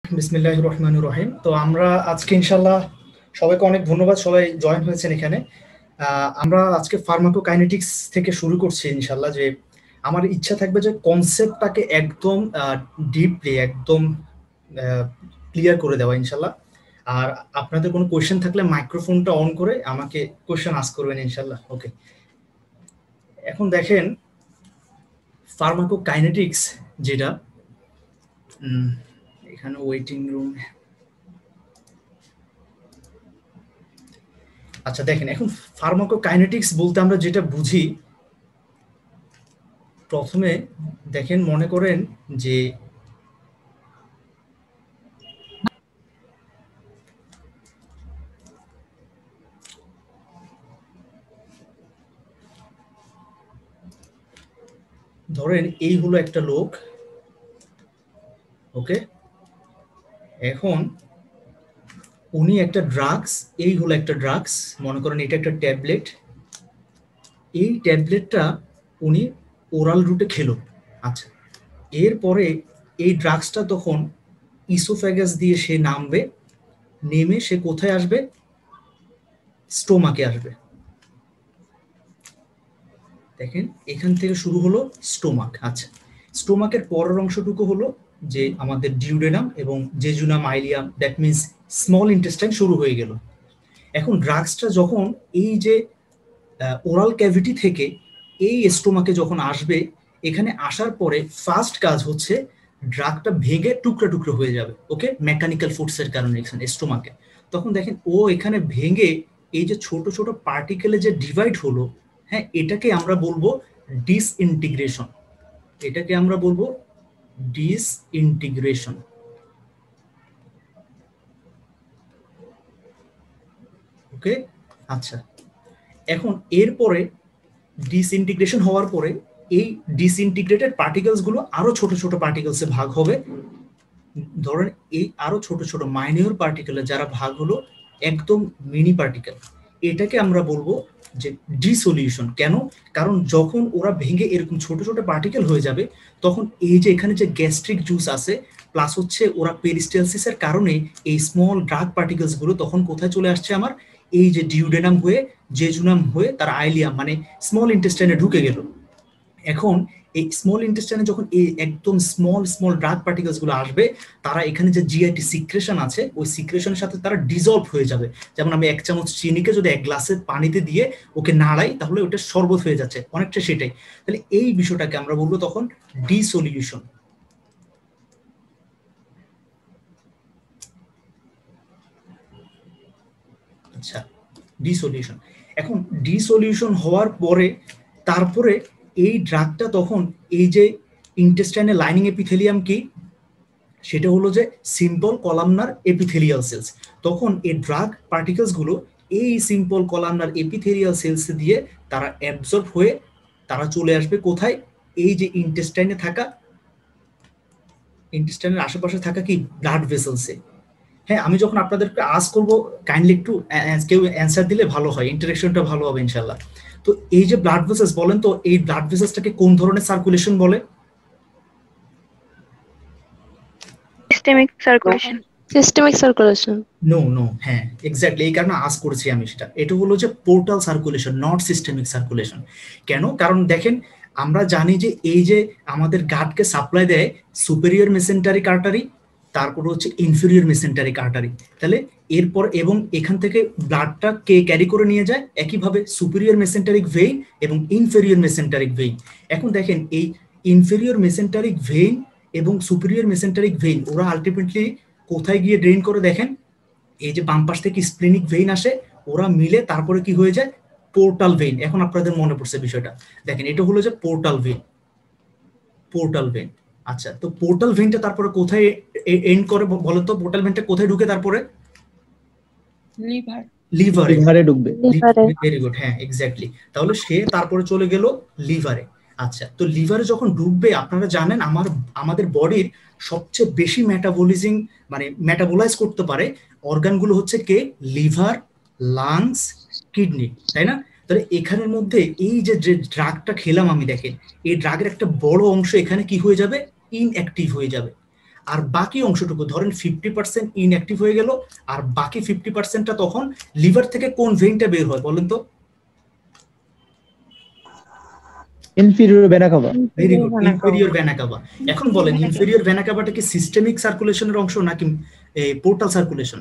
বিসমিল্লাহির রহমানির রহিম। তো আমরা আজকে ইনশাআল্লাহ সবাইকে অনেক ধন্যবাদ, সবাই জয়েন হয়েছেন এখানে। আমরা আজকে ফার্মাকোকাইনেটিক্স থেকে শুরু করছি ইনশাআল্লাহ। যে আমার ইচ্ছা থাকবে যে কনসেপ্টটাকে একদম ডিপলি একদম ক্লিয়ার করে দেওয়া ইনশাআল্লাহ। আর আপনাদের কোনো কোয়েশ্চেন থাকলে মাইক্রোফোনটা অন করে আমাকে কোয়েশ্চেন আস্ক করবেন ইনশাআল্লাহ। ওকে, এখন দেখেন ফার্মাকোকাইনেটিক্স যেটা এখানে ওয়েটিং রুম। আচ্ছা দেখেন, এখন ফার্মাকোকাইনেটিক্স বলতে আমরা যেটা বুঝি, প্রথমে দেখেন মনে করেন যে ধরেন এই হলো একটা লোক, ওকে, এখন উনি একটা ড্রাগস, এই হলো একটা ড্রাগস, মনে করেন এটা একটা ট্যাবলেট, এই ট্যাবলেটটা উনি ওরাল রুটে খেলো। আচ্ছা, এরপরে এই ড্রাগসটা তখন ইসোফ্যাগাস দিয়ে সে নামবে, নেমে সে কোথায় আসবে? স্টোমাকে আসবে। দেখেন এখান থেকে শুরু হলো স্টোমাক। আচ্ছা, স্টোমাকের পরের অংশটুকু হলো যে আমাদের ডিউডেনাম এবং jejunum ileum, that means small intestine শুরু হয়ে গেল। এখন ড্রাগসটা যখন এই যে ওরাল ক্যাভিটি থেকে এই স্টোমাকে যখন আসবে, এখানে আসার পরে ফার্স্ট কাজ হচ্ছে ড্রাগটা ভেঙে টুকরো টুকরো হয়ে যাবে, ওকে, মেকানিক্যাল ফোর্সের কারণে এখানে স্টোমাকে। তখন দেখেন ও এখানে ভেঙে এই যে ছোট ছোট পার্টিকেলে যে ডিভাইড হলো, হ্যাঁ, এটাকে আমরা বলবো ডিসইন্টিগ্রেশন। এটাকে আমরা বলবো ডিসইন্টিগ্রেশন। ওকে, আচ্ছা, এখন এরপরে ডিসইন্টিগ্রেশন হওয়ার পরে এই ডিসইন্টিগ্রেটেড পার্টিকেলস গুলো আরো ছোট ছোট পার্টিকেলসে ভাগ হবে। ধরেন এই আরো ছোট ছোট মাইনিয়র পার্টিকেলে যারা ভাগ হলো একদম মিনি পার্টিকেল, এটাকে আমরা বলবো যে ডিসোলিউশন। কেন? কারণ যখন ওরা ভেঙে এরকম ছোট ছোট পার্টিকেল হয়ে যাবে, তখন এই যে এখানে যে গ্যাস্ট্রিক জুস আছে, প্লাস হচ্ছে ওরা পেরিস্টালসিসের কারণে এই স্মল ড্রাগ পার্টিকেলস গুলো তখন কোথায় চলে আসছে? আমার এই যে ডিউডেনাম হয়ে জেজুনাম হয়ে তার আইলিয়াম মানে স্মল ইন্টেস্টাইনে ঢুকে গেল। এখন এই স্মল ইন্টেস্টাইনে যখন এই একদম স্মল স্মল ড্রাগ পার্টিকেলস গুলো আসবে, তারা এখানে যে জিআইটি সিক্রেশন আছে, ওই সিক্রেশনের সাথে তারা ডিজলভ হয়ে যাবে। যেমন আমি 1 চামচ চিনিকে যদি 1 গ্লাসে পানিতে দিয়ে ওকে নাড়াই, তাহলে ওটা শরবত হয়ে যাচ্ছে, অনেকটা সেটাই। তাহলে এই বিষয়টাকে আমরা বলবো তখন ডিসোলিউশন। আচ্ছা, ডিসোলিউশন। এখন ডিসোলিউশন হওয়ার পরে তারপরে এই ড্রাগটা তখন এই যে ইন্টেস্টাইনের লাইনিং এপিথেলিয়াম কি, সেটা হলো যে সিম্পল কলামনার এপিথেলিয়াল সেলস। তখন এই ড্রাগ পার্টিকেলস গুলো এই সিম্পল কলামনার এপিথেলিয়াল সেলস দিয়ে তারা অ্যাবজর্ব হয়ে তারা চলে আসবে কোথায়? এই যে ইন্টেস্টাইনে থাকা, ইন্টেস্টাইনের আশেপাশে থাকা কি ব্লাড ভেসেলসে। হ্যাঁ, আমি যখন আপনাদেরকে আস্ক করবো কাইন্ডলি একটু কেউ অ্যান্সার দিলে ভালো হয়, ইন্টারেকশনটা ভালো হবে ইনশাল্লাহ। তো এই যে ব্লাড ভেসেলস, বলেন তো এই ব্লাড ভেসেলসটাকে কোন ধরনের সার্কুলেশন বলে? Systemic circulation. Systemic circulation. No no, হ্যাঁ এক্স্যাক্টলি, এই কারণে আস্ক করেছি আমি সেটা। এটা হলো যে portal circulation, not systemic circulation. কেন? কারণ দেখেন আমরা জানি যে এই যে আমাদের গাটকে সাপ্লাই দেয় সুপেরিয়র মেসেন্টারিক আর্টারি, তারপর হচ্ছে ইনফেরিয়র মেসেন্টারিক আর্টারি। তাহলে এরপর এবং এখান থেকে ব্লাডটা কে ক্যারি করে নিয়ে যায়? একইভাবে সুপেরিয়র মেসেন্টারিক ভেইন এবং ইনফেরিয়র মেসেন্টারিক ভেইন। এখন দেখেন এই ইনফেরিয়র মেসেন্টারিক ভেইন এবং সুপেরিয়র মেসেন্টারিক ভেইন ওরা আলটিমেটলি কোথায় গিয়ে ড্রেন করে? দেখেন এই যে বাম পাশ থেকে স্প্লেনিক ভেইন আসে, ওরা মিলে তারপরে কি হয়ে যায়? Portal vein. এখন আপনাদের মনে পড়ছে বিষয়টা, দেখেন এটা হলো যে পোর্টাল ভেইন, পোর্টাল ভেইন। আচ্ছা, তো পোর্টাল ভেইনটা তারপরে কোথায় এন্ড করে বলেন তো? পোর্টাল ভেইনটা কোথায় ঢুকে তারপরে? লিভার। লিভারে ঢুকবে। ভেরি গুড, হ্যাঁ এক্স্যাক্টলি। তাহলে সে তারপরে চলে গেল লিভারে। আচ্ছা, তো লিভারে যখন ঢুকবে, আপনারা জানেন আমাদের বডির সবচেয়ে বেশি মেটাবলিজিং মানে মেটাবোলাইজ করতে পারে অর্গানগুলো হচ্ছে কে? লিভার, লাংস, কিডনি, তাই না? তাহলে এখানের মধ্যে এই যে ড্রাগটা খেলাম আমি, দেখেন এই ড্রাগের একটা বড় অংশ এখানে কি হয়ে যাবে? ইনঅ্যাক্টিভ হয়ে যাবে। আর বাকি অংশটুকু ধরেন 50% ইনঅ্যাক্টিভ হয়ে গেল, আর বাকি 50%টা তখন লিভার থেকে কোন ভেইনটা বের হয় বলেন তো? Inferior vena cava. Very good, inferior vena cava. এখন বলেন ইনফেরিয়র ভেনা কাভাটা কি সিস্টেমিক সার্কুলেশনের অংশ নাকি portal circulation?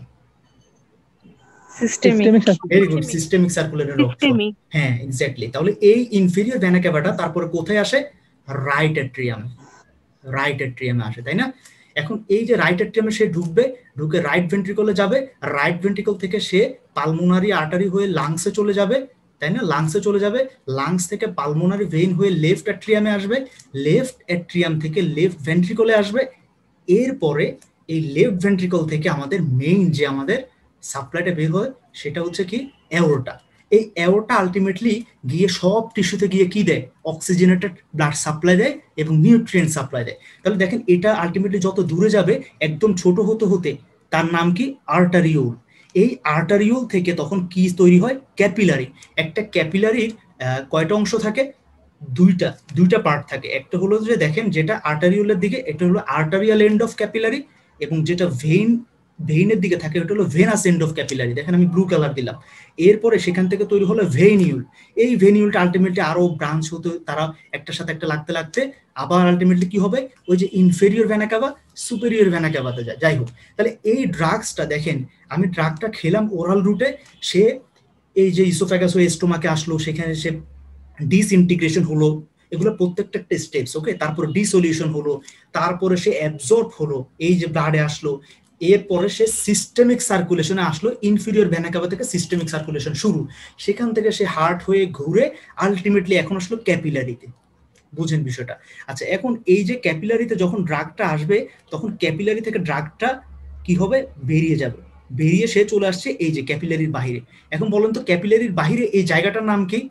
Systemic. Very good, systemic সার্কুলেশনের অংশ। হ্যাঁ এক্স্যাক্টলি। তাহলে এই ইনফেরিয়র ভেনা কাভাটা তারপরে কোথায় আসে? রাইট অ্যাট্রিয়ামে, রাইট অ্যাট্রিয়ামে আসে, তাই না? এখন এই যে রাইট অ্যাট্রিয়ামে সে ঢুকবে, ঢুকে রাইট ভেন্ট্রিকলে যাবে, রাইট ভেন্ট্রিকল থেকে সে পালমোনারি আর্টারি হয়ে লাংসে চলে যাবে, তাই না? লাংসে চলে যাবে, লাংস থেকে পালমোনারি ভেইন হয়ে লেফট অ্যাট্রিয়ামে আসবে, লেফট অ্যাট্রিয়াম থেকে লেফট ভেন্ট্রিকলে আসবে। এরপরে এই লেফট ভেন্ট্রিকল থেকে আমাদের মেইন যে আমাদের সাপ্লাইটা বের হয় সেটা হচ্ছে কি অ্যাওর্টা। এই অ্যাওর্টা আলটিমেটলি গিয়ে সব টিস্যুতে গিয়ে কি দেয়? অক্সিজেনেটেড ব্লাড সাপ্লাই দেয় এবং নিউট্রিয়েন্ট সাপ্লাই দেয়। তাহলে দেখেন এটা আলটিমেটলি যত দূরে যাবে একদম ছোট হতে হতে তার নাম কি? আর্টারিওল। এই আর্টারিওল থেকে তখন কি তৈরি হয়? ক্যাপিলারি। একটা ক্যাপিলারির কয়টা অংশ থাকে? দুইটা পার্ট থাকে। একটা হলো যে দেখেন যেটা আর্টারিওলের দিকে, এটা হলো আর্টারিয়াল এন্ড অফ ক্যাপিলারি, এবং যেটা ভেইনের দিকে থাকে ওটা হলো ভেনাস এন্ড অফ ক্যাপিলারি। দেখেন আমি ব্লু কালার দিলাম। এরপরে সেখান থেকে তৈরি হলো ভেনিউল। এই ভেনিউলটা আলটিমেটলি আরো ব্রাঞ্চ হতে তারা একটার সাথে একটা লাগতে লাগতে আবার আলটিমেটলি কি হবে? ওই যে inferior vena cava superior vena কাভাতে যায়। যাই হোক, তাহলে এই ড্রাগসটা দেখেন আমি ড্রাগটা খেলাম ওরাল রুটে, সে এই যে ইসোফ্যাগাস হয়ে স্টোমাকে আসলো, সেখানে সে ডিসইন্টিগ্রেশন হলো, এগুলো প্রত্যেকটা একটা স্টেপস। ওকে, তারপরে ডিসলিউশন হলো, তারপরে সে অ্যাবজর্ব হলো, এই যে ব্লাডে আসলো, এরপরে সে সিস্টেমিক সার্কুলেশনে আসলো। ইনফেরিয়র ভেনা কাভা থেকে সিস্টেমিক সার্কুলেশন শুরু, সেখান থেকে সে হার্ট হয়ে ঘুরে আলটিমেটলি এখন আসলো ক্যাপিলারিতে। বুঝেন বিষয়টা? আচ্ছা, এখন এই যে ক্যাপিলারিতে যখন ড্রাগটা আসবে তখন ক্যাপিলারি থেকে ড্রাগটা কি হবে? বেরিয়ে যাবে, বেরিয়ে সে চলে আসছে এই যে ক্যাপিলারির বাহিরে। এখন বলেন তো ক্যাপিলারির বাহিরে এই জায়গাটার নাম কি?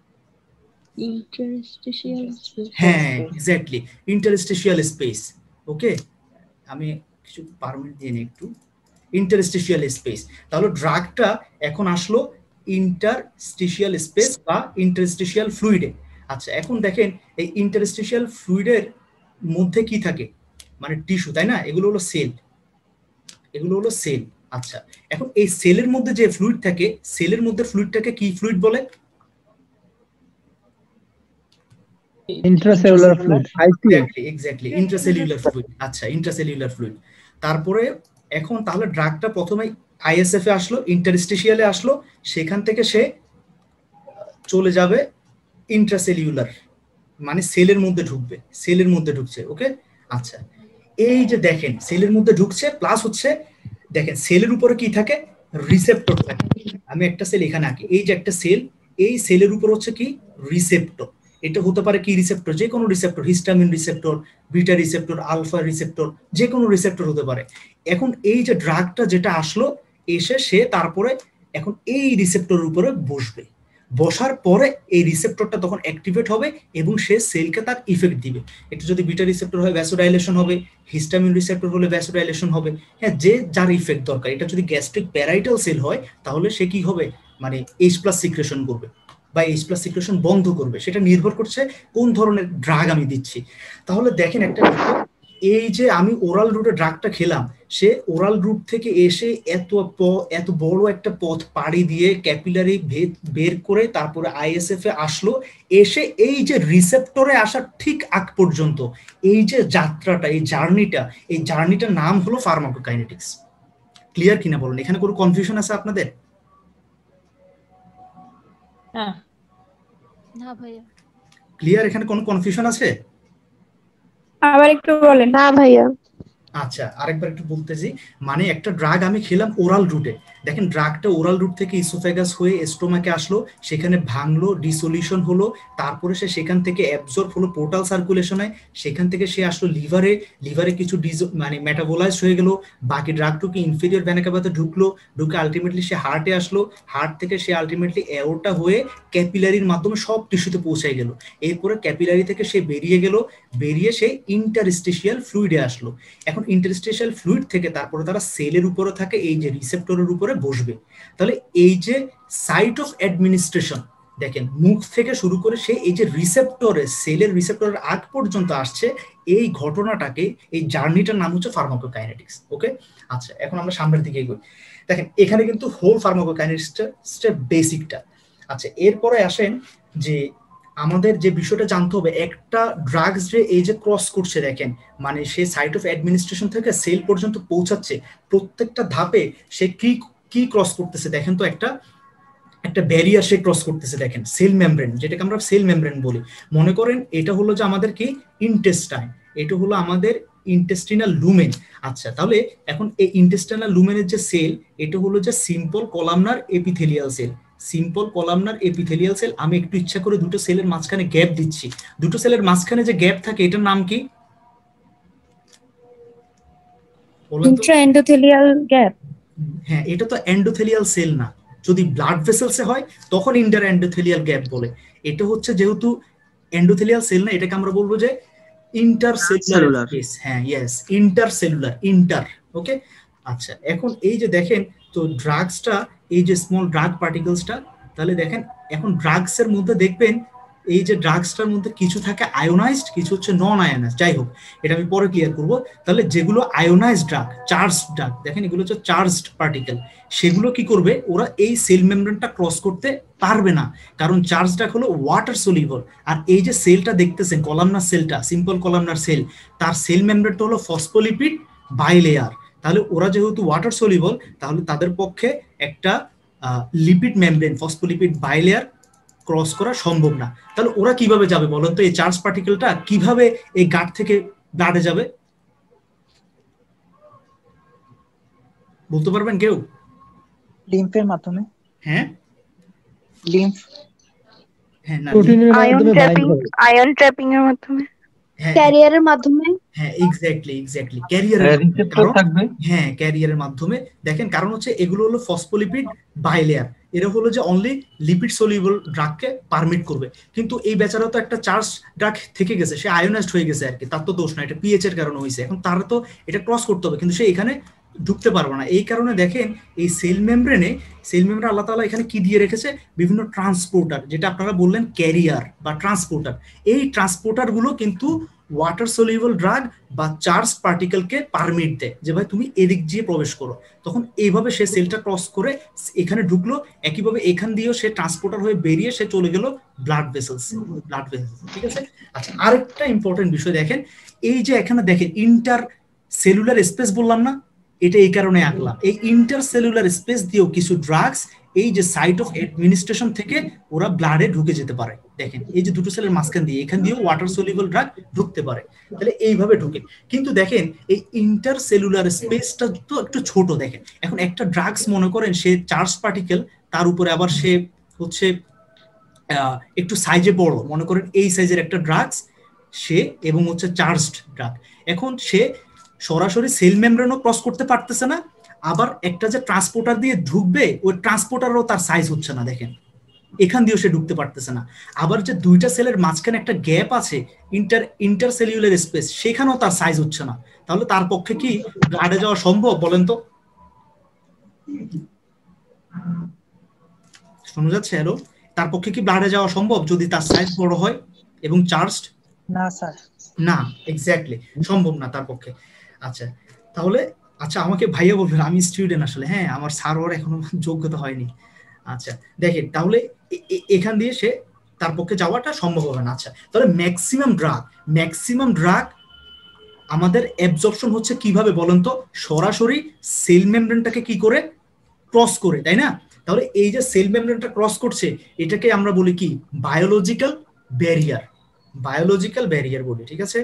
Interstitial space. হ্যাঁ এক্স্যাক্টলি, ইন্টারস্টিশিয়াল স্পেস। ওকে, আমি কিছু পারমিট দিয়ে নিই একটু। Interstitial space. তাহলে ড্রাগটা এখন আসলো ইন্টারস্টিশিয়াল স্পেস বা ইন্টারস্টিশিয়াল ফ্লুইডে। আচ্ছা, এখন দেখেন এই ইন্টারস্টিশিয়াল ফ্লুইডের মধ্যে কি থাকে? মানে টিস্যু, তাই না? এগুলো হলো সেল, এগুলো হলো সেল। আচ্ছা, এখন এই সেলের মধ্যে যে ফ্লুইড থাকে, সেলের মধ্যে ফ্লুইডটাকে কি ফ্লুইড বলে? Intracellular fluid, ICF. Exactly, intracellular fluid. আচ্ছা, ইন্ট্রাসেলুলার ফ্লুইড। তারপরে এখন তাহলে ড্রাগটা প্রথমে আইএসএফ এ আসলো, ইন্টারস্টিশিয়ালে আসলো, সেখান থেকে সে চলে যাবে ইন্ট্রাসেলুলার, মানে সেলের মধ্যে ঢুকবে, সেলের মধ্যে ঢুকছে। ওকে, আচ্ছা, এই যে দেখেন সেলের মধ্যে ঢুকছে, প্লাস হচ্ছে দেখেন সেলের উপরে কি থাকে? রিসেপ্টর থাকে। আমি একটা সেল এখানে আঁকি, এই যে একটা সেল, এই সেলের উপর হচ্ছে কি? রিসেপ্টর। এটা হতে পারে কি রিসেপ্টর? যে কোনো receptor, histamine receptor, beta receptor, alpha receptor, যে কোনো রিসেপ্টর হতে পারে। এখন এই যে ড্রাগটা যেটা আসলো, এসে সে তারপরে এখন এই রিসেপ্টরের উপরে বসবে, বসার পরে এই রিসেপ্টরটা তখন অ্যাক্টিভেট হবে এবং সে সেলকে তার ইফেক্ট দিবে। এটা যদি বিটা রিসেপ্টর হয় ভ্যাসোডাইলেশন হবে, হিস্টামিন রিসেপ্টর হলে ভ্যাসোডাইলেশন হবে। হ্যাঁ, যে যার ইফেক্ট দরকার। এটা যদি গ্যাস্ট্রিক প্যারাইটাল সেল হয় তাহলে সে কি হবে? মানে H+ সিক্রেশন করবে বা H+ সিক্রেশন বন্ধ করবে, সেটা নির্ভর করছে কোন ধরনের ড্রাগ আমি দিচ্ছি। তাহলে দেখেন একটা বিষয়, এই যে আমি ওরাল রুটে ড্রাগটা খেলাম, সে ওরাল রুট থেকে এসে এত বড় একটা পথ পাড়ি দিয়ে ক্যাপিলারি বের করে তারপরে আইএসএফ এ আসলো, এসে এই যে রিসেপ্টরে আসার ঠিক আগ পর্যন্ত এই যে যাত্রাটা, এই জার্নিটার নাম হলো ফার্মাকোকাইনেটিক্স। ক্লিয়ার কিনা বলুন? এখানে কোনো কনফিউশন আছে আপনাদের? না ভাইয়া। ক্লিয়ার? এখানে কোনো কনফিউশন আছে? আবার একটু বলেন। না ভাইয়া। আচ্ছা, আরেকবার একটু বলতেছি। মানে একটা ড্রাগ আমি খেলাম ওরাল রুটে, দেখেন ড্রাগটা ওরাল রুট থেকে ইসোফেগাস হয়ে স্টোমাকে আসলো, সেখানে ভাঙলো, ডিসলিউশন হলো, তারপরে সে সেখান থেকে অ্যাবজর্ব হলো পোর্টাল সার্কুলেশনে, সেখান থেকে সে আসলো লিভারে কিছু মানে মেটাবোলাইজ হয়ে গেল, বাকি ড্রাগটুকু ইনফেরিয়র ভেনা কাভাতে ঢুকলো, ঢুকে আলটিমেটলি সে হার্টে আসলো, হার্ট থেকে সে আলটিমেটলি অ্যাওর্টা হয়ে ক্যাপিলারির মাধ্যমে সব টিস্যুতে পৌঁছায় গেল। এরপরে ক্যাপিলারি থেকে সে বেরিয়ে গেল, বেরিয়ে সে ইন্টারস্টিশিয়াল ফ্লুইডে আসলো। এখন ইন্টারস্টিশিয়াল ফ্লুইড থেকে তারপরে তারা সেলের উপরে থাকে, এই যে রিসেপ্টরের উপরে বসবে। তাহলে এই যে সাইট অফ অ্যাডমিনিস্ট্রেশন, দেখেন মুখ থেকে শুরু করে সে এই যে রিসেপ্টরে, সেলের রিসেপ্টরের আগ পর্যন্ত আসছে, এই ঘটনাটাকে, এই জার্নিটার নাম হচ্ছে ফার্মাকোকাইনেটিক্স। ওকে, আচ্ছা এখন আমরা সামনের দিকে এগোই। দেখেন এখানে কিন্তু হোল ফার্মাকোকাইনেটিক্সটা বেসিকটা। আচ্ছা এরপরে আসেন যে আমাদের যে বিষয়টা জানতে হবে, একটা ড্রাগস যে এই যে ক্রস করছে, দেখেন মানে সে সাইট অফ অ্যাডমিনিস্ট্রেশন থেকে সেল পর্যন্ত পৌঁছাচ্ছে, প্রত্যেকটা ধাপে সে কি কি ক্রস করতেছে দেখেন তো। একটা একটা ব্যারিয়ার সে ক্রস করতেছে, দেখেন সেল মেমব্রেন, যেটাকে আমরা সেল মেমব্রেন বলি। মনে করেন এটা হলো যে আমাদের কি ইন্টেস্টাইন, এটা হলো আমাদের ইন্টেস্টিনাল লুমেন। আচ্ছা তাহলে এখন এই ইন্টেস্টিনাল লুমেনের যে সেল, এটা হলো যে simple columnar epithelial cell. Simple columnar epithelial cell, আমি একটু ইচ্ছা করে দুটো সেলের মাঝখানে গ্যাপ দিচ্ছি, দুটো সেলের মাঝখানে যে গ্যাপ থাকে এটার নাম কি বলেন তো? Intraendothelial gap. হ্যাঁ, এটা তো এন্ডোথেলিয়াল সেল না, যদি ব্লাড ভেসেলসে হয় তখন ইন্টার এন্ডোথেলিয়াল গ্যাপ বলে। এটা হচ্ছে যেহেতু এন্ডোথেলিয়াল সেল না, এটাকে আমরা বলবো যে ইন্টারসেলুলার স্পেস। হ্যাঁ ইয়েস, ইন্টারসেলুলার, ইন্টার। ওকে, আচ্ছা এখন এই যে দেখেন তো ড্রাগসটা, এই যে স্মল ড্রাগ পার্টিকেলসটা, তাহলে দেখেন এখন ড্রাগসের মধ্যে দেখবেন এই যে ড্রাগসটার মধ্যে কিছু থাকে আয়োনাইজড, কিছু হচ্ছে নন আয়োনাইজড। যাই হোক, এটা আমি পরে ক্লিয়ার করব। তাহলে যেগুলো আয়োনাইজড ড্রাগ, চার্জড ড্রাগ, দেখেন এগুলো হচ্ছে চার্জড পার্টিকেল, সেগুলো কি করবে, ওরা এই সেল মেমব্রেনটা ক্রস করতে পারবে না, কারণ চার্জ ড্রাগ হলো ওয়াটার সলিউবল। আর এই যে সেলটা দেখতেছেন কলামনার সেলটা, সিম্পল কলামনার সেল, তার সেল মেমব্রেনটা হলো ফসফোলিপিড বাইলেয়ার। তাহলে ওরা যেহেতু ওয়াটার সলিউবল, তাহলে তাদের পক্ষে একটা lipid membrane, phospholipid bilayer cross করা সম্ভব না। তাহলে ওরা কিভাবে যাবে বলেন তো, এই চার্জ পার্টিকেলটা কিভাবে এই গাট থেকে ব্লাডে যাবে বলতে পারবেন কেউ? লিম্ফের মাধ্যমে। হ্যাঁ লিম্ফ, হ্যাঁ না, আয়ন ট্র্যাপিং এর মাধ্যমে, হ্যাঁ ক্যারিয়ারের মাধ্যমে। হ্যাঁ এক্স্যাক্টলি ক্যারিয়ারের থাকবে। হ্যাঁ ক্যারিয়ারের মাধ্যমে। দেখেন কারণ হচ্ছে এগুলো হলো ফসফোলিপিড বাইলেয়ার, এরা হলো যে অনলি লিপিড সলিউবল ড্রাগকে পারমিট করবে। কিন্তু এই বেচারা তো একটা চার্জ ড্রাগ থেকে গেছে, সে আয়োনাইজড হয়ে গেছে আর কি, তার তো দোষ না, এটা পিএইচ এর কারণে হয়েছে। এখন তার তো এটা ক্রস করতে হবে, কিন্তু সে এখানে ঢুকতে পারবে না। এই কারণে দেখেন এই সেল মেমব্রেনে আল্লাহ তাআলা এখানে কি দিয়ে রেখেছে, বিভিন্ন ট্রান্সপোর্টার, যেটা আপনারা বললেন ক্যারিয়ার বা ট্রান্সপোর্টার। এই ট্রান্সপোর্টার গুলো কিন্তু ওয়াটার সলিউবল ড্রাগ বা চার্জ পার্টিকেলকে পারমিট দেয় যে ভাই তুমি এদিক দিয়ে প্রবেশ করো। তখন এইভাবে সে সেলটা ক্রস করে এখানে ঢুকলো, একইভাবে এখান দিয়েও সে ট্রান্সপোর্টার হয়ে বেরিয়ে সে চলে গেল ব্লাড ভেসেলস। ঠিক আছে। আচ্ছা আরেকটা ইম্পর্টেন্ট বিষয় দেখেন, এই যে এখানে দেখেন ইন্টার সেলুলার স্পেস বললাম না, এটা এই কারণে আঁকলাম। এই ইন্টার সেলুলার স্পেস দিয়েও কিছু ড্রাগস এই যে সাইট অফ অ্যাডমিনিস্ট্রেশন থেকে ওরা ব্লাডে ঢুকে যেতে পারে। দেখেন এই যে দুটো সেলের মাঝখান দিয়ে, এখান দিয়েও ওয়াটার সলিউবল ড্রাগ ঢুকতে পারে, তাহলে এইভাবে ঢুকে। কিন্তু দেখেন এই ইন্টার সেলুলার স্পেসটা তো একটু ছোট। দেখেন এখন একটা ড্রাগস মনে করেন সে চার্জ পার্টিকেল, তার উপরে আবার সে হচ্ছে একটু সাইজে বড়, মনে করেন এই সাইজের একটা ড্রাগস সে, এবং হচ্ছে চার্জড ড্রাগ। এখন সে সরাসরি সেল মেমব্রেনও ক্রস করতে পারতেছে না, আবার একটা যে ট্রান্সপোর্টার দিয়ে ঢুকবে ওই ট্রান্সপোর্টারও তার সাইজ হচ্ছে না, দেখেন এখান দিয়েও সে ঢুকতে পারতেছে না। আবার যে দুইটা সেলের মাঝখানে একটা গ্যাপ আছে ইন্টার সেলুলার স্পেস, সেখানেও তার সাইজ হচ্ছে না। তাহলে তার পক্ষে কি ব্লাডে যাওয়া সম্ভব বলেন তো? শোনা যাচ্ছে? হ্যালো, তার পক্ষে কি ব্লাডে যাওয়া সম্ভব যদি তার সাইজ বড় হয় এবং চার্জড? না স্যার, না, এক্স্যাক্টলি সম্ভব না তার পক্ষে। আচ্ছা তাহলে আচ্ছা আমাকে ভাইয়া বলবেন, আমি স্টুডেন্ট আসলে, হ্যাঁ আমার স্যার ওর এখনো যোগ্যতা হয়নি। আচ্ছা দেখেন তাহলে এখান দিয়ে সে তার পক্ষে যাওয়াটা সম্ভব হবে না। আচ্ছা তাহলে ম্যাক্সিমাম ড্রাগ আমাদের অ্যাবজর্পশন হচ্ছে কিভাবে বলেন তো? সরাসরি সেল মেমব্রেনটাকে কি করে ক্রস করে, তাই না? তাহলে এই যে সেল মেমব্রেনটা ক্রস করছে, এটাকে আমরা বলি কি বায়োলজিক্যাল ব্যারিয়ার বলি। ঠিক আছে,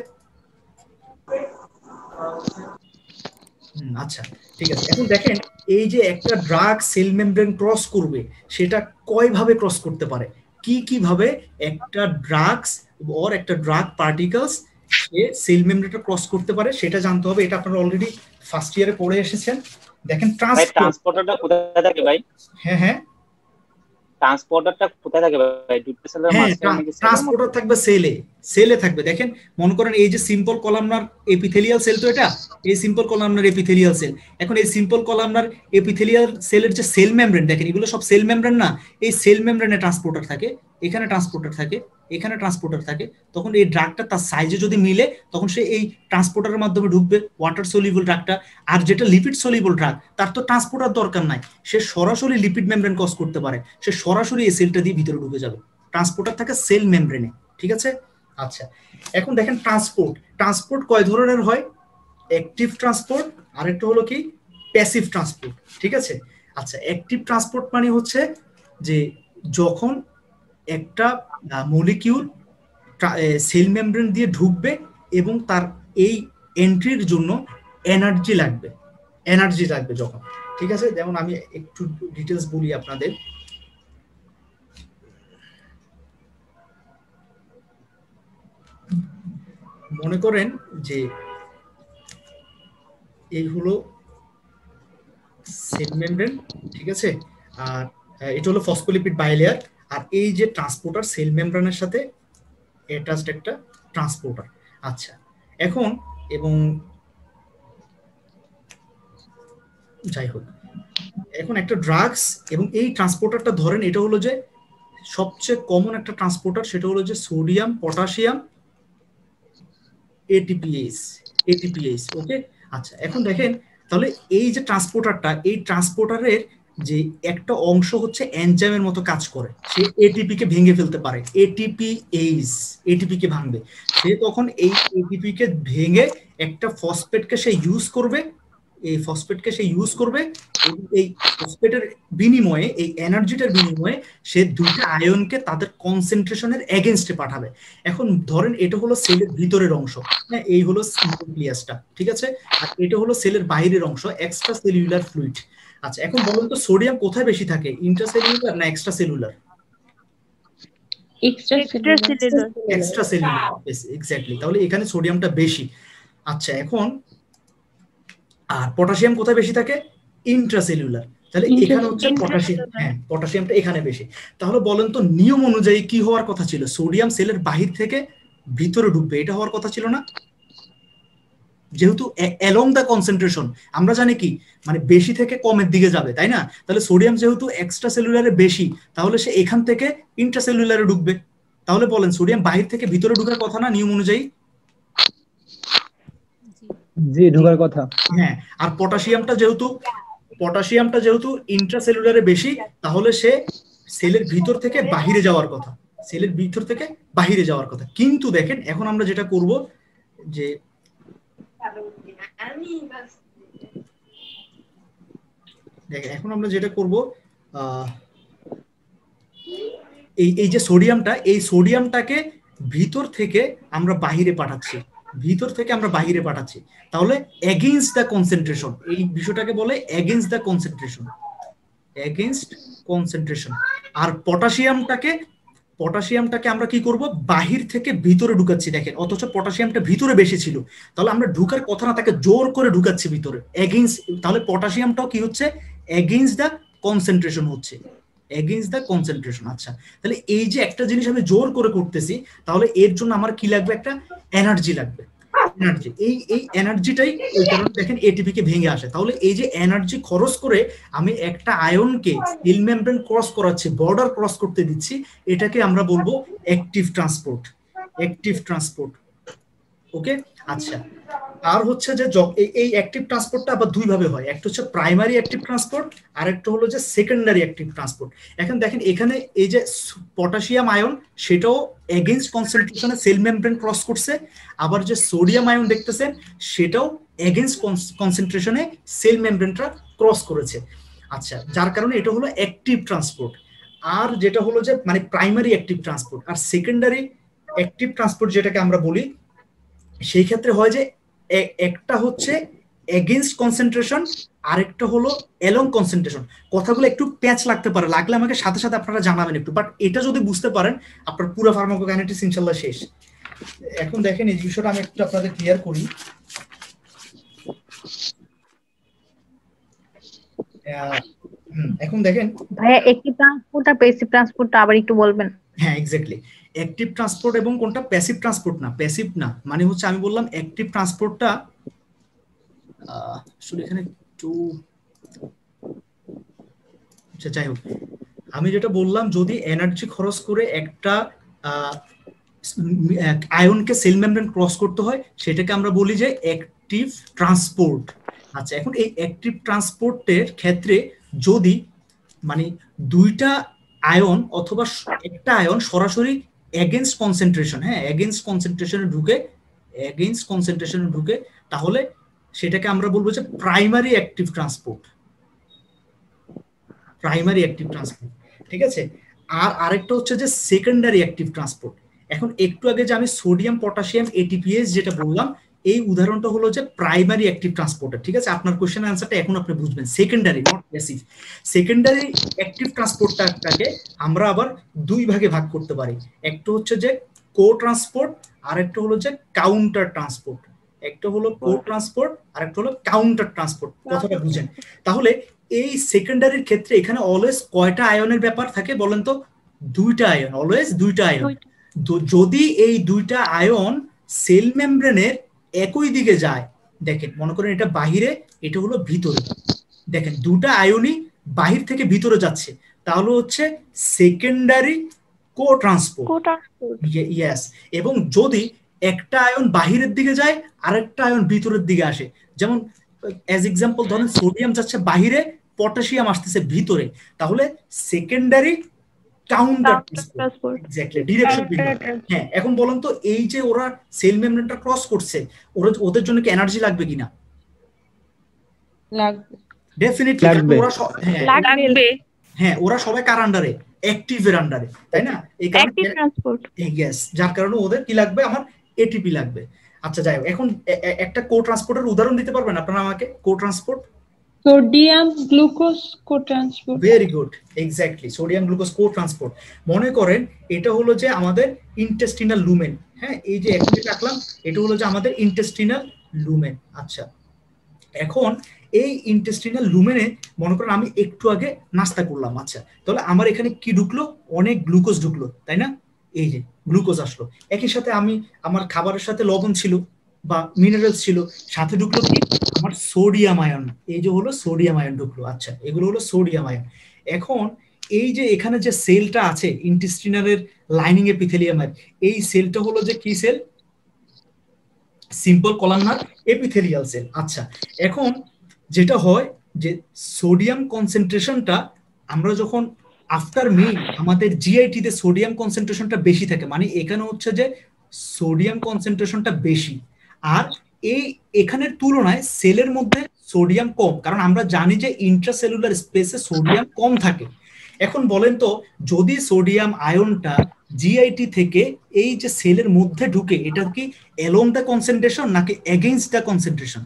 আচ্ছা ঠিক আছে। এখন দেখেন এই যে একটা ড্রাগ সেল মেমব্রেন ক্রস করবে, সেটা কয়ভাবে ক্রস করতে পারে, কি ভাবে একটা ড্রাগস অর একটা ড্রাগ পার্টিকেলস সে সেল মেমব্রেনটা ক্রস করতে পারে সেটা জানতে হবে। এটা আপনারা অলরেডি ফার্স্ট ইয়ারে পড়ে এসেছেন। দেখেন ট্রান্সপোর্টারটা কোথায় থাকে ভাই? হ্যাঁ ট্রান্সপোর্টারটা কোথায় থাকে ভাই? দুটো সেলের হ্যাঁ, মাঝখানে নাকি সেলের ট্রান্সপোর্টার মধ্যে? থাকবে সেলে থাকবে। দেখেন মনে করেন এই যে সিম্পল কলামনার এপিথেলিয়াল সেল, তো এটা এই সিম্পল কলামনার এপিথেলিয়াল সেল। এখন এই সিম্পল কলামনার এপিথেলিয়াল সেলের যে সেল মেমব্রেন, দেখেন এগুলো সব সেল মেমব্রেন না, এই সেল মেমব্রেনে ট্রান্সপোর্টার থাকে, এখানে ট্রান্সপোর্টার থাকে, এখানে ট্রান্সপোর্টার থাকে। তখন এই ড্রাগটা তার সাইজে যদি মিলে তখন সে এই ট্রান্সপোর্টারের মাধ্যমে ঢুকবে, ওয়াটার সলিউবল ড্রাগটা। আর যেটা লিপিড সলিউবল ড্রাগ, তার তো ট্রান্সপোর্টার দরকার নাই, সে সরাসরি লিপিড মেমব্রেন ক্রস করতে পারে, সে সরাসরি এই সেলটা দিয়ে ভিতরে ঢুকে যাবে। ট্রান্সপোর্টার থাকে সেল মেমব্রেনে, ঠিক আছে? আচ্ছা, এখন দেখেন ট্রান্সপোর্ট কয় ধরনের হয়? অ্যাক্টিভ ট্রান্সপোর্ট, আরেকটা হলো কি প্যাসিভ ট্রান্সপোর্ট, ঠিক আছে? আচ্ছা, অ্যাক্টিভ ট্রান্সপোর্ট মানে হচ্ছে যে যখন একটা মলিকিউল সেল মেমব্রেন দিয়ে ঢুকবে এবং তার এই এন্ট্রির জন্য এনার্জি লাগবে যখন, ঠিক আছে? যেমন আমি একটু ডিটেলস বলি আপনাদের। মনে করেন যে এই হলো সেল মেমব্রেন, ঠিক আছে? আর এটা হলো ফসফোলিপিড বাইলেয়ার, আর এই যে ট্রান্সপোর্টার সেল মেমব্রেনের সাথে অ্যাটাচড একটা ট্রান্সপোর্টার। আচ্ছা, এখন এবং যাই হোক, এখন একটা ড্রাগস এবং এই ট্রান্সপোর্টারটা ধরেন এটা হলো যে সবচেয়ে কমন একটা ট্রান্সপোর্টার, সেটা হলো যে সোডিয়াম পটাশিয়াম এটিপিএস। ওকে, আচ্ছা, এখন দেখেন তাহলে এই যে ট্রান্সপোর্টারটা, এই ট্রান্সপোর্টারের যে একটা অংশ হচ্ছে এনজাইমের মতো কাজ করে, সে এটিপি কে ভেঙে ফেলতে পারে, এটিপি কে ভাঙবে, সে তখন এই এটিপি কে ভেঙে একটা ফসফেটকে সে ইউজ করবে, এই ফসফেটের বিনিময়ে, এই এনার্জিটার বিনিময়ে সে দুইটা আয়নকে তাদের কনসেন্ট্রেশনের এগেনস্টে পাঠাবে। এখন ধরেন এটা হলো সেলের ভিতরের অংশ, হ্যাঁ, এই হলো নিউক্লিয়াসটা, ঠিক আছে? আর এটা হলো সেলের বাইরের অংশ, এক্সট্রা সেলুলার ফ্লুইড। আচ্ছা, এখন বলুন তো সোডিয়াম কোথায় বেশি থাকে, ইন্ট্রাসেলুলার না extracellular? Extracellular, exactly. তাহলে এখানে সোডিয়ামটা বেশি। আচ্ছা, এখন আর পটাশিয়াম কোথায় বেশি থাকে? ইন্ট্রাসেলুলার। তাহলে এখানে হচ্ছে পটাশিয়াম, হ্যাঁ, পটাশিয়ামটা এখানে বেশি। তাহলে বলেন তো নিয়ম অনুযায়ী কি হওয়ার কথা ছিল? সোডিয়াম সেলের বাহির থেকে ভিতরে ঢুকবে, এটা হওয়ার কথা ছিল না? যেহেতু অ্যালং দ্য কনসেন্ট্রেশন, আমরা জানি কি মানে বেশি থেকে কমের দিকে যাবে, তাই না? তাহলে সোডিয়াম যেহেতু এক্সট্রা সেলুলারে বেশি, তাহলে সে এখান থেকে ইন্ট্রাসেলুলারে ঢুকবে। তাহলে বলেন সোডিয়াম বাহির থেকে ভিতরে ঢুকার কথা না নিয়ম অনুযায়ী? জি, ঢোকার কথা। হ্যাঁ, আর পটাশিয়ামটা যেহেতু ইন্ট্রাসেলুলারে বেশি, তাহলে সে সেলের ভিতর থেকে বাহিরে যাওয়ার কথা, কিন্তু দেখেন এখন আমরা যেটা করব যে দেখেন এখন আমরা যেটা করব এই যে সোডিয়ামটাকে ভিতর থেকে আমরা বাহিরে পাঠাচ্ছি, তাহলে এগেইনস্ট দ্য কনসেন্ট্রেশন, এই বিষয়টাকে বলে এগেইনস্ট দ্য কনসেন্ট্রেশন। আর পটাশিয়ামটাকে আমরা কি করব, বাহির থেকে ভিতরে ঢুকাচ্ছি। দেখেন, অথচ পটাশিয়ামটা ভিতরে বেশি ছিল, তাহলে আমরা ঢুকার কথা না, তাকে জোর করে ঢুকাচ্ছি ভিতরে, এগেইনস্ট। তাহলে পটাশিয়ামটাও কি হচ্ছে, এগেইনস্ট দ্য কনসেন্ট্রেশন হচ্ছে, আচ্ছা, তাহলে এই যে একটা জিনিস আমি জোর করে করতেছি, তাহলে এর জন্য আমার কি লাগবে, একটা এনার্জি লাগবে। এই এনার্জিটাই ওই কারণে দেখেন এটিপি কে ভেঙে আসে। তাহলে এই যে এনার্জি খরচ করে আমি একটা আয়নকে সেল মেমব্রেন ক্রস করাচ্ছি, বর্ডার ক্রস করতে দিচ্ছি, এটাকে আমরা বলবো অ্যাক্টিভ ট্রান্সপোর্ট। ওকে, আচ্ছা, আর হচ্ছে যে এই অ্যাক্টিভ ট্রান্সপোর্টটা আবার দুই ভাবে হয়, একটা হচ্ছে প্রাইমারি অ্যাক্টিভ ট্রান্সপোর্ট, আর একটা হলো যে সেকেন্ডারি অ্যাক্টিভ ট্রান্সপোর্ট। এখন দেখেন এখানে এই যে পটাশিয়াম আয়ন, সেটাও এগেইনস্ট কনসেন্ট্রেশনে সেল মেমব্রেন ক্রস করছে, আবার যে সোডিয়াম আয়ন দেখতেছেন সেটাও এগেইনস্ট কনসেন্ট্রেশনে সেল মেমব্রেনটা ক্রস করেছে। আচ্ছা, যার কারণে এটা হলো অ্যাক্টিভ ট্রান্সপোর্ট। আর যেটা হলো যে মানে প্রাইমারি অ্যাক্টিভ ট্রান্সপোর্ট, আর সেকেন্ডারি অ্যাক্টিভ ট্রান্সপোর্ট যেটাকে আমরা বলি, সেই ক্ষেত্রে হয় যে একটা হচ্ছে এগেইনস্ট কনসেন্ট্রেশন, আরেকটা হলো অ্যালং কনসেন্ট্রেশন। কথাগুলো একটু প্যাচ লাগতে পারে, লাগলে আমাকে সাথে সাথে আপনারা জানাবেন একটু, বাট এটা যদি বুঝতে পারেন আপনার পুরো ফার্মাকোকাইনেটিক্স ইনশাআল্লাহ শেষ। এখন দেখেন এই বিষয়টা আমি একটু আপনাদের ক্লিয়ার করি। এখন দেখেন ভাইয়া অ্যাক্টিভ ট্রান্সপোর্ট আর প্যাসিভ ট্রান্সপোর্টটা আবার একটু বলবেন? হ্যাঁ এক্স্যাক্টলি, অ্যাক্টিভ ট্রান্সপোর্ট এবং কোনটা প্যাসিভ ট্রান্সপোর্ট না, প্যাসিভ না মানে হচ্ছে আমি বললাম অ্যাক্টিভ ট্রান্সপোর্টটা আসলে এখানে একটু যাই হোক, আমি যেটা বললাম যদি এনার্জি খরচ করে একটা আয়নকে সেল মেমব্রেন ক্রস করতে হয় সেটাকে আমরা বলি যে অ্যাক্টিভ ট্রান্সপোর্ট। আচ্ছা এখন এই অ্যাক্টিভ ট্রান্সপোর্টের ক্ষেত্রে যদি মানে দুইটা আয়ন অথবা একটা আয়ন সরাসরি এগেইনস্ট কনসেন্ট্রেশন, হ্যাঁ এগেইনস্ট কনসেন্ট্রেশনে ঢুকে তাহলে সেটাকে আমরা বলবো যে প্রাইমারি অ্যাক্টিভ ট্রান্সপোর্ট, ঠিক আছে। আর আরেকটা হচ্ছে যে সেকেন্ডারি অ্যাক্টিভ ট্রান্সপোর্ট। এখন একটু আগে যে আমি সোডিয়াম পটাশিয়াম এটিপিএস যেটা বললাম এই উদাহরণটা হলো যে প্রাইমারি অ্যাক্টিভ ট্রান্সপোর্টার, ঠিক আছে। আপনার কোশ্চেন আনসারটা এখন আপনি বুঝবেন, secondary not passive. Secondary active ট্রান্সপোর্টারটাকে আমরা আবার দুই ভাগে ভাগ করতে পারি, একটা হচ্ছে যে কো ট্রান্সপোর্ট আর একটা হলো যে কাউন্টার ট্রান্সপোর্ট। একটা হলো কো ট্রান্সপোর্ট আর একটা হলো কাউন্টার ট্রান্সপোর্ট, কথাটা বুঝেন। তাহলে এই সেকেন্ডারির ক্ষেত্রে এখানে অলওয়েজ কয়টা আয়নের ব্যাপার থাকে বলেন তো? দুইটা আয়ন, অলওয়েজ দুইটা আয়ন। যদি এই দুইটা আয়ন সেল মেমব্রেনের একই দিকে যায়, দেখেন মনে করেন এটা বাহিরে এটা হলো ভিতরে, দেখেন দুটা আয়নই বাহির থেকে ভিতরে যাচ্ছে, তাহলে হচ্ছে সেকেন্ডারি কো ট্রান্সপোর্ট। ইয়েস, এবং যদি একটা আয়ন বাহিরের দিকে যায় আরেকটা আয়ন ভিতরের দিকে আসে, যেমন অ্যাজ এক্সাম্পল ধরেন সোডিয়াম যাচ্ছে বাহিরে, পটাশিয়াম আসতেছে ভিতরে, তাহলে secondary counter transport. Exactly, direction ভিন্ন। হ্যাঁ এখন বলেন তো এই যে ওরা সেল মেমব্রেনটা ক্রস করছে ওদের জন্য কি এনার্জি লাগবে কিনা? লাগবে, ডেফিনেটলি ওরা লাগবে। হ্যাঁ ওরা সবাই কার আন্ডারে? অ্যাক্টিভের আন্ডারে, তাই না? এই অ্যাক্টিভ ট্রান্সপোর্ট, ইয়েস, যার কারণে ওদের কি লাগবে? আমার এটিপি লাগবে। আচ্ছা যাই হোক, এখন একটা কো ট্রান্সপোর্টের উদাহরণ দিতে পারবেন আপনারা আমাকে? Co transport sodium glucose co transport. Very good, exactly, sodium glucose co transport. মনে করেন এটা হলো যে আমাদের ইন্টেস্টিনাল লুমেন, হ্যাঁ এই যে এখন যেটা রাখলাম এটা হলো যে আমাদের ইন্টেস্টিনাল লুমেন। আচ্ছা এখন এই ইন্টেস্টিনাল লুমেনে মনে করেন আমি একটু আগে নাস্তা করলাম, আচ্ছা তাহলে আমার এখানে কি ঢুকলো? অনেক গ্লুকোজ ঢুকলো, তাই না? এই যে গ্লুকোজ আসলো, একই সাথে আমি আমার খাবারের সাথে লবণ ছিল বা মিনারেলস ছিল, সাথে ঢুকলো কি? আমার সোডিয়াম আয়ন, এই যে হলো সোডিয়াম আয়ন ঢুকলো। আচ্ছা এগুলো হলো সোডিয়াম আয়ন। এখন এই যে এখানে যে সেলটা আছে ইন্টেস্টিনালের লাইনিং এপিথেলিয়ামের, এই সেলটা হলো যে কি cell? Simple columnar epithelial cell. আচ্ছা এখন যেটা হয় যে সোডিয়াম কনসেন্ট্রেশনটা আমরা যখন আফটার মিল আমাদের জিআইটি তে সোডিয়াম কনসেন্ট্রেশনটা বেশি থাকে, মানে এখানে হচ্ছে যে সোডিয়াম কনসেন্ট্রেশনটা বেশি, আর এই এখানের তুলনায় সেলের মধ্যে সোডিয়াম কম, কারণ আমরা জানি যে ইন্ট্রাসেলুলার স্পেসে সোডিয়াম কম থাকে। এখন বলেন তো যদি সোডিয়াম আয়নটা জিআইটি থেকে এই যে সেলের মধ্যে ঢুকে, এটা কি অ্যালং দ্য কনসেন্ট্রেশন নাকি এগেইনস্ট দ্য কনসেন্ট্রেশন?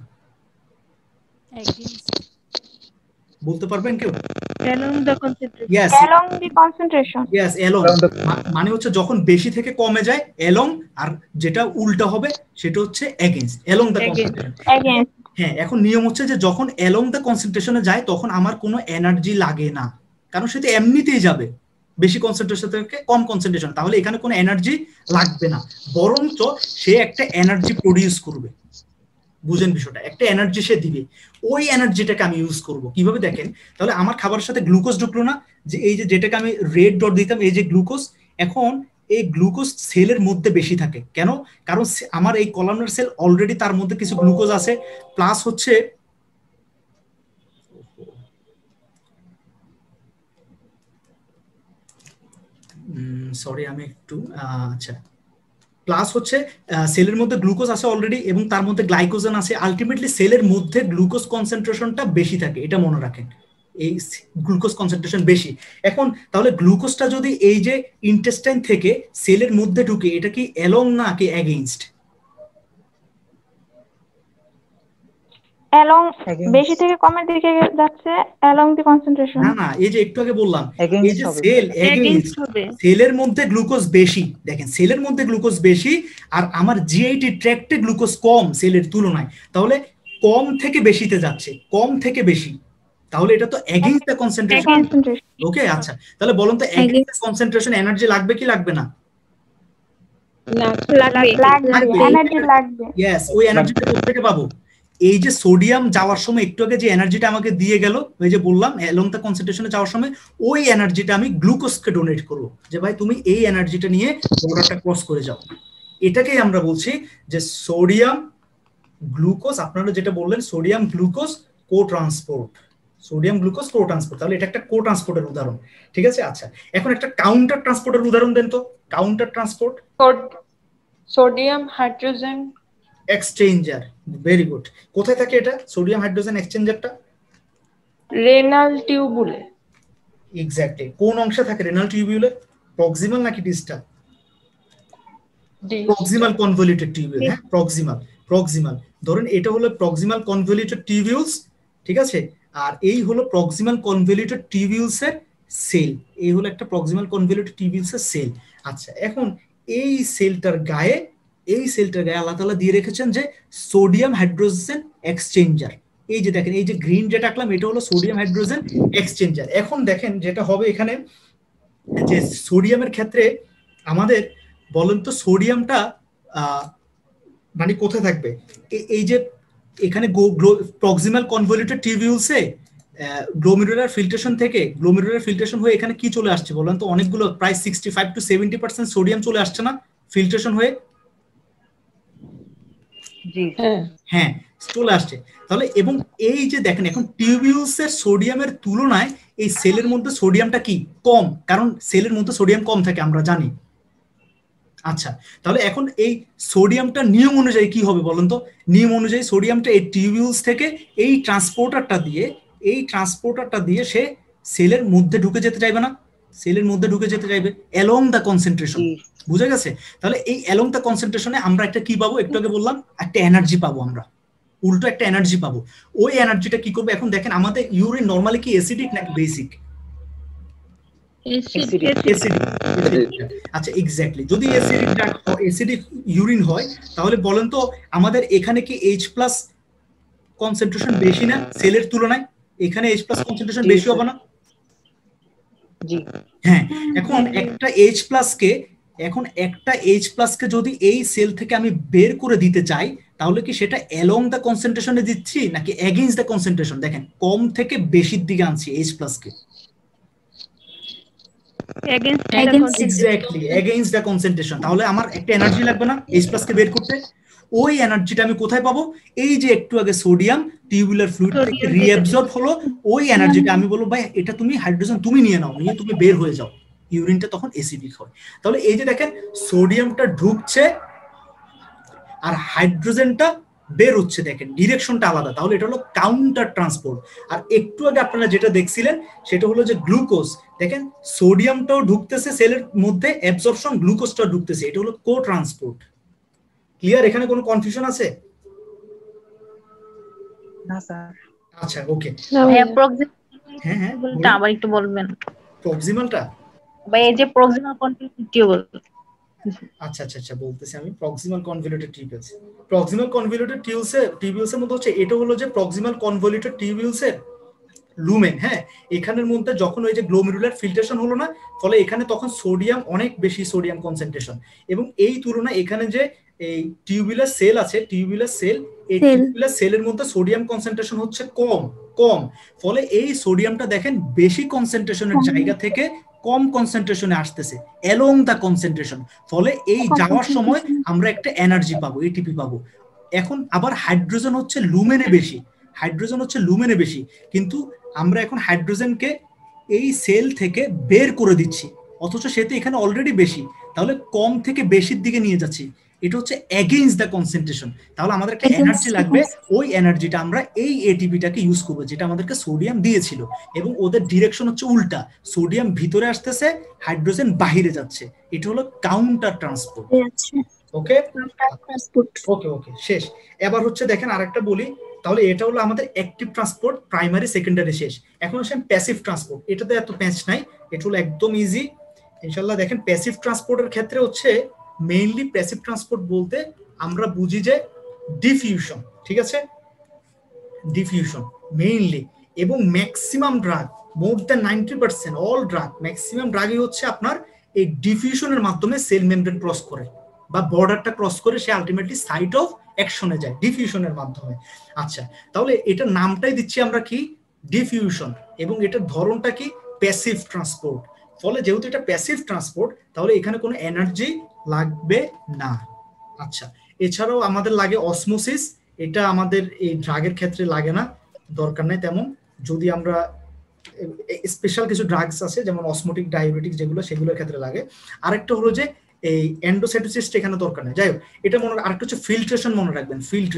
বলতে পারবেন কেউ? along the concentration, Yes. along the concentration, Yes, along মানে হচ্ছে যখন বেশি থেকে কমে যায় along, আর যেটা উল্টা হবে সেটা হচ্ছে against, along the concentration. against, হ্যাঁ এখন নিয়ম হচ্ছে যে যখন along the concentration এ যায় তখন আমার কোনো এনার্জি লাগে না, কারণ সেটা এমনিতেই যাবে বেশি কনসেন্ট্রেশন থেকে কম কনসেন্ট্রেশন, তাহলে এখানে কোনো এনার্জি লাগবে না, বরঞ্চ সে একটা এনার্জি প্রডিউস করবে। বুঝেন বিষয়টা? একটা এনার্জি সে দিবে, ওই এনার্জিটাকে আমি ইউজ করব কিভাবে দেখেন। তাহলে আমার খাবারের সাথে গ্লুকোজ ঢুকলো না, যে এই যে যেটাকে আমি রেড ডট দিতাম, এই যে গ্লুকোজ, এখন এই গ্লুকোজ সেলের মধ্যে বেশি থাকে কেন? কারণ আমার এই কলামনার সেল অলরেডি তার মধ্যে কিছু গ্লুকোজ আছে, প্লাস হচ্ছে সরি আমি একটু আচ্ছা প্লাস হচ্ছে সেলের মধ্যে গ্লুকোজ আছে অলরেডি এবং তার মধ্যে গ্লাইকোজেন আছে, আলটিমেটলি সেলের মধ্যে গ্লুকোজ কনসেন্ট্রেশনটা বেশি থাকে, এটা মনে রাখেন, এই গ্লুকোজ কনসেন্ট্রেশন বেশি। এখন তাহলে গ্লুকোজটা যদি এই যে ইন্টেস্টাইন থেকে সেলের মধ্যে ঢুকে, এটা কি অ্যালং না কি এগেইনস্ট? along, বেশি থেকে কমের দিকে যাচ্ছে, along the concentration, না না, এই যে একটু আগে বললাম Against এই যে হবে। সেল against হবে, সেলের মধ্যে গ্লুকোজ বেশি, দেখেন সেলের মধ্যে গ্লুকোজ বেশি আর আমার জিআইটি ট্র্যাক্টে গ্লুকোজ কম সেলের তুলনায়, তাহলে কম থেকে বেশিতে যাচ্ছে, কম থেকে বেশি, তাহলে এটা তো এগেইনস্ট দ্য কনসেন্ট্রেশন। ওকে, আচ্ছা তাহলে বলুন তো এগেইনস্ট দ্য কনসেন্ট্রেশন এনার্জি লাগবে কি লাগবে না? লাগবে। ইয়েস, ওই এনার্জিটা কোথা থেকে পাবো? এই যে সোডিয়াম যাওয়ার সময় একটু আগে যে এনার্জিটা আমাকে দিয়ে গেল, ওই যে বললাম অ্যালং দ্য কনসেন্ট্রেশনে যাওয়ার সময়, ওই এনার্জিটা আমি গ্লুকোজকে ডোনেট করবো, যে ভাই তুমি এই এনার্জিটা নিয়ে বর্ডারটা ক্রস করে যাও। এটাকেই আমরা বলছি যে সোডিয়াম গ্লুকোজ, আপনারা যেটা বললেন sodium glucose co transport, sodium glucose co transport, তাহলে এটা একটা কো ট্রান্সপোর্টের উদাহরণ। ঠিক আছে, আচ্ছা এখন একটা কাউন্টার ট্রান্সপোর্টের উদাহরণ দেন তো। Counter transport, sodium hydrogen exchanger, very good. কোথায় থাকে এটা সোডিয়াম হাইড্রোজেন এক্সচেঞ্জারটা? রেনাল টিউবুলে। এক্স্যাক্টলি, কোন অংশে থাকে রেনাল টিউবিউলে? প্রক্সিমাল নাকি ডিস্টাল? প্রক্সিমাল কনভলিউটেড টিউবিউল, হ্যাঁ প্রক্সিমাল, প্রক্সিমাল। ধরুন এটা হলো প্রক্সিমাল কনভলিউটেড টিউবিউলস, ঠিক আছে, আর এই হলো প্রক্সিমাল কনভলিউটেড টিউবিউলস এর সেল, এই হলো একটা প্রক্সিমাল কনভলিউটেড টিউবিউলস এর সেল। আচ্ছা এখন এই সেলটার গায়ে, এই সেলটার গায়ে আল্লাহ তাআলা দিয়ে রেখেছেন যে সোডিয়াম হাইড্রোজেন এক্সচেঞ্জার। এই যে দেখেন, এই যে গ্রিন যেটা আঁকলাম এটা হলো সোডিয়াম হাইড্রোজেন এক্সচেঞ্জার। এখন দেখেন যেটা হবে এখানে, যে সোডিয়ামের ক্ষেত্রে আমাদের বলেন তো সোডিয়ামটা মানে কোথায় থাকবে? এই যে এখানে প্রক্সিমাল কনভলিউটেড টিউবিউলসে গ্লোমেরুলার ফিল্ট্রেশন থেকে, গ্লোমেরুলার ফিল্ট্রেশন হয়ে এখানে কি চলে আসছে বলেন তো? অনেকগুলো, প্রায় 65 to 70% সোডিয়াম চলে আসছে না ফিল্ট্রেশন হয়ে? হ্যাঁ চলে আসছে। তাহলে এবং এই যে দেখেন এখন টিউবিউলস এর সোডিয়ামের তুলনায় এই সেলের মধ্যে সোডিয়ামটা কি কম, কারণ সেলের মধ্যে সোডিয়াম কম থাকে আমরা জানি। আচ্ছা তাহলে এখন এই সোডিয়ামটা নিয়ম অনুযায়ী কি হবে বলেন তো? নিয়ম অনুযায়ী সোডিয়ামটা এই টিউবিউলস থেকে এই ট্রান্সপোর্টারটা দিয়ে সে সেলের মধ্যে ঢুকে যেতে চাইবে না? সেলের মধ্যে ঢুকে যেতে চাইবে অ্যালং দ্য কনসেন্ট্রেশন, বুঝা গেছে? তাহলে এই অ্যালং দ্য কনসেন্ট্রেশনে আমরা একটা কি পাবো? একটু আগে বললাম একটা এনার্জি পাবো, আমরা উল্টো একটা এনার্জি পাবো। ওই এনার্জিটা কি করবে? এখন দেখেন আমাদের ইউরিন নরমালি কি অ্যাসিডিক নাকি বেসিক? আচ্ছা এক্স্যাক্টলি, যদি অ্যাসিডিক ইউরিন হয় তাহলে বলেন তো আমাদের এখানে কি H+ কনসেন্ট্রেশন বেশি না সেলের তুলনায়? এখানে H+ কনসেন্ট্রেশন বেশি হবে না? জি হ্যাঁ, এখন একটা H+ কে যদি এই সেল থেকে আমি বের করে দিতে চাই তাহলে কি সেটা অ্যালং দ্য কনসেন্ট্রেশনে দিচ্ছি নাকি এগেইনস্ট দ্য কনসেন্ট্রেশন? দেখেন কম থেকে বেশির দিকে আনছি H+ কে, এক্স্যাক্টলি এগেইনস্ট দ্য কনসেন্ট্রেশন। তাহলে আমার একটা এনার্জি লাগবে না H+ কে বের করতে? ওই এনার্জিটা আমি কোথায় পাবো? এই যে একটু আগে সোডিয়াম টিউবুলার ফ্লুইড থেকে রিঅ্যাবজর্ব হলো, ওই এনার্জিটা আমি বলবো ভাই এটা তুমি হাইড্রোজেন তুমি নিয়ে নাও, নিয়ে তুমি বের হয়ে যাও, ইউরিনটা তখন অ্যাসিডিক হয়। তাহলে এই যে দেখেন সোডিয়ামটা ঢুকছে আর হাইড্রোজেনটা বের হচ্ছে, দেখেন ডিরেকশনটা আলাদা। তাহলে এটা হলো কাউন্টার ট্রান্সপোর্ট। আর একটু আগে আপনারা যেটা দেখছিলেন সেটা হলো যে গ্লুকোজ, দেখেন সোডিয়ামটাও ঢুকতেছে সেলের মধ্যে, অ্যাবজর্পশন গ্লুকোজটাও ঢুকতেছে, এটা হলো কো ট্রান্সপোর্ট। ক্লিয়ার? এখানে কোনো কনফিউশন আছে? না স্যার। আচ্ছা ওকে, হ্যাঁ হ্যাঁ বলতে আবার একটু বলবেন প্রক্সিমালটা ভাই, এই যে প্রক্সিমাল কনভলিউটেড টিউবুল। আচ্ছা আচ্ছা আচ্ছা বলতেছি আমি। Proximal convoluted tubules, proximal convoluted টিউবিউলসের মধ্যে হচ্ছে এটা হলো যে প্রক্সিমাল কনভলিউটেড টিউবিউলসের লুমেন। হ্যাঁ, এখানের মধ্যে যখন ওই যে গ্লোমেরুলার ফিল্ট্রেশন হলো না, ফলে এখানে তখন সোডিয়াম অনেক বেশি সোডিয়াম কনসেন্ট্রেশন, এবং এই তুলনায় এখানে যে এই টিউবুলার সেল আছে, টিউবুলার সেল, এই টিউবুলার সেলের মধ্যে সোডিয়াম কনসেন্ট্রেশন হচ্ছে কম, ফলে এই সোডিয়ামটা দেখেন বেশি কনসেন্ট্রেশনের জায়গা থেকে কম কনসেন্ট্রেশনে আসতেছে অ্যালং দ্য কনসেন্ট্রেশন, ফলে এই যাওয়ার সময় আমরা একটা এনার্জি পাবো, এটিপি পাবো। এখন আবার হাইড্রোজেন হচ্ছে লুমেনে বেশি, কিন্তু আমরা এখন হাইড্রোজেনকে এই সেল থেকে বের করে দিচ্ছি, অথচ সেটা এখানে অলরেডি বেশি, তাহলে কম থেকে বেশির দিকে নিয়ে যাচ্ছি। এটা হচ্ছে এগেইনস্ট দ্য কনসেন্ট্রেশন। তাহলে আমাদের একটা এনার্জি লাগবে, ওই এনার্জিটা আমরা এই এটিপিটাকে ইউজ করবো যেটা আমাদেরকে সোডিয়াম দিয়েছিল, এবং ওদের ডিরেকশন হচ্ছে উল্টা, সোডিয়াম ভিতরে আসতেছে, হাইড্রোজেন বাহিরে যাচ্ছে। এটা হলো কাউন্টার ট্রান্সপোর্ট। ওকে ওকে ওকে শেষ। এবার হচ্ছে দেখেন আরেকটা বলি, তাহলে এটা হলো আমাদের অ্যাক্টিভ ট্রান্সপোর্ট, প্রাইমারি সেকেন্ডারি শেষ। এখন আসেন প্যাসিভ ট্রান্সপোর্ট, এটাতে এত প্যাচ নাই, এটা হলো একদম ইজি ইনশাআল্লাহ। দেখেন প্যাসিভ ট্রান্সপোর্টের ক্ষেত্রে হচ্ছে মেইনলি প্যাসিভ ট্রান্সপোর্ট বলতে আমরা বুঝি যে ডিফিউশন, ঠিক আছে, ডিফিউশন মেইনলি এবং maximum drug, more than 90% all drug, maximum ড্রাগই হচ্ছে আপনার এই ডিফিউশনের মাধ্যমে সেল মেমব্রেন ক্রস করে বা বর্ডারটা ক্রস করে সে আলটিমেটলি সাইট অফ অ্যাকশনে যায় ডিফিউশনের মাধ্যমে। আচ্ছা, তাহলে এটার নামটাই দিচ্ছি আমরা কি, ডিফিউশন, এবং এটার ধরনটা কি, প্যাসিভ ট্রান্সপোর্ট। ফলে যেহেতু এটা প্যাসিভ ট্রান্সপোর্ট, তাহলে এখানে কোনো এনার্জি লাগবে না। আচ্ছা, এছাড়াও আমাদের লাগে অসমোসিস, এটা আমাদের এই ড্রাগের ক্ষেত্রে লাগে না, দরকার নেই তেমন। যদি আমরা স্পেশাল কিছু ড্রাগস আছে যেমন অসমোটিক ডায়াবেটিক যেগুলো, সেগুলোর ক্ষেত্রে লাগে। আরেকটা হলো যে এই এন্ডোসাইটোসিস এখানে দরকার নেই। যাই হোক, এটা মনে, আরেকটা হচ্ছে ফিল্ট্রেশন মনে রাখবেন,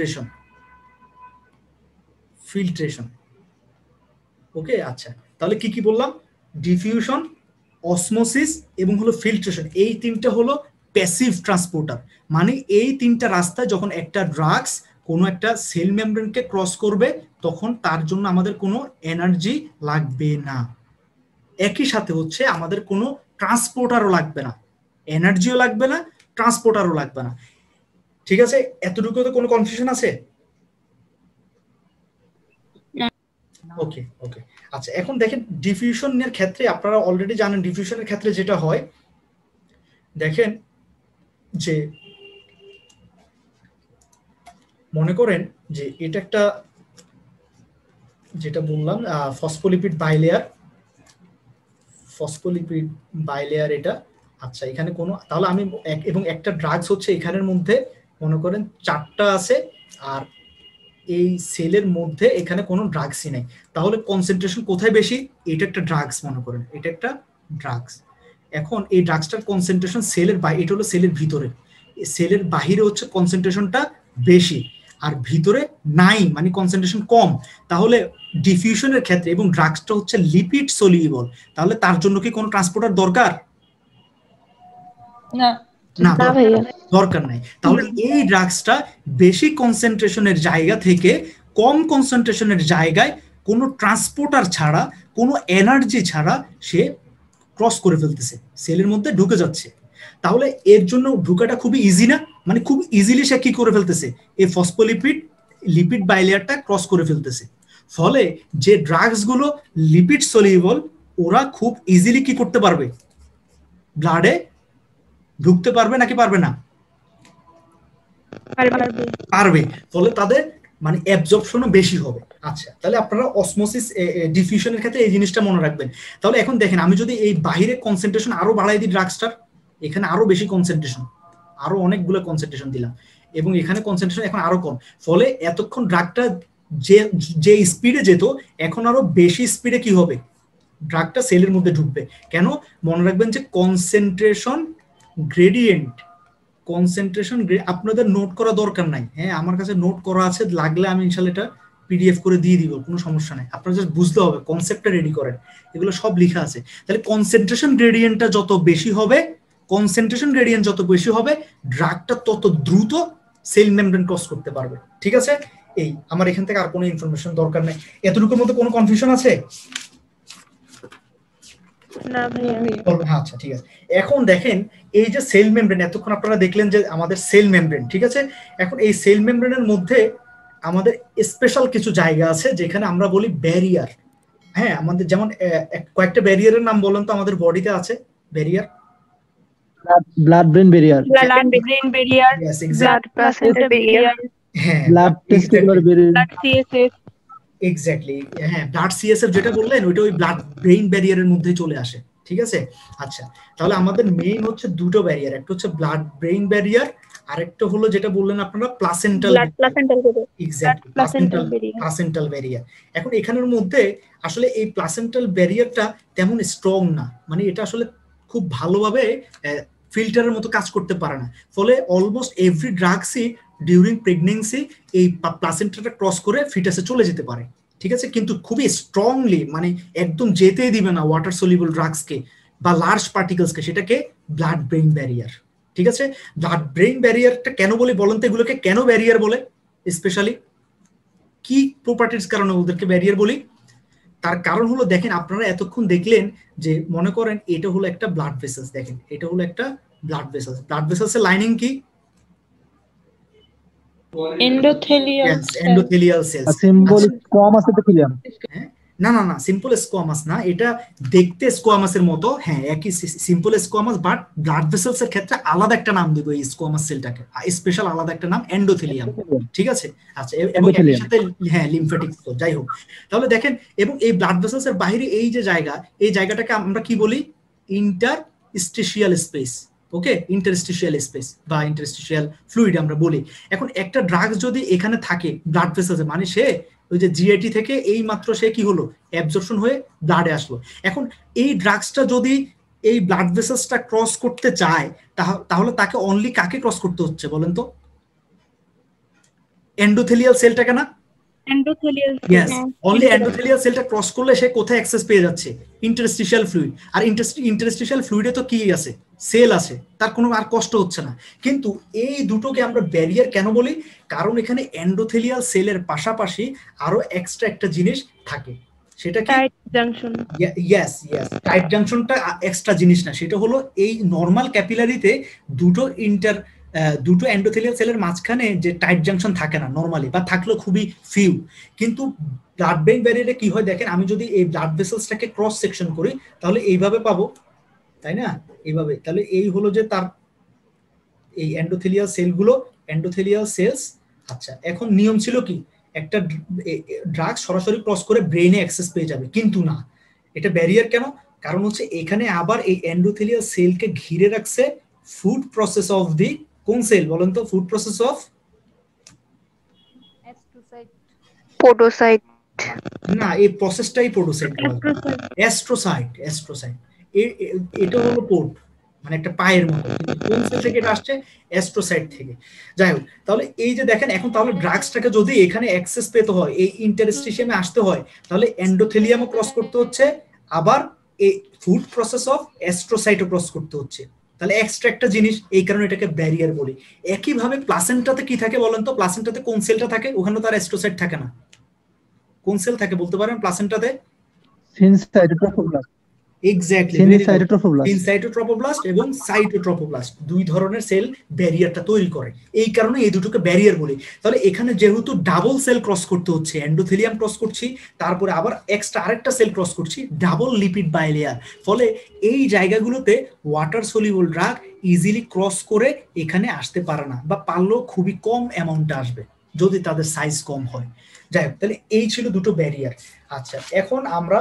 ফিল্ট্রেশন। ওকে, আচ্ছা, তাহলে কি কি বললাম, ডিফিউশন, অসমোসিস এবং হলো ফিল্ট্রেশন, এই তিনটা হলো প্যাসিভ ট্রান্সপোর্টার। মানে এই তিনটা রাস্তায় যখন একটা ড্রাগস কোনো একটা সেল মেমব্রেনকে ক্রস করবে, তখন তার জন্য আমাদের কোনো এনার্জি লাগবে না। একই সাথে হচ্ছে আমাদের কোনো ট্রান্সপোর্টারও লাগবে না, এনার্জিও লাগবে না, ট্রান্সপোর্টারও লাগবে না। ঠিক আছে, এতটুকু তো কোনো কনফিউশন আছে? ওকে ওকে, আচ্ছা, এখন দেখেন ডিফিউশনের ক্ষেত্রে আপনারা অলরেডি জানেন, ডিফিউশনের ক্ষেত্রে যেটা হয় দেখেন যে মনে করেন যে এটা একটা, যেটা বললাম ফসফোলিপিড বাইলেয়ার এটা। আচ্ছা, এখানে কোনো, তাহলে আমি এবং একটা ড্রাগস হচ্ছে এখানের মধ্যে মনে করেন 4টা আছে, আর এই সেলের মধ্যে এখানে কোনো ড্রাগসই নেই, তাহলে কনসেন্ট্রেশন কোথায় বেশি? এটা একটা ড্রাগস, মনে করেন এটা একটা ড্রাগস। এখন এই ড্রাগসটার কনসেন্ট্রেশন সেলের বাইরে, এটা হলো সেলের ভিতরে, সেলের বাহিরে হচ্ছে কনসেন্ট্রেশনটা বেশি, আর ভিতরে নাই, মানে কনসেন্ট্রেশন কম। তাহলে ডিফিউশনের ক্ষেত্রে, এবং ড্রাগসটা হচ্ছে লিপিড সলিউবল, তাহলে তার জন্য কি কোনো ট্রান্সপোর্টার দরকার? না, না ভাইয়া, দরকার নাই। তাহলে এই ড্রাগসটা বেশি কনসেন্ট্রেশনের জায়গা থেকে কম কনসেন্ট্রেশনের জায়গায় কোনো ট্রান্সপোর্টার ছাড়া, কোনো এনার্জি ছাড়া সে ক্রস করে ফেলতেছে, সেলের মধ্যে ঢুকে যাচ্ছে। তাহলে এর জন্য ঢুকাটা খুবই ইজি না? মানে খুব ইজিলি সে কি করে ফেলতেছে, এই লিপিড বাইলেয়ারটা ক্রস করে ফেলতেছে। ফলে যে ড্রাগস গুলো লিপিড সলিউবল, ওরা খুব ইজিলি কি করতে পারবে, ব্লাডে ঢুকতে পারবে নাকি পারবে না? পারবে। ফলে তাদের মানে অ্যাবজর্পশনও বেশি হবে। আচ্ছা, তাহলে আপনারা অসমোসিস ডিফিউশনের ক্ষেত্রে এই জিনিসটা মনে রাখবেন। তাহলে এখন দেখেন, আমি যদি এই বাইরে কনসেন্ট্রেশন আরো বাড়াই দিই ড্রাগসটার, এখানে আরো বেশি কনসেন্ট্রেশন, আরো অনেকগুলো কনসেন্ট্রেশন দিলাম, এবং এখানে কনসেন্ট্রেশন এখন আরো কম, ফলে এতক্ষণ ড্রাগটা যে স্পিডে যেত, এখন আরো বেশি স্পিডে কি হবে, ড্রাগটা সেলের মধ্যে ঢুকবে। কেন? মনে রাখবেন যে কনসেন্ট্রেশন গ্রেডিয়েন্ট, আপনাদের নোট করা দরকার নাই। হ্যাঁ, আমার কাছে নোট করা আছে, লাগলে আমি ইনশাআল্লাহ এটা পিডিএফ করে দিয়ে দিব, কোনো সমস্যা নাই। আপনারা জাস্ট বুঝতে হবে, কনসেপ্টটা রেডি করেন, এগুলো সব লেখা আছে। তাহলে কনসেন্ট্রেশন গ্রেডিয়েন্টটা যত বেশি হবে, ড্রাগটা তত দ্রুত সেল মেমব্রেন ক্রস করতে পারবে। ঠিক আছে, এই আমার এখান থেকে আর কোনো ইনফরমেশন দরকার নাই। এতটুকুর মধ্যে কোনো কনফিউশন আছে? না ভাইয়া। আচ্ছা, ঠিক আছে। এখন দেখেন এই যে সেল মেমব্রেন, এতক্ষণ আপনারা দেখলেন যে আমাদের সেল মেমব্রেন, ঠিক আছে। এখন এই সেল মেমব্রেনের মধ্যে আমাদের স্পেশাল কিছু জায়গা আছে যেখানে আমরা বলি ব্যারিয়ার। হ্যাঁ, আমাদের যেমন কয়েকটা ব্যারিয়ারের নাম বলেন তো আমাদের বডিতে আছে barrier. Blood brain barrier, blood brain barrier, Yes, blood exactly. Placenta barrier, হ্যাঁ, blood testicular barrier, blood CSF. Exactly, হ্যাঁ, ব্লাড সিএসএফ যেটা বললেন ওইটা ওই ব্লাড ব্রেইন ব্যারিয়ারের মধ্যে চলে আসে। ঠিক আছে, আচ্ছা, তাহলে আমাদের মেইন হচ্ছে দুটো ব্যারিয়ার, একটা হচ্ছে ব্লাড ব্রেইন ব্যারিয়ার, আরেকটা হলো যেটা বললেন আপনারা placental, blood placental barrier. Exactly, placental barrier. এখন এখানের মধ্যে আসলে এই প্লাসেন্টাল ব্যারিয়ারটা তেমন স্ট্রং না, মানে এটা আসলে খুব ভালোভাবে ফিল্টারের মতো কাজ করতে পারে না। ফলে অলমোস্ট এভরি ড্রাগসই ডিউরিং প্রেগনেন্সি এই প্লাসেন্টাটা ক্রস করে ফিটাসে চলে যেতে পারে। ঠিক আছে, কিন্তু খুবই স্ট্রংলি, মানে একদম যেতেই দিবে না ওয়াটার সলিউবল ড্রাগসকে বা লার্জ পার্টিকেলসকে, সেটাকে ব্লাড ব্রেইন ব্যারিয়ার। ঠিক আছে, ব্লাড ব্রেইন ব্যারিয়ারটা কেন বলি বলেন তো, এগুলোকে কেন ব্যারিয়ার বলে, স্পেশালি কি প্রপার্টিজ কারণে ওদেরকে ব্যারিয়ার বলি? তার কারণ হলো, দেখেন আপনারা এতক্ষণ দেখলেন যে মনে করেন এটা হলো একটা ব্লাড ভেসেলস, দেখেন এটা হলো একটা ব্লাড ভেসেলস, ব্লাড ভেসেলসের লাইনিং কি? Endothelial endothelial cells. Symbolic form আছে তো ক্লিয়ার। হ্যাঁ, না না না, সিম্পল স্কোয়ামাস না, এটা দেখতে স্কোয়ামাসের মতো, হ্যাঁ একই simple squamous, but blood vessels এর ক্ষেত্রে আলাদা একটা নাম দেবো এই স্কোয়ামাস সেলটাকে, স্পেশাল আলাদা একটা নাম এন্ডোথেলিয়াম, ঠিক আছে? আচ্ছা, এবং এর সাথে হ্যাঁ লিম্ফ্যাটিক ফ্লো, যাই হোক। তাহলে দেখেন, এবং এই ব্লাড ভেসেলস এর বাইরে এই যে জায়গা, এই জায়গাটাকে আমরা কি বলি? Interstitial space. Okay, interstitial space বা ইন্টারস্টিশিয়াল ফ্লুইড আমরা বলি। এখন একটা ড্রাগ যদি এখানে থাকে ব্লাড ভেসেলসে, মানে সে ওই যে জিআইটি থেকে এই মাত্র সে কি হলো, অ্যাবজর্পশন হয়ে ব্লাডে আসলো। এখন এই ড্রাগসটা যদি এই ব্লাড ভেসেলসটা ক্রস করতে চায়, তাহলে তাকে অনলি কাকে ক্রস করতে হচ্ছে বলেন তো? এন্ডোথেলিয়াল সেলটাকে না? এন্ডোথেলিয়াল, ইয়েস, অনলি এন্ডোথেলিয়াল সেলটা ক্রস করলে সে কোথায় অ্যাক্সেস পেয়ে যাচ্ছে? Interstitial fluid. আর ইন্টারস্টিশিয়াল ফ্লুইডে তো কি আছে? সেল আছে, তার কোনো আর কষ্ট হচ্ছে না। কিন্তু এই দুটোকে আমরা ব্যারিয়ার কেন বলি? কারণ এখানে এন্ডোথেলিয়াল সেলের পাশাপাশি আরো এক্সট্রা একটা জিনিস থাকে, সেটা কি? Tight junction. Yes yes, tight জাংশনটা এক্সট্রা জিনিস না, সেটা হলো এই নরমাল ক্যাপিলারিতে দুটো এন্ডোথেলিয়াল সেলের মাঝখানে যে টাইট জাংশন থাকে না নরমালি, বা থাকলেও খুবই ফিউ। কিন্তু ব্লাড ব্রেইন ব্যারিয়ারে কি হয় দেখেন, আমি যদি এই ব্লাড ভেসেলসটাকে ক্রস সেকশন করি তাহলে এইভাবে পাবো, তাই না? এইভাবে। তাহলে এই হলো যে তার এই এন্ডোথেলিয়াল সেলগুলো, এন্ডোথেলিয়াল সেলস। আচ্ছা, এখন নিয়ম ছিল কি, একটা ড্রাগ সরাসরি ক্রস করে ব্রেইনে অ্যাক্সেস পেয়ে যাবে, কিন্তু না, এটা ব্যারিয়ার কেন? কারণ হচ্ছে এখানে আবার এই এন্ডোথেলিয়াল সেলকে ঘিরে রাখছে ফুড প্রসেস অফ দি, কোন সেল বলেন তো? Foot process of podocyte. না, এই প্রসেসটাই পোডোসাইট বলা হয়। অ্যাস্ট্রোসাইট। এটা হলো পোড, মানে একটা পায়ের মতো, কিন্তু কোন সেল থেকে এটা আসছে? অ্যাস্ট্রোসাইট থেকে। যাই হোক, তাহলে এই যে দেখেন, এখন তাহলে ড্রাগসটাকে যদি এখানে অ্যাক্সেস পেতে হয়, এই ইন্টারস্টিশিয়ামে আসতে হয়, তাহলে এন্ডোথেলিয়ামও ক্রস করতে হচ্ছে, আবার এই ফুড প্রসেস অফ অ্যাস্ট্রোসাইটও ক্রস করতে হচ্ছে। তাহলে এক্সট্রা একটা জিনিস, এই কারণে এটাকে ব্যারিয়ার বলি। একইভাবে প্লাসেন্টাতে কি থাকে বলেন তো? প্লাসেন্টাতে কোন সেলটা থাকে? ওখানে তো আর অ্যাস্ট্রোসাইট থাকে না। কোন সেল থাকে বলতে পারেন প্লাসেন্টাতে? সিনসাইটোট্রোফোব্লাস্ট। এক্স্যাক্টলি, সিনসাইটোট্রোফোব্লাস্ট এবং সাইটোট্রোফোব্লাস্ট, দুই ধরনের সেল ব্যারিয়ারটা তৈরি করে, এই কারণে এই দুটোকে ব্যারিয়ার বলি। তাহলে এখানে যেহেতু ডাবল সেল ক্রস করতে হচ্ছে, এন্ডোথেলিয়াম ক্রস করছি, তারপরে আবার এক্সট্রা আরেকটা সেল ক্রস করছি, ডাবল লিপিড বাইলেয়ার, ফলে এই জায়গাগুলোতে water soluble drug easily cross করে এখানে আসতে পারে না, বা পারলেও খুবই কম অ্যামাউন্টে আসবে যদি তাদের সাইজ কম হয়। যাই হোক, তাহলে এই ছিল দুটো ব্যারিয়ার। আচ্ছা, এখন আমরা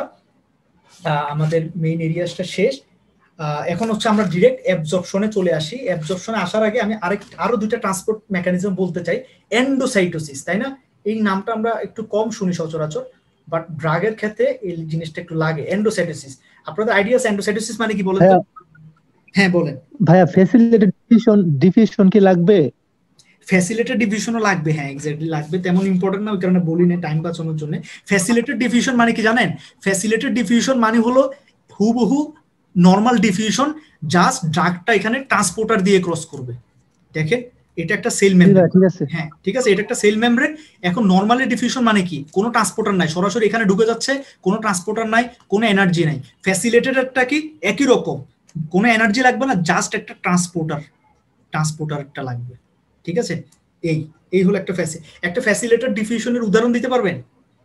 আমাদের মেইন এরিয়াসটা শেষ। এখন হচ্ছে আমরা ডিরেক্ট অ্যাবজর্পশনে চলে আসি। অ্যাবজর্পশনে আসার আগে আমি আরো দুইটা ট্রান্সপোর্ট মেকানিজম বলতে চাই। এন্ডোসাইটোসিস, তাই না? এই নামটা আমরা একটু কম শুনি সচরাচর, বাট ড্রাগের ক্ষেত্রে এই জিনিসটা একটু লাগে। এন্ডোসাইটোসিস, আপনাদের আইডিয়া আছে এন্ডোসাইটোসিস মানে কি বলেন তো? হ্যাঁ বলেন ভাইয়া। ফ্যাসিলিটেটেড ডিফিউশন কি লাগবে? ফ্যাসিলিটেটেড ডিফিউশনও লাগবে, হ্যাঁ এক্স্যাক্টলি লাগবে, তেমন ইম্পর্টেন্ট না, ওই কারণে বলি না টাইম বাঁচানোর জন্য। ফ্যাসিলিটেটেড ডিফিউশন মানে কি জানেন? ফ্যাসিলিটেটেড ডিফিউশন মানে হলো হুবহু নরমাল ডিফিউশন, জাস্ট ড্রাগটা এখানে ট্রান্সপোর্টার দিয়ে ক্রস করবে। দেখেন, এটা একটা সেল মেমব্রেন, হ্যাঁ ঠিক আছে, এটা একটা সেল মেমব্রেন। এখন নরমালি ডিফিউশন মানে কি? কোনো ট্রান্সপোর্টার নাই, সরাসরি এখানে ঢুকে যাচ্ছে, কোনো ট্রান্সপোর্টার নাই, কোনো এনার্জি নাই। ফ্যাসিলিটেটেডটা কি? একই রকম, কোনো এনার্জি লাগবে না, জাস্ট একটা ট্রান্সপোর্টারটা লাগবে, ঠিক আছে? এই হলো একটা ফ্যাসিলিটেটেড ডিফিউশনের উদাহরণ দিতে পারবেন?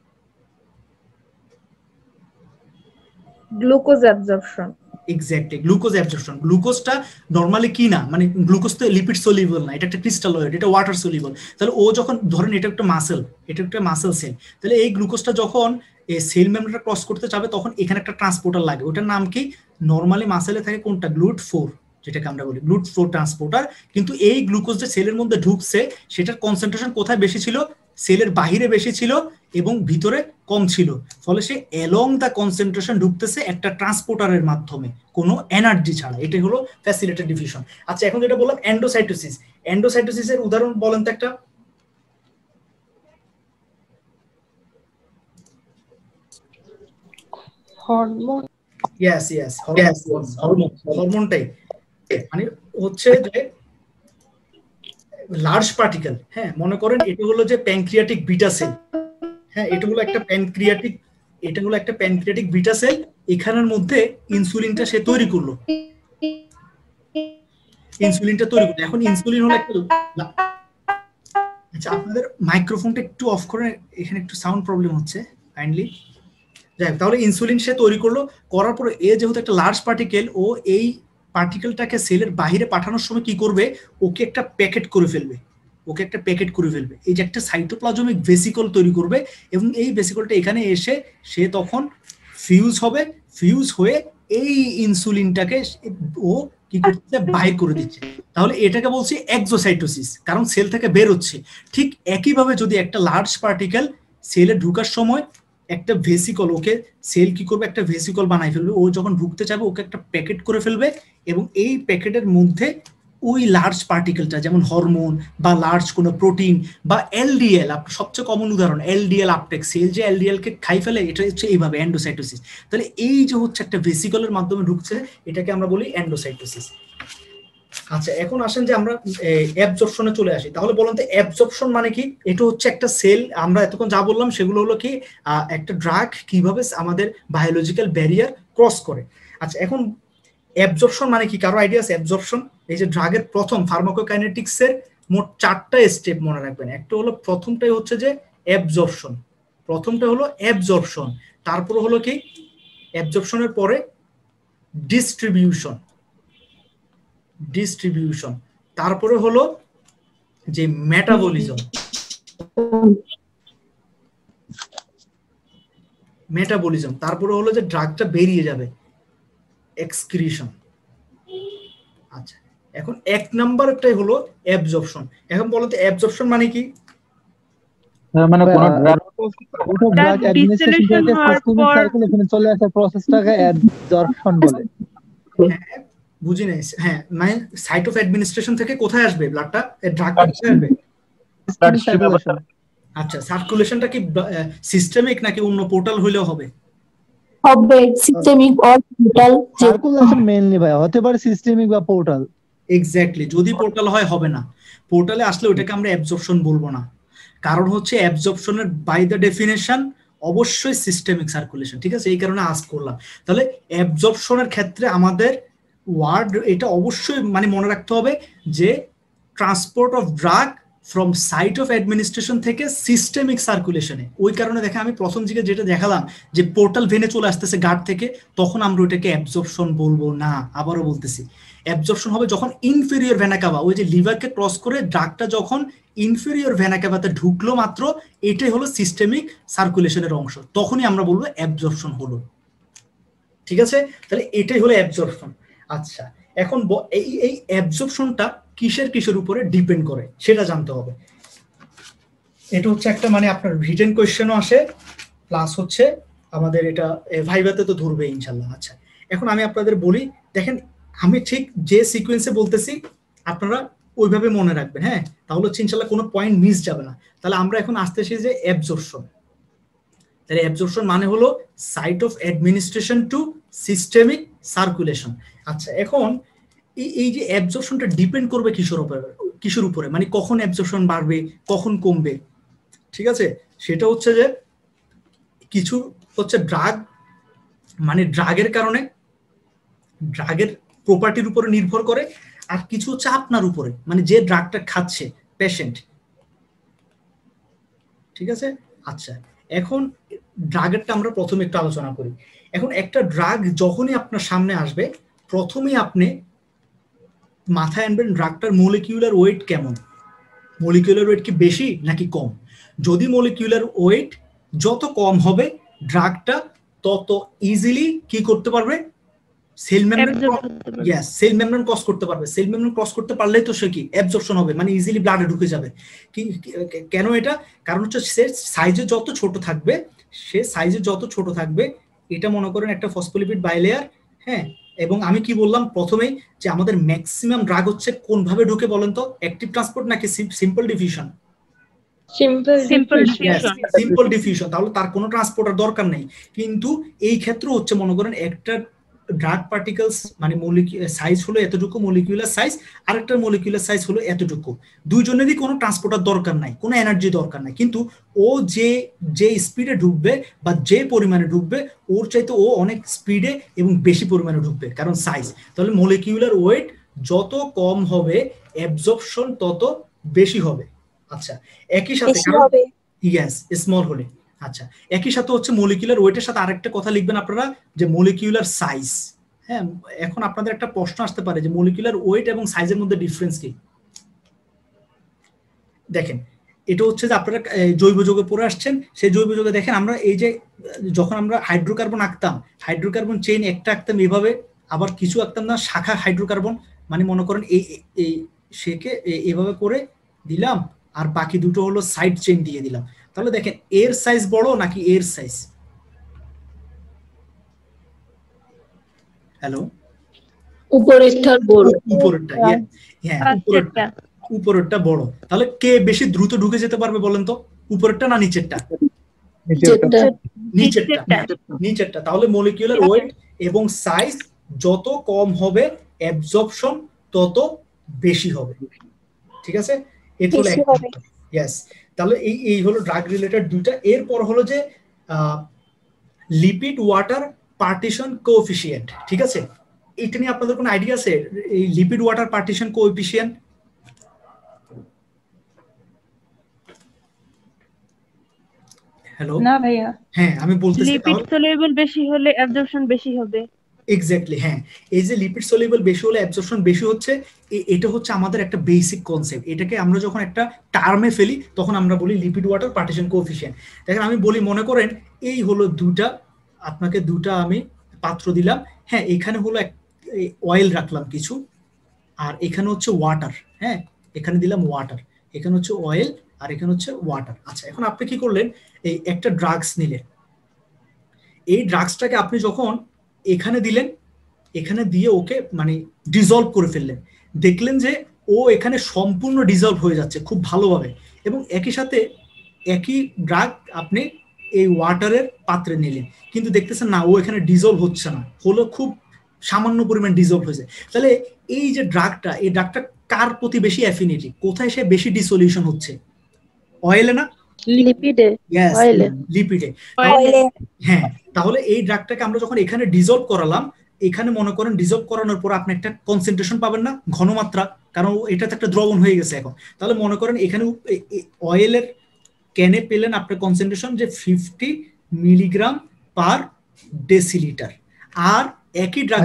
Glucose absorption. Exactly, glucose absorption. গ্লুকোজটা নরমালি কি না, মানে গ্লুকোজ তো লিপিড সলিউবল না, এটা একটা ক্রিস্টালয়েড, এটা ওয়াটার সলিউবল। তাহলে ও যখন ধরেন এটা একটা মাসেল সেল, তাহলে এই গ্লুকোজটা যখন এই সেল মেমব্রেনটা ক্রস করতে যাবে, তখন এখানে একটা ট্রান্সপোর্টার লাগে। ওটার নাম কি? নরমালি মাসেলে থাকে কোনটা? GLUT4, যেটাকে আমরা বলি GLUT4 ট্রান্সপোর্টার। কিন্তু এই গ্লুকোজ যে সেলের মধ্যে ঢুকছে, সেটার কনসেন্ট্রেশন কোথায় বেশি ছিল? সেলের বাহিরে বেশি ছিল এবং ভিতরে কম ছিল, ফলে সে অ্যালং দ্য কনসেন্ট্রেশন ঢুকতেছে একটা ট্রান্সপোর্টারের মাধ্যমে, কোনো এনার্জি ছাড়া। এটাই হলো ফ্যাসিলিটেটেড ডিফিউশন। আচ্ছা, এখন যেটা বললাম এন্ডোসাইটোসিস, এন্ডোসাইটোসিসের উদাহরণ বলেন তো একটা। হরমোন। ইয়েস, হরমোনটাই, মানে হচ্ছে যে লার্জ পার্টিকেল। হ্যাঁ, মনে করেন এটা হলো যে প্যানক্রিয়াটিক বিটা সেল। হ্যাঁ, এটা হলো একটা প্যানক্রিয়াটিক বিটা সেল। এখানের মধ্যে ইনসুলিনটা সে তৈরি করলো, এখন ইনসুলিন হলো একটা। আচ্ছা, আপনাদের মাইক্রোফোনটা একটু অফ করে, এখানে একটু সাউন্ড প্রবলেম হচ্ছে, কাইন্ডলি যাই তাহলে ইনসুলিন সে তৈরি করলো, করার পরে এ যেহেতু একটা লার্জ পার্টিকেল, ও এই পার্টিকেলটাকে সেলের বাইরে পাঠানোর সময় কি করবে, ওকে একটা প্যাকেট করে ফেলবে, এই যে একটা সাইটোপ্লাজমিক ভেসিকল তৈরি করবে, এবং এই ভেসিকলটা এখানে এসে সে তখন ফিউজ হয়ে এই ইনসুলিনটাকে ও কি করছে, বাইর করে দিচ্ছে। তাহলে এটাকে বলছি এক্সোসাইটোসিস, কারণ সেল থেকে বের হচ্ছে। ঠিক একইভাবে যদি একটা লার্জ পার্টিকেল সেলে ঢুকার সময় একটা ভেসিকল, ওকে সেল কি করবে, একটা ভেসিকল বানাই ফেলবে, ও যখন ঢুকতে চাইবে ওকে একটা প্যাকেট করে ফেলবে, এবং এই প্যাকেটের মধ্যে ওই লার্জ পার্টিকেলটা, যেমন হরমোন বা লার্জ কোনো প্রোটিন বা এলডিএল, আপনার সবচেয়ে কমন উদাহরণ এলডিএল আপটেক, সেল যে এলডিএল কে খাই ফেলে, এটা হচ্ছে এইভাবে এন্ডোসাইটোসিস। তাহলে এই যে হচ্ছে একটা ভেসিকলের মাধ্যমে ঢুকছে, এটাকে আমরা বলি এন্ডোসাইটোসিস। আচ্ছা, এখন আসেন যে আমরা অ্যাবজর্পশনে চলে আসি। তাহলে বলুন তো অ্যাবজর্পশন মানে কি? এটা হচ্ছে একটা সেল, আমরা এতক্ষণ যা বললাম সেগুলো হলো কি একটা ড্রাগ কিভাবে আমাদের বায়োলজিক্যাল ব্যারিয়ার ক্রস করে। আচ্ছা, এখন অ্যাবজর্পশন মানে কি, কারো আইডিয়া আছে? অ্যাবজর্পশন, এই যে ড্রাগের প্রথম ফার্মাকোকাইনেটিক্সের মোট 4টা স্টেপ মনে রাখবেন। একটা হলো, প্রথমটাই হচ্ছে যে অ্যাবজর্পশন, তারপর হলো কি অ্যাবজর্পশনের পরে ডিস্ট্রিবিউশন, তারপরে হলো যে মেটাবলিজম, তারপরে হলো যে ড্রাগটা বেরিয়ে যাবে, এক্সক্রিশন। আচ্ছা, এখন 1 নাম্বারটাই হলো অ্যাবজর্পশন। এখন বলো তো অ্যাবজর্পশন মানে কি? মানে কোন ড্রাগ অ্যাডমিনিস্ট্রেশন থেকে সিস্টেমিক সার্কুলেশনে চলে আসা প্রসেসটাকে অ্যাবজর্পশন বলে। হ্যাঁ, বুঝি নাই। হ্যাঁ, মানে সাইট অফ অ্যাডমিনিস্ট্রেশন থেকে কোথায় আসবে ব্লাডটা, ড্রাগটা কোথায় আসবে? আচ্ছা, সার্কুলেশনটা কি সিস্টেমিক নাকি অন্য পোর্টাল হইলেও হবে? Systemic or portal. Circulation mainly ভাই হতে পারে সিস্টেমিক বা পোর্টাল। এক্স্যাক্টলি, যদি পোর্টাল হয় হবে না, পোর্টালে আসলে ওটাকে আমরা অ্যাবজর্পশন বলবো না, কারণ হচ্ছে অ্যাবজর্পশনের বাই দ্য ডেফিনেশন অবশ্যই সিস্টেমিক সার্কুলেশন। ঠিক আছে, এই কারণে আজ করলাম। তাহলে অ্যাবজর্পশনের ক্ষেত্রে আমাদের ওয়ার্ড এটা অবশ্যই মানে মনে রাখতে হবে যে transport of drug from site of administration থেকে সিস্টেমিক সার্কুলেশনে। ওই কারণে দেখে আমি প্রথম দিকে যেটা দেখালাম যে পোর্টাল ভেনে চলে আসতেছে গার্ড থেকে, তখন আমরা ওইটাকে অ্যাবজর্পশন বলবো না। আবারও বলতেছি, অ্যাবজর্পশন হবে যখন ইনফেরিয়র ভেনা কাভা, ওই যে লিভারকে ক্রস করে ড্রাগটা যখন ইনফেরিয়র ভেনা কাভাতে ঢুকলো মাত্র, এটাই হলো সিস্টেমিক সার্কুলেশনের অংশ, তখনই আমরা বলবো অ্যাবজর্পশন হলো। ঠিক আছে, তাহলে এটাই হলো অ্যাবজর্পশন। আচ্ছা, এখন এই অ্যাবজর্পশনটা কিসের উপরে ডিপেন্ড করে সেটা জানতে হবে। এটা হচ্ছে একটা মানে আপনার রিটেন কোয়েশ্চেনও আসে, প্লাস হচ্ছে আমাদের এটা ভাইভাতে তো ধরবে ইনশাল্লাহ। আচ্ছা, এখন আমি আপনাদের বলি, দেখেন আমি ঠিক যে সিকোয়েন্সে বলতেছি আপনারা ওইভাবে মনে রাখবেন। হ্যাঁ, তাহলে হচ্ছে ইনশাল্লাহ কোনো পয়েন্ট মিস যাবে না। তাহলে আমরা এখন আসতেছি যে অ্যাবজর্পশন। তাহলে অ্যাবজর্পশন মানে হলো site of administration to systemic circulation. আচ্ছা, এখন এই যে অ্যাবজর্পশনটা ডিপেন্ড করবে কিসের উপরে, মানে কখন অ্যাবজর্পশন বাড়বে কখন কমবে। ঠিক আছে, সেটা হচ্ছে যে কিছু হচ্ছে ড্রাগ, মানে ড্রাগের কারণে ড্রাগের প্রপার্টির উপরে নির্ভর করে, আর কিছু হচ্ছে আপনার উপরে, মানে যে ড্রাগটা খাচ্ছে পেশেন্ট। ঠিক আছে, আচ্ছা, এখন ড্রাগেরটা আমরা প্রথমে একটু আলোচনা করি। এখন একটা ড্রাগ যখনই আপনার সামনে আসবে, প্রথমেই আপনি মাথায় আনবেন ড্রাগটার মলিকিউলার ওয়েট কেমন, মলিকিউলার ওয়েট কি বেশি নাকি কম। যদি মলিকিউলার ওয়েট যত কম হবে, ড্রাগটা তত ইজিলি কি করতে পারবে, সেল মেমব্রেন ক্রস করতে পারবে। সেল মেমব্রেন ক্রস করতে পারলেই তো সে কি অ্যাবজর্পশন হবে, মানে ইজিলি ব্লাডে ঢুকে যাবে। কেন এটা? কারণ হচ্ছে সে সাইজে যত ছোট থাকবে, এটা মনে করেন একটা ফসফোলিপিড বাইলেয়ার। হ্যাঁ, এবং আমি কি বললাম প্রথমেই যে আমাদের ম্যাক্সিমাম ড্রাগ হচ্ছে কোন ভাবে ঢুকে বলেন তো, অ্যাক্টিভ ট্রান্সপোর্ট নাকি সিম্পল ডিফিউশন? Simple diffusion. তাহলে তার কোনো ট্রান্সপোর্টার দরকার নেই। কিন্তু এই ক্ষেত্রে হচ্ছে মনে করেন একটা ড্রাগ পার্টিকেলস মানে সাইজ হলো এতটুকু মলিকিউলার সাইজ, আরেকটা মলিকিউলার সাইজ হলো এতটুকু, দুইজনেরই কোনো ট্রান্সপোর্টার দরকার নাই, কোনো এনার্জি দরকার নাই, কিন্তু ও যে স্পিডে ঢুকবে বা যে পরিমাণে ঢুকবে, ওর চাইতে ও অনেক স্পিডে এবং বেশি পরিমাণে ঢুকবে, কারণ সাইজ। তাহলে মলিকিউলার ওয়েট যত কম হবে, অ্যাবজর্পশন তত বেশি হবে। আচ্ছা, একই সাথে স্মল হলে। আচ্ছা, একই সাথে হচ্ছে মলিকিউলার ওয়েটের সাথে আরেকটা কথা লিখবেন আপনারা, যে মলিকিউলার সাইজ। হ্যাঁ, এখন আপনাদের একটা প্রশ্ন আসতে পারে যে মলিকিউলার ওয়েট এবং সাইজের মধ্যে ডিফারেন্স কি। দেখেন, এটা হচ্ছে যে আপনারা জৈব যৌগে পড়ে আসছেন, সেই জৈব যৌগে দেখেন আমরা এই যে যখন আমরা হাইড্রোকার্বন আঁকতাম, হাইড্রোকার্বন চেইন একটা আঁকতাম এভাবে, আবার কিছু আঁকতাম না শাখা হাইড্রোকার্বন, মানে মনে করেন এই শেকে এভাবে করে দিলাম, আর বাকি দুটো হলো সাইড চেইন দিয়ে দিলাম। তাহলে দেখেন এর সাইজ বড় নাকি এর সাইজ? হ্যালো, উপরেরটা বড়। উপরেরটা, হ্যাঁ উপরেরটা বড়। তাহলে কে বেশি দ্রুত ঢুকে যেতে পারবে বলেন তো, উপরেরটা না নিচেরটা? নিচেরটা। তাহলে মলিকিউলার ওয়েট এবং সাইজ যত কম হবে অ্যাবজর্পশন তত বেশি হবে। ঠিক আছে, এটা হলো ইয়েস। তাহলে এই হলো ড্রাগ রিলেটেড দুইটা। এরপর হলো যে লিপিড ওয়াটার পার্টিশন কোএফিশিয়েন্ট। ঠিক আছে, এটা নিয়ে আপনাদের কোনো আইডিয়া আছে? এই lipid water partition coefficient, hello না ভাইয়া। হ্যাঁ আমি বলতেছি, লিপিড সলিউবল বেশি হলে অ্যাবজর্পশন বেশি হবে। এক্স্যাক্টলি, হ্যাঁ। এই যে লিপিড সলিউবল বেশি হলে অ্যাবজর্পশন বেশি হচ্ছে, এটা হচ্ছে আমাদের একটা বেসিক কনসেপ্ট। এটাকে আমরা যখন একটা টার্মে ফেলি তখন আমরা বলি লিপিড ওয়াটার পার্টিশন কোএফিশিয়েন্ট। দেখেন আমি বলি, মনে করেন এই হলো দুটা, আপনাকে দুটা আমি পাত্র দিলাম, হ্যাঁ এখানে হলো অয়েল রাখলাম কিছু, আর এখানে হচ্ছে ওয়াটার, হ্যাঁ এখানে দিলাম ওয়াটার, এখানে হচ্ছে অয়েল আর এখানে হচ্ছে ওয়াটার। আচ্ছা, এখন আপনি কি করলেন, এই একটা ড্রাগস নিলেন, এই ড্রাগসটাকে আপনি যখন এখানে দিলেন, এখানে দিয়ে ওকে মানে ডিজলভ করে ফেললেন, দেখলেন যে ও এখানে সম্পূর্ণ ডিজলভ হয়ে যাচ্ছে খুব ভালোভাবে, এবং একই সাথে একই ড্রাগ আপনি এই ওয়াটারের পাত্রে নিলেন, কিন্তু দেখতেছেন না ও এখানে ডিজলভ হচ্ছে না, হলো খুব সামান্য পরিমাণ ডিজলভ হয়েছে। তাহলে এই যে ড্রাগটা, এই ড্রাগটা কার প্রতি বেশি অ্যাফিনিটি, কোথায় সে বেশি ডিসলিউশন হচ্ছে? অয়েলে না? লিপিডে। লিপিডে। হ্যাঁ, তাহলে এই ড্রাগটাকে আমরা যখন এখানে ডিজলভ করালাম, এখানে মনে করেন ডিজলভ করানোর পর আপনি একটা কনসেন্ট্রেশন পাবেন না, ঘনমাত্রা, কারণ এটা তো একটা দ্রবণ হয়ে গেছে এখন। তাহলে মনে করেন এখানে অয়েলের ক্যানে পেলেন আপনার কনসেন্ট্রেশন যে 50 মিলিগ্রাম পার ডেসিলিটার, আর একই ড্রাগ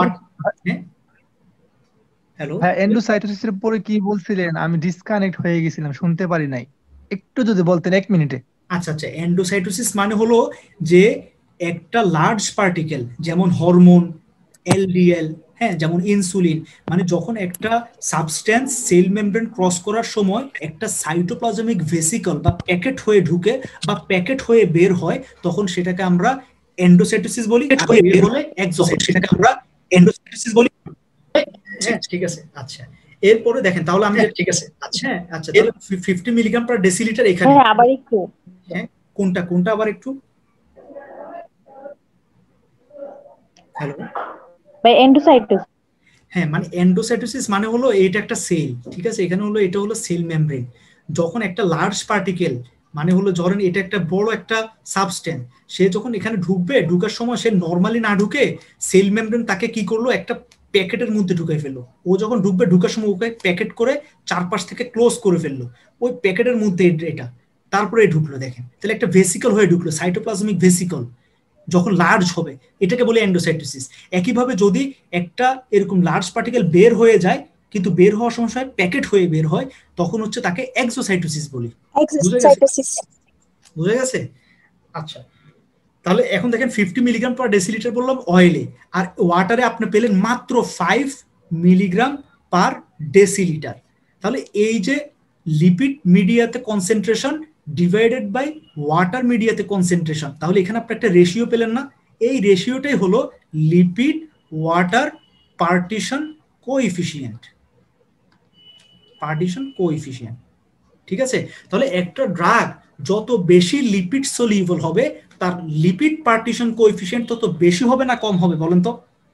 হ্যালো এন্ডোসাইটোসিসের পরে কি বলছিলেন? আমি ডিসকানেক্ট হয়ে গেছিলাম, শুনতে পারি নাই, একটু যদি বলতেন 1 মিনিটে। আচ্ছা, এন্ডোসাইটোসিস মানে হলো যে একটা লার্জ পার্টিকেল, যেমন হরমোন, এলডিএল, হ্যাঁ যেমন ইনসুলিন, মানে যখন একটা সাবস্টেন্স সেল মেমব্রেন ক্রস করার সময় একটা সাইটোপ্লাজমিক ভেসিকল বা প্যাকেট হয়ে ঢুকে বা প্যাকেট হয়ে বের হয়, তখন সেটাকে আমরা এন্ডোসাইটোসিস বলি, বের হলে এক্সোসাইটোসিস, সেটাকে আমরা এন্ডোসাইটোসিস বলি। ঠিক আছে, আচ্ছা এরপরে দেখেন, তাহলে আমি ঠিক আছে, আচ্ছা তাহলে 50 মিলিগ্রাম পার ডেসিলিটার এখানে আবার একটু, হ্যাঁ কোনটা আবার একটু, হ্যালো বাই এন্ডোসাইটোসিস। হ্যাঁ, মানে এন্ডোসাইটোসিস মানে হলো এটা একটা সেল, ঠিক আছে, এখানে হলো এটা হলো সেল মেমব্রেন, যখন একটা লার্জ পার্টিকেল, মানে হলো ধরেন এটা একটা বড় একটা সাবস্টেন্স, সে যখন এখানে ঢুকবে, ঢুকার সময় সে নরমালি না ঢুকে সেল মেমব্রেন তাকে কি করলো, একটা প্যাকেটের মধ্যে ঢুকাই ফেললো। ও যখন ঢুকবে, ঢুকার সময় ওকে প্যাকেট করে চারপাশ থেকে ক্লোজ করে ফেললো, ওই প্যাকেটের মধ্যে এটা, তারপরে ঢুকলো। দেখেন তাহলে একটা ভেসিকল হয়ে ঢুকলো, সাইটোপ্লাজমিক ভেসিকল যখন লার্জ হবে এটাকে বলে এন্ডোসাইটোসিস। একইভাবে যদি একটা এরকম লার্জ পার্টিকেল বের হয়ে যায়, কিন্তু বের হওয়ার সময় প্যাকেট হয়ে বের হয়, তখন হচ্ছে তাকে এক্সোসাইটোসিস বলি। বুঝা গেছে? আচ্ছা, তাহলে এখন দেখেন 50 মিলিগ্রাম পার ডেসিলিটার বললাম অয়েলে, আর ওয়াটারে আপনি পেলেন মাত্র 5 মিলিগ্রাম পার ডেসিলিটার। তাহলে এই যে লিপিড মিডিয়াতে কনসেন্ট্রেশন ডিভাইডেড বাই ওয়াটার মিডিয়াতে কনসেন্ট্রেশন, তাহলে এখানে আপনি একটা রেশিও পেলেন না? এই রেশিওটাই হলো লিপিড ওয়াটার পার্টিশন কোএফিশিয়েন্ট। ঠিক আছে, তাহলে একটা ড্রাগ যত বেশি লিপিড সলিউবল হবে, তার লিপিড পার্টিশন কোএফিশিয়েন্ট তত বেশি হবে না কম হবে বলেন তো?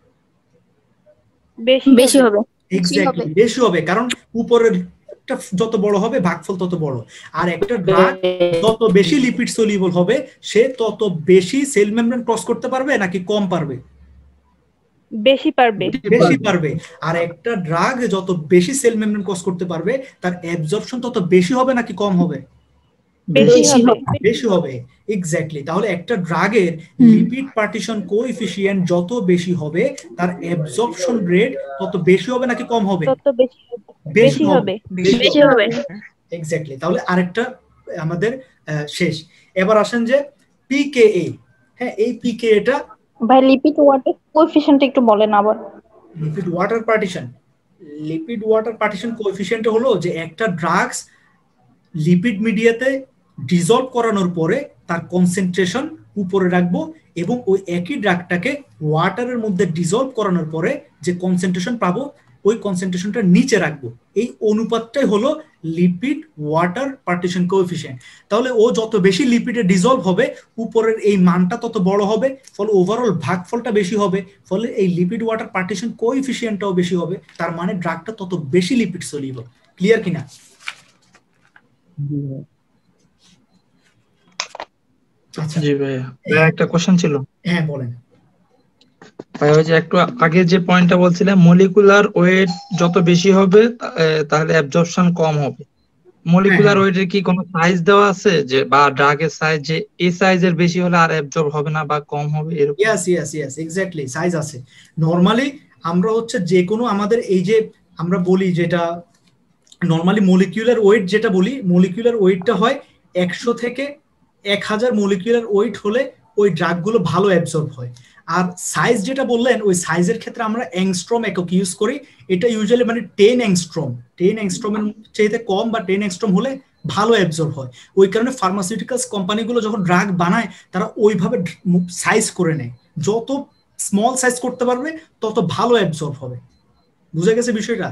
বেশি হবে। এক্স্যাক্টলি, বেশি হবে, কারণ উপরের যত বড় হবে ভাগফল তত বড়। আর একটা ড্রাগ যত বেশি লিপিড সলিউবল হবে, সে তত বেশি সেল মেমব্রেন ক্রস করতে পারবে নাকি কম পারবে? বেশি পারবে। আর একটা ড্রাগ যত বেশি সেল মেমব্রেন ক্রস করতে পারবে, তার অ্যাবজর্পশন তত বেশি হবে নাকি কম হবে? বেশি হবে এক্স্যাক্টলি। তাহলে একটা ড্রাগের লিপিড পার্টিশন কোএফিসিয়েন্ট যত বেশি হবে তার অ্যাবজর্পশন রেট তত বেশি হবে নাকি কম হবে? বেশি হবে এক্স্যাক্টলি। তাহলে আরেকটা আমাদের শেষ। এবার আসেন যে পিকেএ। হ্যাঁ, এই পিকেএটা ভাই লিপিড ওয়াটার কোএফিসিয়েন্ট একটু বলেন আবার। লিপিড ওয়াটার পার্টিশন কোএফিসিয়েন্ট হলো যে একটা ড্রাগস লিপিড মিডিয়াতে ডিসলভ করানোর পরে তার কনসেন্ট্রেশন উপরে রাখবো এবং ওই একই ড্রাগটাকে ওয়াটারের মধ্যে ডিসলভ করানোর পরে যে কনসেন্ট্রেশন পাবো ওই কনসেন্ট্রেশনটা নিচে রাখবো। এই অনুপাতটাই হলো লিপিড ওয়াটার পার্টিশন কোএফিসিয়েন্ট। তাহলে ও যত বেশি লিপিডে ডিসলভ হবে উপরের এই মানটা তত বড় হবে, ফলে ওভারঅল ভাগফলটা বেশি হবে, ফলে এই লিপিড ওয়াটার পার্টিশন কোএফিসিয়েন্টটাও বেশি হবে। তার মানে ড্রাগটা তত বেশি লিপিড সলিউবল। ক্লিয়ার কিনা? জি ভাইয়া, একটা কোশ্চেন ছিল। হ্যাঁ বলেন ভাই। ওই যে একটু আগে যে পয়েন্টটা বলছিলাম, মলিকুলার ওয়েট যত বেশি হবে তাহলে অ্যাবজর্পশন কম হবে। মলিকুলার ওয়েটের কি কোনো সাইজ দেওয়া আছে, যে বা ড্রাগের সাইজ যে এই সাইজের বেশি হলে আর অ্যাবজর্ব হবে না বা কম হবে এরকম? ইয়েস এক্স্যাক্টলি, সাইজ আছে। নরমালি আমরা হচ্ছে যে কোনো আমাদের এই যে আমরা বলি যেটা নরমালি মলিকুলার ওয়েট যেটা বলি, মলিকুলার ওয়েটটা হয় 100 থেকে 1000 মলিকুলার ওয়েট হলে ওই ড্রাগগুলো ভালো অ্যাবজর্ব হয়। আর সাইজ যেটা বললেন ওই সাইজের ক্ষেত্রে আমরা অ্যাংস্ট্রম একক ইউজ করি। এটা ইউজুয়ালি মানে 10 অ্যাংস্ট্রমের চাইতে কম বা 10 অ্যাংস্ট্রম হলে ভালো অ্যাবজর্ব হয়। ওই কারণে ফার্মাসিউটিক্যালস কোম্পানিগুলো যখন ড্রাগ বানায় তারা ওইভাবে সাইজ করে নেয়, যত স্মল সাইজ করতে পারবে তত ভালো অ্যাবজর্ব হবে। বুঝে গেছে বিষয়টা?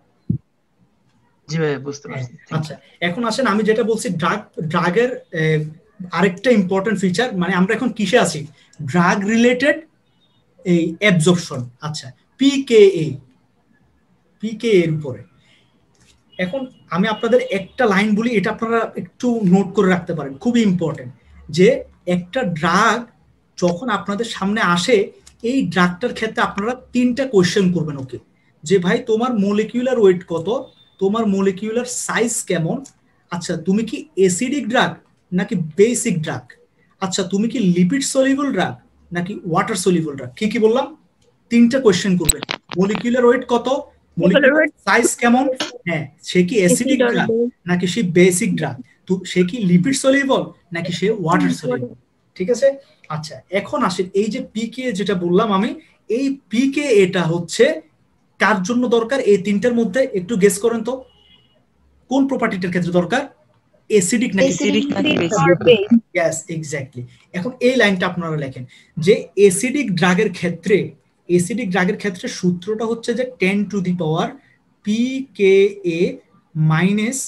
জি ভাই, বুঝতে পারছি। আচ্ছা, এখন আসেন আমি যেটা বলছি ড্রাগের আরেকটা ইম্পর্টেন্ট ফিচার, মানে আমরা এখন কিসে আছি? ড্রাগ রিলেটেড এই অ্যাবজর্পশন। আচ্ছা, পিকেএ এর উপরে। এখন আমি আপনাদের একটা লাইন বলি, এটা আপনারা একটু নোট করে রাখতে পারেন, খুবই ইম্পর্টেন্ট। যে একটা ড্রাগ যখন আপনাদের সামনে আসে, এই ড্রাগটার ক্ষেত্রে আপনারা 3টা কোয়েশ্চেন করবেন ওকে, যে ভাই তোমার মলিকিউলার ওয়েট কত, তোমার মলিকিউলার সাইজ কেমন, আচ্ছা তুমি কি অ্যাসিডিক ড্রাগ নাকি বেসিক ড্রাগ, আচ্ছা তুমি কি লিপিড সলিউবল ড্রাগ নাকি ওয়াটার সলিউবল ড্রাগ। কি বললাম? 3টা কোয়েশ্চেন করবেন। মলিকিউলার ওয়েট কত, মলিকিউলার সাইজ কেমন, হ্যাঁ সে কি অ্যাসিডিক ড্রাগ নাকি সে বেসিক ড্রাগ, তো সে কি লিপিড সলিউবল নাকি সে ওয়াটার সলিউবল। ঠিক আছে? আচ্ছা, এখন আসেন এই যে পিকে যেটা বললাম আমি, এই পিকে এটা হচ্ছে কার জন্য দরকার? এই 3টার মধ্যে একটু গেস করেন তো কোন প্রপার্টিটার ক্ষেত্রে দরকার? অ্যাসিডিক নাকি বেসিক? Yes exactly. এখন এই লাইনটা আপনারা লেখেন যে অ্যাসিডিক ড্রাগের ক্ষেত্রে সূত্রটা হচ্ছে যে 10 to the power pKa minus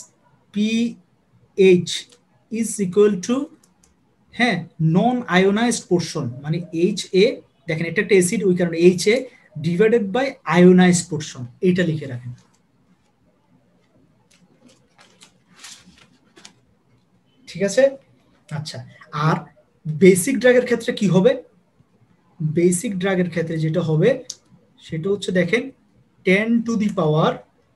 pH is equal to হ্যাঁ নন আয়োনাইজড পোরশন, মানে HA, দেখেন এটা একটা অ্যাসিড ওই কারণে HA divided by ionized portion, এইটা লিখে রাখেন। ঠিক আছে? আচ্ছা, আর বেসিক ড্রাগের ক্ষেত্রে কি হবে? বেসিক ড্রাগের ক্ষেত্রে যেটা হবে সেটা হচ্ছে দেখেন 10 টু দি পাওয়ার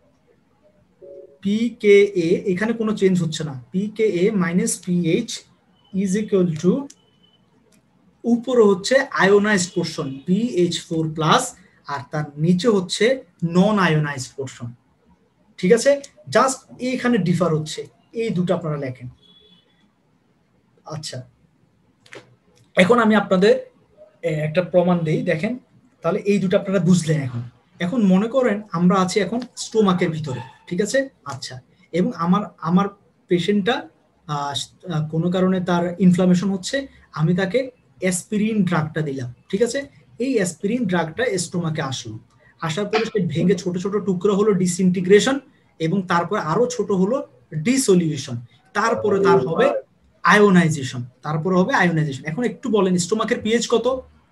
pKa, এখানে কোনো চেঞ্জ হচ্ছে না, pKa minus pH is equal to উপরে হচ্ছে আয়োনাইজড পোরশন BH4 প্লাস আর তার নিচে হচ্ছে নন আয়োনাইজড পোরশন। ঠিক আছে? জাস্ট এইখানে ডিফার হচ্ছে, এই দুটো আপনারা লেখেন। আচ্ছা, এখন আমি আপনাদের একটা প্রমাণ দেই, দেখেন তাহলে এই দুটো আপনারা বুঝলেন। এখন মনে করেন আমরা আছি এখন স্টোমাকের ভিতরে, ঠিক আছে? আচ্ছা, এবং আমার পেশেন্টটা কোনো কারণে তার ইনফ্লামেশন হচ্ছে, আমি তাকে অ্যাসপিরিন ড্রাগটা দিলাম। ঠিক আছে? এই অ্যাসপিরিন ড্রাগটা স্টোমাকে আসলো, আসার পরে সে ভেঙে ছোট ছোট টুকরো হলো ডিসইন্টিগ্রেশন, এবং তারপরে আরো ছোট হলো ডিসলিউশন, তারপরে তার হবে আয়োনাইজেশন, এখন একটু বলেন স্টোমাকের পিএইচ কত?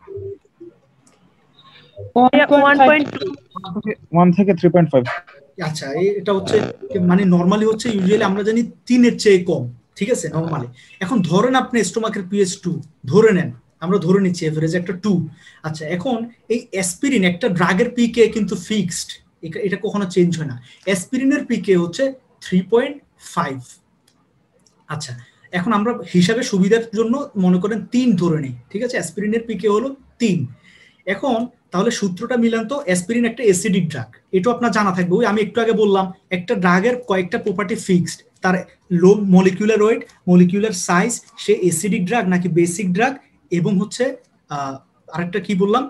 1 থেকে 3.5। আচ্ছা, এটা হচ্ছে মানে নরমালি হচ্ছে ইউজুয়ালি আমরা জানি 3 এর চেয়ে কম। ঠিক আছে? নরমালি। এখন ধরেন আপনি স্টোমাকের পিএইচ 2 ধরে নেন, আমরা ধরে নিচ্ছি এভারেজ একটা 2। আচ্ছা, এখন এই অ্যাসপিরিন একটা ড্রাগের পিকে কিন্তু ফিক্সড, এটা কখনো চেঞ্জ হয় না। অ্যাসপিরিনের পিকে হচ্ছে 3.5। আচ্ছা, এখন আমরা হিসাবে সুবিধার জন্য মনে করেন 3 ধরে নেই, ঠিক আছে? অ্যাসপিরিনের পিকে হলো 3। এখন তাহলে সূত্রটা মিলান তো, অ্যাসপিরিন একটা অ্যাসিডিক ড্রাগ, এটা আপনার জানা থাকবে। ওই আমি একটু আগে বললাম একটা ড্রাগের কয়েকটা প্রপার্টি ফিক্সড, তার low molecular weight, molecular size, সে অ্যাসিডিক ড্রাগ নাকি বেসিক ড্রাগ, এবং হচ্ছে আরেকটা কি বললাম,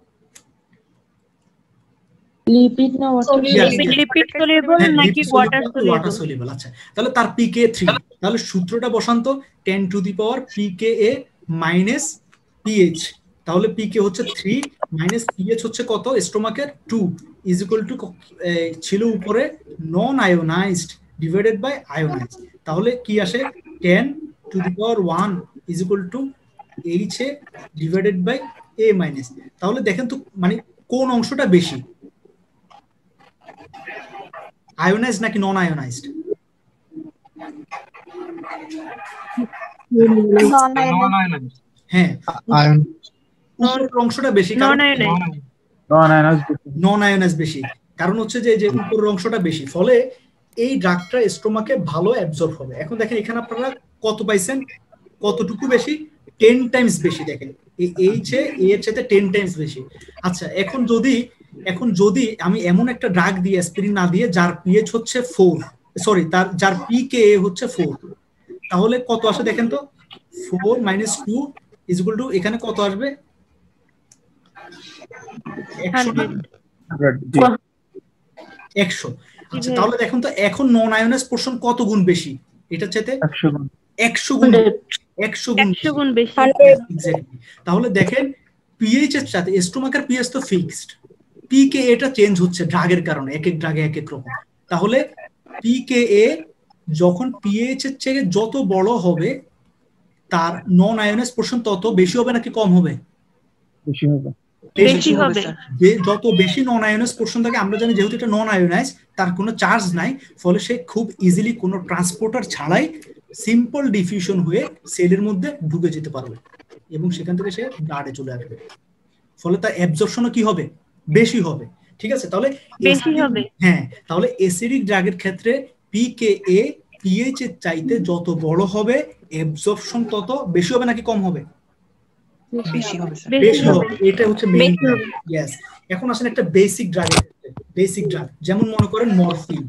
লিপিড না লিপিড সলিউবল নাকি ওয়াটার সলিউবল। আচ্ছা, তাহলে তার পিকে 3। তাহলে সূত্রটা বসান তো, 10 to the power pKa minus pH। তাহলে পিকে হচ্ছে 3 মাইনাস pH হচ্ছে কত, স্টোমাকের 2 ইজ ইকুয়াল টু ছিল উপরে non ionized divided by ionized. তাহলে কি আসে, 10 to the power 1 is equal to HA divided by A minus. তাহলে দেখেন তো মানে কোন অংশটা বেশি, আয়োনাইজড নাকি নন আয়োনাইজড? হ্যাঁ, অংশটা বেশি, নন আয়োনাইজড বেশি, কারণ হচ্ছে যে উপরের অংশটা বেশি, ফলে এই ড্রাগটা স্টোমাকে ভালো অ্যাবজর্ব হবে। এখন দেখেন এখানে আপনারা কত পাইছেন, কতটুকু বেশি, 10 টাইমস বেশি। দেখেন এইচে এর চাইতে 10 টাইমস বেশি। আচ্ছা, এখন যদি আমি এমন একটা ড্রাগ দিয়ে অ্যাসপিরিন না দিয়ে যার পিএইচ হচ্ছে 4, সরি যার পিকেএ হচ্ছে 4, তাহলে কত আসে দেখেন তো, 4 মাইনাস 2 ইজ ইকুয়াল টু এখানে কত আসবে, 100। আচ্ছা, তাহলে দেখুন তো এখন নন আয়োনাইজ পোরশন কত গুণ বেশি, এটা চাইতে 100 গুণ বেশি। এক্স্যাক্টলি। তাহলে দেখেন পিএইচ এর সাথে স্টোমাকের পিএইচ তো ফিক্সড, পিকে এটা চেঞ্জ হচ্ছে ড্রাগের কারণে, এক এক ড্রাগে এক এক রকম। তাহলে পিকেএ যখন পিএইচ এর চেয়ে যত বড় হবে তার নন আয়োনাইজ পোরশন তত বেশি হবে নাকি কম হবে? বেশি হবে। যত বেশি নন আয়োনাইজ পোরশন থাকে, আমরা জানি যেহেতু এটা নন আয়োনাইজ, তার কোনো চার্জ নাই, ফলে সে খুব ইজিলি কোনো ট্রান্সপোর্টার ছাড়াই সিম্পল ডিফিউশন হয়ে সেলের মধ্যে ঢুকে যেতে পারবে এবং সেখান থেকে সে ব্লাডে চলে আসবে, ফলে তার অ্যাবজর্পশনও কি হবে, বেশি হবে। ঠিক আছে, তাহলে বেশি হবে। হ্যাঁ, তাহলে অ্যাসিডিক ড্রাগের ক্ষেত্রে পিকেএ পিএইচ এর চাইতে যত বড় হবে অ্যাবজর্পশন তত বেশি হবে নাকি কম হবে? বেশি হবে। এটা হচ্ছে মেইন। ইয়েস। এখন আসেন একটা বেসিক ড্রাগের ক্ষেত্রে। বেসিক ড্রাগ যেমন মনে করেন মরফিন।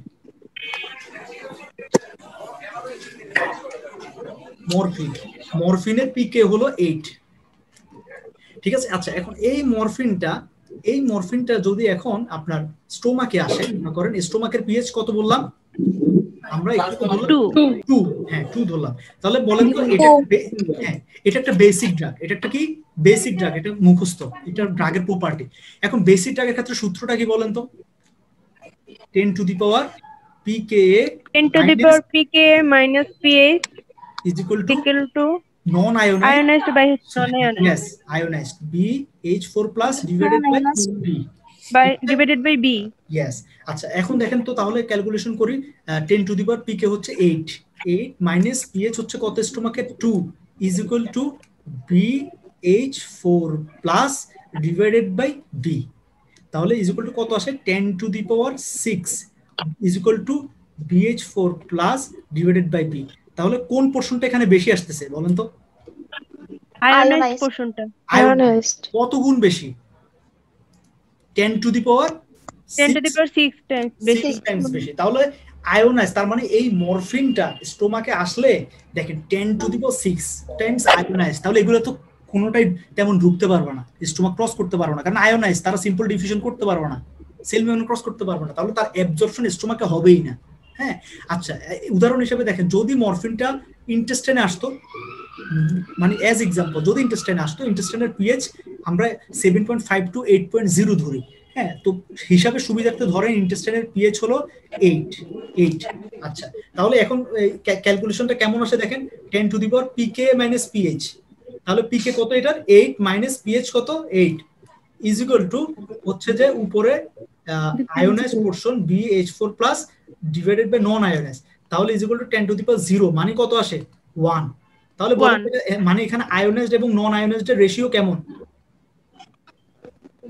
মরফিনের পিকে হলো 8। ঠিক আছে। আচ্ছা, এখন এই মরফিনটা যদি এখন আপনার স্টোমাকে আসে, মনে করেন স্টোমাকের পিএইচ কত বললাম আমরা, একটু বললাম 2। হ্যাঁ, 2 ধরলাম। তাহলে বলেন তো এটা একটা বেসিক ড্রাগ। এটা একটা কি বেসিক ড্রাগ? এটা মুখস্থ, এটা ড্রাগের প্রপার্টি। এখন বেসিক ড্রাগের ক্ষেত্রে সূত্রটা কি বলেন তো? 10 to the power pKa 10 to the power pKa minus pH is equal to non-ionized by non-ionized. Yes, ionized BH4 plus divided by B. Yes. আচ্ছা, এখন দেখেন তো তাহলে ক্যালকুলেশন করি। 10 টু দি পাওয়ার pK হচ্ছে 8 মাইনাস pH হচ্ছে কত স্টোমাকে 2 is equal to BH4 plus divided by B। তাহলে is equal to কত আসে? 10 to the power 6 is equal to BH4 plus divided by B। তাহলে কোন পোরশনটা এখানে বেশি আসতেছে বলেন তো? Ionized পোরশনটা। Ionized কত গুণ বেশি? 10 টু দি পাওয়ার 6 টাইমস বেশি। তাহলে আয়োনাইজ, তার মানে এই মরফিনটা স্টোমাকে আসলে দেখেন 10 to the power 6 times ionize. তাহলে এগুলো তো কোনোটাই তেমন ঢুকতে পারবে না, স্টোমাক ক্রস করতে পারবে না, কারণ আয়োনাইজ, তারা সিম্পল ডিফিউশন করতে পারবে না, সেল মেমব্রেন ক্রস করতে পারবে না, তাহলে তার অ্যাবজর্পশন স্টোমাকে হবেই না। হ্যাঁ, আচ্ছা, উদাহরণ হিসেবে দেখেন যদি মরফিনটা ইন্টেস্টাইনে আসতো, মানে অ্যাজ এক্সাম্পল যদি ইন্টেস্টাইনে আসতো, ইন্টেস্টাইনের পিএইচ আমরা 7.5 টু 8.0 ধরি। হ্যাঁ, তো হিসাবে সুবিধার্থে ধরেন ইন্টেস্টাইনের পিএইচ হলো 8। আচ্ছা, তাহলে এখন ক্যালকুলেশনটা কেমন আসে দেখেন, 10 to the power pKa minus pH। তাহলে পিকে কত এটার? 8 মাইনাস pH কত? 8 ইজ ইকুয়াল টু হচ্ছে যে উপরে ionize portion BH4 plus divided by non ionize. তাহলে is equal to 10 to the power 0 মানে কত আসে? 1। তাহলে মানে এখানে আয়োনাইজড এবং নন আয়োনাইজড এর রেশিও কেমন?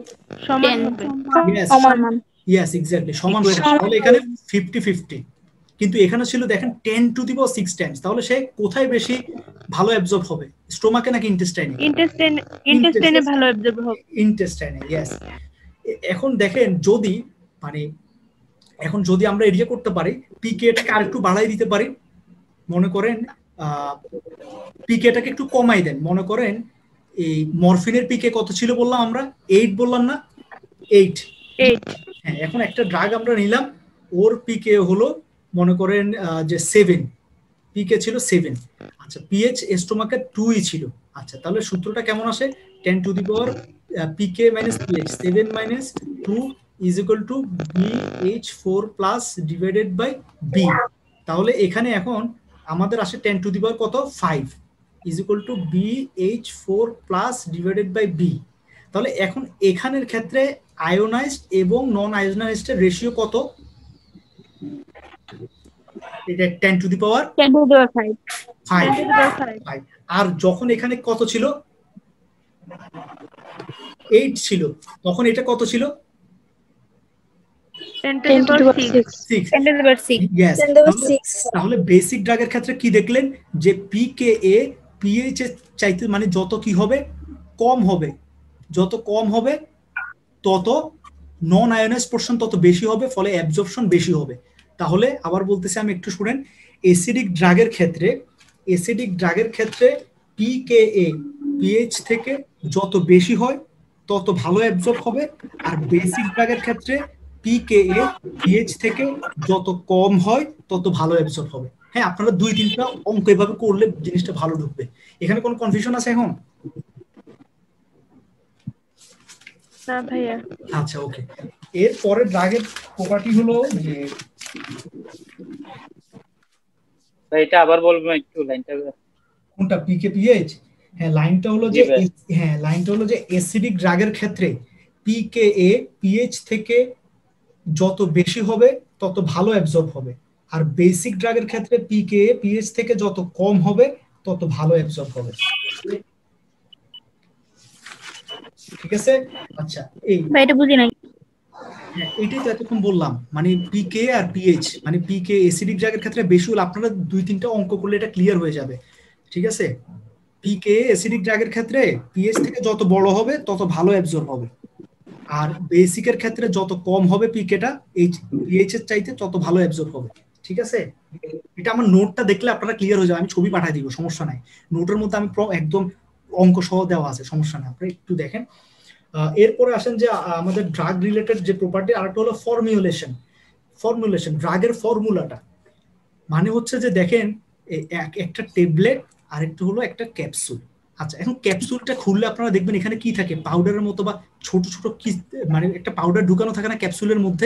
সমান হবে। ইয়েস, এক্স্যাক্টলি সমান হবে। তাহলে এখানে 50-50। কিন্তু এখানে ছিল দেখেন 10⁶ টাইমস। তাহলে সে কোথায় বেশি ভালো অ্যাবজর্ব হবে, স্টোমাকে নাকি ইন্টেস্টাইনে? ইন্টেস্টাইনে ভালো অ্যাবজর্ব হবে। ইন্টেস্টাইনে, ইয়েস। এখন দেখেন যদি মানে এখন যদি আমরা এরিয়া করতে পারি, পিকেটাকে আরেকটু বাড়াই দিতে পারি, মনে করেন পিকেটাকে একটু কমাই দেন, মনে করেন এই মরফিনের পিকে কত ছিল বললাম আমরা, 8 বললাম না, 8। হ্যাঁ, এখন একটা ড্রাগ আমরা নিলাম, ওর পিকে হলো মনে করেন যে 7, পিকে ছিল 7। আচ্ছা, পিএইচ স্টোমাকে 2 ছিল। আচ্ছা, তাহলে সূত্রটা কেমন আসে? 10⁻, pK minus pH, 7 minus 2 is equal to BH4 plus divided by B. তাহলে এখানে এখন আমাদের আসে 10⁻, কত, 5 is equal to BH4 plus divided by B. তাহলে এখন এখানের ক্ষেত্রে আয়োনাইজড এবং নন আয়োনাইজড এর রেশিও কত? এটা 10⁵। আর যখন এখানে কত ছিল, 8 ছিল, তখন এটা কত ছিল? 10⁶। তাহলে বেসিক ড্রাগের ক্ষেত্রে কি দেখলেন যে পিকেএ পিএইচ এর চাইতে মানে যত কি হবে, কম হবে, যত কম হবে তত নন আয়োনাইজড পোরশন তত বেশি হবে, ফলে অ্যাবজর্পশন বেশি হবে। তাহলে আবার বলতেছি আমি, একটু শুনেন। অ্যাসিডিক ড্রাগের ক্ষেত্রে পিকেএ পিএইচ থেকে যত বেশি হয় তত ভালো অ্যাবজর্ব হবে, আর বেসিক ড্রাগের ক্ষেত্রে পিকেএ পিএইচ থেকে যত কম হয় তত ভালো অ্যাবজর্ব হবে। হ্যাঁ, আপনারা 2-3টা অঙ্ক এভাবে করলে জিনিসটা ভালো ঢুকবে। এখানে কোনো কনফিউশন আছে এখন? না ভাইয়া। আচ্ছা, ওকে। এর পরে ড্রাগের প্রপার্টি হলো যে, এটা আবার বলবেন একটু লাইনটা? কোনটা? PK pH? হ্যাঁ, লাইনটা হলো যে অ্যাসিডিক ড্রাগের ক্ষেত্রে পিকেএ পিএইচ থেকে যত বেশি হবে তত ভালো অ্যাবজর্ব হবে, আর বেসিক ড্রাগের ক্ষেত্রে পিকেএ পিএইচ থেকে যত কম হবে তত ভালো অ্যাবজর্ব হবে। ঠিক আছে? আচ্ছা, এটা বুঝি নাই। হ্যাঁ, এটাই তো এতক্ষণ বললাম, মানে পিকে আর পিএইচ, মানে পিকে অ্যাসিডিক ড্রাগের ক্ষেত্রে বেশি হলে আপনারা 2-3টা অঙ্ক করলে এটা ক্লিয়ার হয়ে যাবে। ঠিক আছে? পিকে অ্যাসিডিক ড্রাগের ক্ষেত্রে পিএইচ থেকে যত বড় হবে তত ভালো অ্যাবজর্ব হবে, আর বেসিকের ক্ষেত্রে যত কম হবে পিকেটা পিএইচ এর চাইতে তত ভালো অ্যাবজর্ব হবে। ঠিক আছে? এটা আমার নোটটা দেখলে আপনারা ক্লিয়ার হয়ে যাবে, আমি ছবি পাঠিয়ে দিব, সমস্যা নাই। নোটের মধ্যে আমি একদম অঙ্ক সহ দেওয়া আছে, সমস্যা নাই, আপনারা একটু দেখেন। এরপরে আসেন যে আমাদের ড্রাগ রিলেটেড যে প্রপার্টি, আরেকটা হলো ফর্মুলেশন। ড্রাগের ফর্মুলাটা মানে হচ্ছে যে দেখেন, একটা ট্যাবলেট আর একটা হলো একটা ক্যাপসুল। আচ্ছা, এখন ক্যাপসুলটা খুললে আপনারা দেখবেন এখানে কি থাকে, পাউডারের মতো বা ছোট ছোট কি মানে একটা পাউডার ঢুকানো থাকে না ক্যাপসুলের মধ্যে?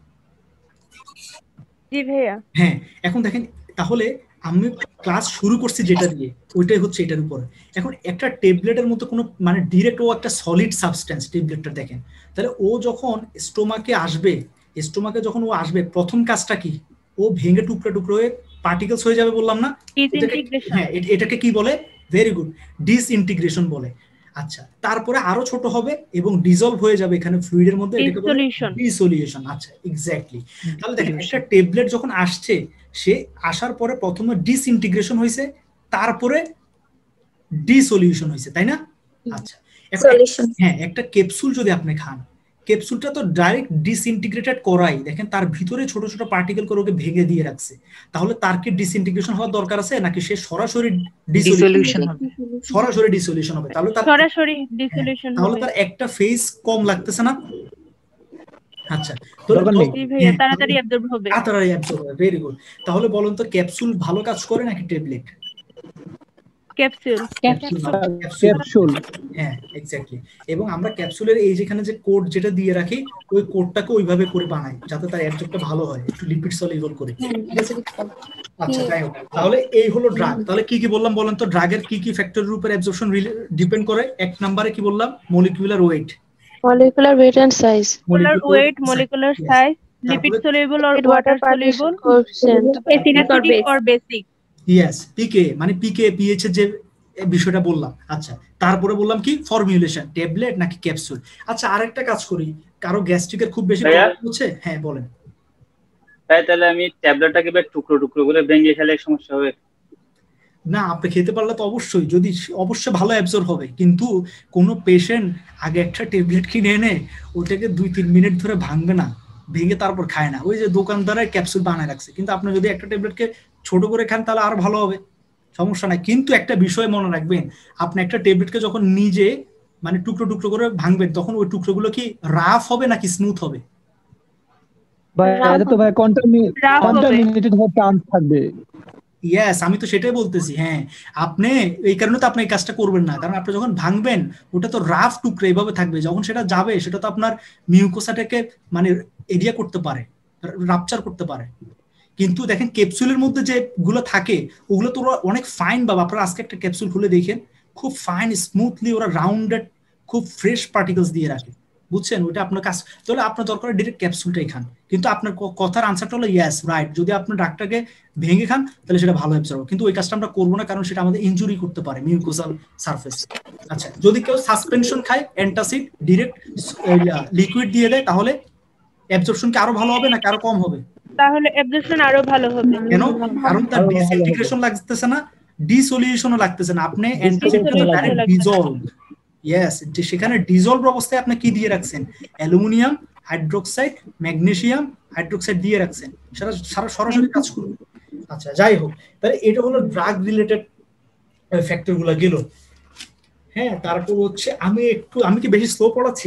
জি ভাইয়া। হ্যাঁ, এখন দেখেন, তাহলে আমি ক্লাস শুরু করছি যেটা দিয়ে, ওইটাই হচ্ছে এটার উপরে। এখন একটা ট্যাবলেটের মতো কোনো মানে ডিরেক্ট ও একটা সলিড সাবস্টেন্স ট্যাবলেটটা দেখেন, তাহলে ও যখন স্টোমাকে যখন ও আসবে, প্রথম কাজটা কি? ও ভেঙে টুকরা টুকরো হয়ে পার্টিকেলস হয়ে যাবে, বললাম না? হ্যাঁ, এটাকে কি বলে? ভেরি গুড, ডিসইন্টিগ্রেশন বলে। আচ্ছা, তারপরে আরো ছোট হবে এবং ডিসলভ হয়ে যাবে এখানে ফ্লুইডের মধ্যে, এটাকে বলে ডিসোলিউশন। আচ্ছা, এক্স্যাক্টলি। তাহলে দেখেন, একটা ট্যাবলেট যখন আসছে, সে আসার পরে প্রথমে ডিসইন্টিগ্রেশন হয়েছে, তারপরে ডিসোলিউশন হয়েছে, তাই না? আচ্ছা, হ্যাঁ, একটা ক্যাপসুল যদি আপনি খান, ক্যাপসুলটা তো ডাইরেক্ট ডিসইন্টিগ্রেটেড করাই, দেখেন তার ভিতরে ছোট ছোট পার্টিকেল করে ওকে ভেঙে দিয়ে রাখছে। তাহলে তার কি ডিসইন্টিগ্রেশন হওয়ার দরকার আছে, নাকি সে সরাসরি ডিসোলিউশন হবে? সরাসরি ডিসোলিউশন হবে। তাহলে তার একটা ফেজ কম লাগতেছে না? আচ্ছা, তাড়াতাড়ি অ্যাবজর্ব হবে। Very good. তাহলে বলুন তো, ক্যাপসুল ভালো কাজ করে নাকি ট্যাবলেট? ক্যাপসুল। হ্যাঁ, এক্স্যাক্টলি। এবং আমরা ক্যাপসুলের এই যেখানে যে কোড যেটা দিয়ে রাখি, ওই কোডটাকে ওইভাবে করে বানাই যাতে তার অ্যাবজর্বটা ভালো হয়, একটু লিপিড সলিউবল করে। ঠিক আছে? আচ্ছা, যাই হোক, তাহলে এই হলো ড্রাগ। তাহলে কি কি বললাম বলেন তো? ড্রাগের কি কি ফ্যাক্টরের উপর অ্যাবজর্পশন ডিপেন্ড করে? এক নম্বরে কি বললাম? Molecular weight and size, molecular size, lipid soluble or water soluble, acidic or basic. Yes, pK মানে পিকে পিএইচ এর যে বিষয়টা বললাম। আচ্ছা, তারপরে বললাম কি? ফর্মুলেশন, ট্যাবলেট নাকি ক্যাপসুল। আচ্ছা, আরেকটা কাজ করি, কারো গ্যাস্ট্রিকের খুব বেশি প্রবলেম হচ্ছে? হ্যাঁ, বলেন। ভাই তাহলে আমি ট্যাবলেটটাকে টুকরো টুকরো করে ভেঙে খেলে সমস্যা হবে? না, আপনি খেতে পারলে তো অবশ্যই, যদি অবশ্যই ভালো অ্যাবজর্ব হবে, কিন্তু কোনো পেশেন্ট আগে একটা ট্যাবলেট কিনে এনে ওটাকে 2-3 মিনিট ধরে ভাঙবে না, ভেঙে তারপর খায় না। ওই যে দোকানদারের ক্যাপসুল বানায় রাখছে, কিন্তু আপনি যদি একটা ট্যাবলেটকে ছোট করে খান তাহলে আরো ভালো হবে, সমস্যা নাই। কিন্তু একটা বিষয় মনে রাখবেন, আপনি একটা ট্যাবলেটকে যখন নিজে মানে টুকরো টুকরো করে ভাঙবেন, তখন ওই টুকরোগুলো কি রাফ হবে নাকি স্মুথ হবে? ভাই এটা তো ভাই কন্টামিনেটেড হওয়ার চান্স থাকবে। ইয়েস, আমি তো সেটাই বলতেছি। হ্যাঁ, আপনি এই কারণে তো আপনি এই কাজটা করবেন না, কারণ আপনি যখন ভাঙবেন ওটা তো রাফ টুকরো এইভাবে থাকবে, যখন সেটা যাবে সেটা তো আপনার মিউকোসাটাকে মানে এরিয়া করতে পারে, রাপচার করতে পারে। কিন্তু দেখেন ক্যাপসুলের মধ্যে যেগুলো থাকে ওগুলো তো ওরা অনেক ফাইন, বাবা আপনারা আজকে একটা ক্যাপসুল খুলে দেখেন, খুব ফাইন স্মুথলি ওরা রাউন্ডেড খুব ফ্রেশ পার্টিকেলস দিয়ে রাখে, বুঝছেন? ওইটা আপনার কাজ, তাহলে আপনার দরকার ডিরেক্ট ক্যাপসুলটাই খান। কিন্তু আপনার কথার আনসারটা হলো ইয়েস, রাইট, যদি আপনার ডাক্তারকে ভেঙে খান তাহলে সেটা ভালো অ্যাবজর্ব হবে, কিন্তু ওই কাজটা আমরা করবো না, কারণ সেটা আমাদের ইনজুরি করতে পারে মিউকোসাল সারফেস। আচ্ছা, যদি কেউ সাসপেনশন খায় অ্যান্টাসিড ডিরেক্ট লিকুইড দিয়ে দেয়, তাহলে অ্যাবজর্পশন কি আরো ভালো হবে নাকি আরো কম হবে? তাহলে অ্যাবজর্পশন আরো ভালো হবে। কেন? কারণ তার ডিসইন্টিগ্রেশন লাগতেছে না, ডিসোলিউশনও লাগতেছে না, আপনি অ্যান্টাসিডকে ডাইরেক্ট ডিসলভ। ইয়েস, সেখানে ডিসলভ অবস্থায় আপনি কি দিয়ে রাখছেন? অ্যালুমিনিয়াম হাইড্রোক্সাইড, ম্যাগনেসিয়াম হাইড্রোক্সাইড দিয়ে রাখছেন, সেটা সারা সরাসরি কাজ করবে। আচ্ছা, যাই হোক, তাহলে এটা হলো ড্রাগ রিলেটেড ফ্যাক্টর গুলো গেল। হ্যাঁ, তারপর হচ্ছে আমি কি বেশি স্লো পড়াচ্ছি?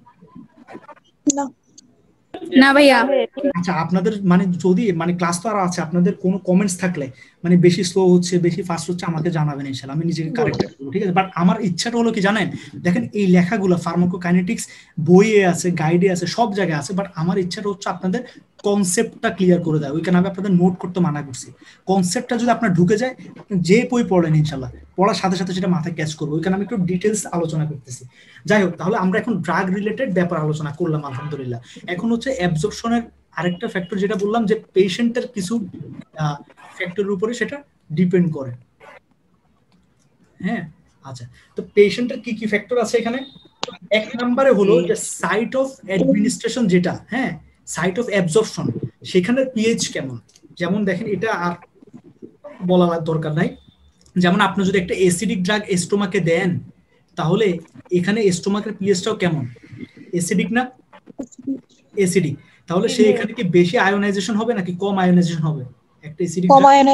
না ভাইয়া। আচ্ছা, আপনাদের মানে যদি মানে ক্লাস তো আর আছে, আপনাদের কোনো কমেন্টস থাকলে মানে বেশি স্লো হচ্ছে বেশি ফাস্ট হচ্ছে আমাকে জানাবেন, ইনশাআল্লাহ আমি নিজেকে কারেক্ট করব, ঠিক আছে? বাট আমার ইচ্ছাটা হলো কি জানেন, দেখেন এই লেখাগুলো ফার্মাকোকাইনেটিক্স বইয়ে আছে, গাইডে আছে, সব জায়গায় আছে, বাট আমার ইচ্ছাটা হচ্ছে আপনাদের কনসেপ্টটা ক্লিয়ার করে দেয়। ওইখানে আমি আপনাদের নোট করতে মানা করছি। কনসেপ্টটা যদি আপনার ঢুকে যায়, আপনি যে বই পড়েন ইনশাআল্লাহ পড়ার সাথে সাথে সেটা মাথায় ক্যাচ করবো। ওইখানে আমি একটু ডিটেলস আলোচনা করতেছি। যাই হোক, তাহলে আমরা এখন ড্রাগ রিলেটেড ব্যাপার আলোচনা করলাম আলহামদুলিল্লাহ। এখন হচ্ছে অ্যাবজর্পশনের আরেকটা ফ্যাক্টর, যেটা বললাম যে পেশেন্টের কিছু ফ্যাক্টরের উপরে সেটা ডিপেন্ড করে। হ্যাঁ, আচ্ছা, তো পেশেন্টের কি কি ফ্যাক্টর আছে এখানে? এক নম্বরে হলো যে সাইট অফ অ্যাডমিনিস্ট্রেশন, যেটা হ্যাঁ সাইট অফ অ্যাবজর্পশন, সেখানে পিএইচ কেমন। যেমন দেখেন, এটা আর বলার দরকার নাই, যেমন আপনি যদি একটা অ্যাসিডিক ড্রাগ স্টোমাকে দেন, তাহলে এখানে স্টোমাকের পিএইচটাও কেমন? অ্যাসিডিক না? অ্যাসিডিক। তাহলে সে এখানে কি বেশি আয়োনাইজেশন হবে নাকি কম আয়োনাইজেশন হবে? একটা অ্যাসিডিক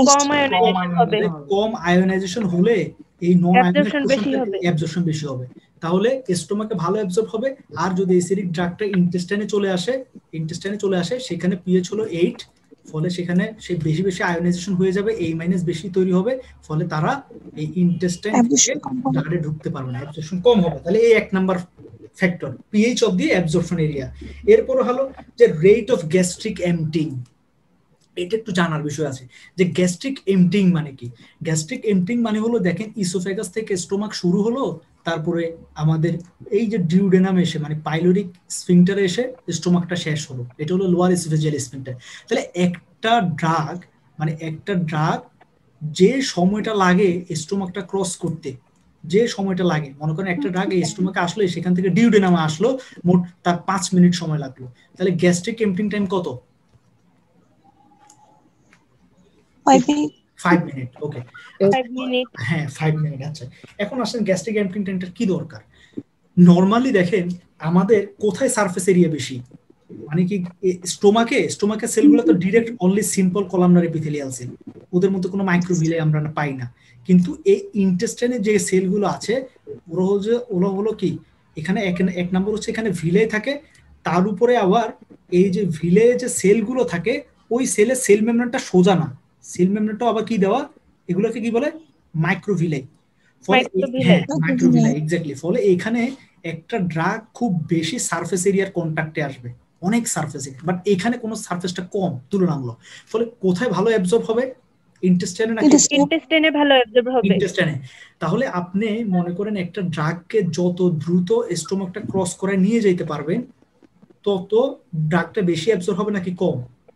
কম আয়োনাইজেশন হলে এই নন অ্যাবজর্পশন বেশি হবে, তাহলে স্টোমাকে ভালো অ্যাবজর্ব হবে। আর যদি অ্যাসিডিক ড্রাগটা ইন্টেস্টাইনে চলে আসে সেখানে পিএইচ হলো 8, ফলে সেখানে সে বেশি বেশি আয়োনাইজেশন হয়ে যাবে, A- বেশি তৈরি হবে, ফলে তারা এই ইন্টেস্টাইন থেকে ব্লাডে ঢুকতে পারবে না, অ্যাবজর্পশন কম হবে। তাহলে এই এক number factor, pH of the absorption area. এরপর হলো যে রেট অফ গ্যাস্ট্রিক এমটিং। এটা একটু জানার বিষয় আছে যে গ্যাস্ট্রিক এমটিং মানে কি। গ্যাস্ট্রিক এমটিং মানে হলো, দেখেন ইসোফেগাস থেকে স্টোমাক শুরু হলো, তারপরে আমাদের এই যে ডিউডেনাম এসে মানে পাইলোরিক স্ফিংটারে এসে স্টোমাকটা শেষ হলো, এটা হলো লোয়ার ইসোফেজিয়াল স্ফিংটার। তাহলে একটা ড্রাগ যে সময়টা লাগে স্টোমাকটা ক্রস করতে, যে সময়টা লাগে, মনে করেন একটা ড্রাগ এই স্টোমাকে আসলো, সেখান থেকে ডিউডেনামে আসলো, মোট তার 5 মিনিট সময় লাগলো। তাহলে গ্যাস্ট্রিক এমটিং টাইম কত? 5 মিনিট। ওকে, 5 মিনিট, হ্যাঁ 5 মিনিট। আচ্ছা, এখন আসেন গ্যাস্ট্রিক এমটিং টাইমটার কি দরকার। নরমালি দেখেন আমাদের কোথায় সারফেস এরিয়া বেশি, মানে কি স্টোমাকের সেলগুলো তো direct only simple columnar epithelial cell, ওদের মধ্যে কোনো মাইক্রোভিলাই আমরা পাই না। কিন্তু এই ইন্টেস্টাইনে যে সেলগুলো আছে ওরা হলো কি, এখানে এক নম্বর হচ্ছে এখানে ভিলাই থাকে, তার উপরে আবার এই যে ভিলাই যে সেলগুলো থাকে, ওই সেলের সেল মেমব্রেনটা সোজা না, সেল মেমব্রেনটা আবার কি দেওয়া, এগুলোকে কি বলে? মাইক্রোভিলাই। Microvilli, exactly. ফলে এখানে একটা ড্রাগ খুব বেশি সারফেস এরিয়ার কন্ট্যাক্টে আসবে, অনেক সারফেস এরিয়া, বাট এখানে কোনো সারফেসটা কম তুলনামূলক। ফলে কোথায় ভালো অ্যাবজর্ব হবে? ইন্টেস্টাইনে নাকি? ইন্টেস্টাইনে ভালো অ্যাবজর্ব হবে। ইন্টেস্টাইনে। তাহলে আপনি মনে করেন একটা ড্রাগকে যত দ্রুত স্টোমাকটা ক্রস করে নিয়ে যেতে পারবেন, তত ড্রাগটা বেশি অ্যাবজর্ব হবে নাকি কম?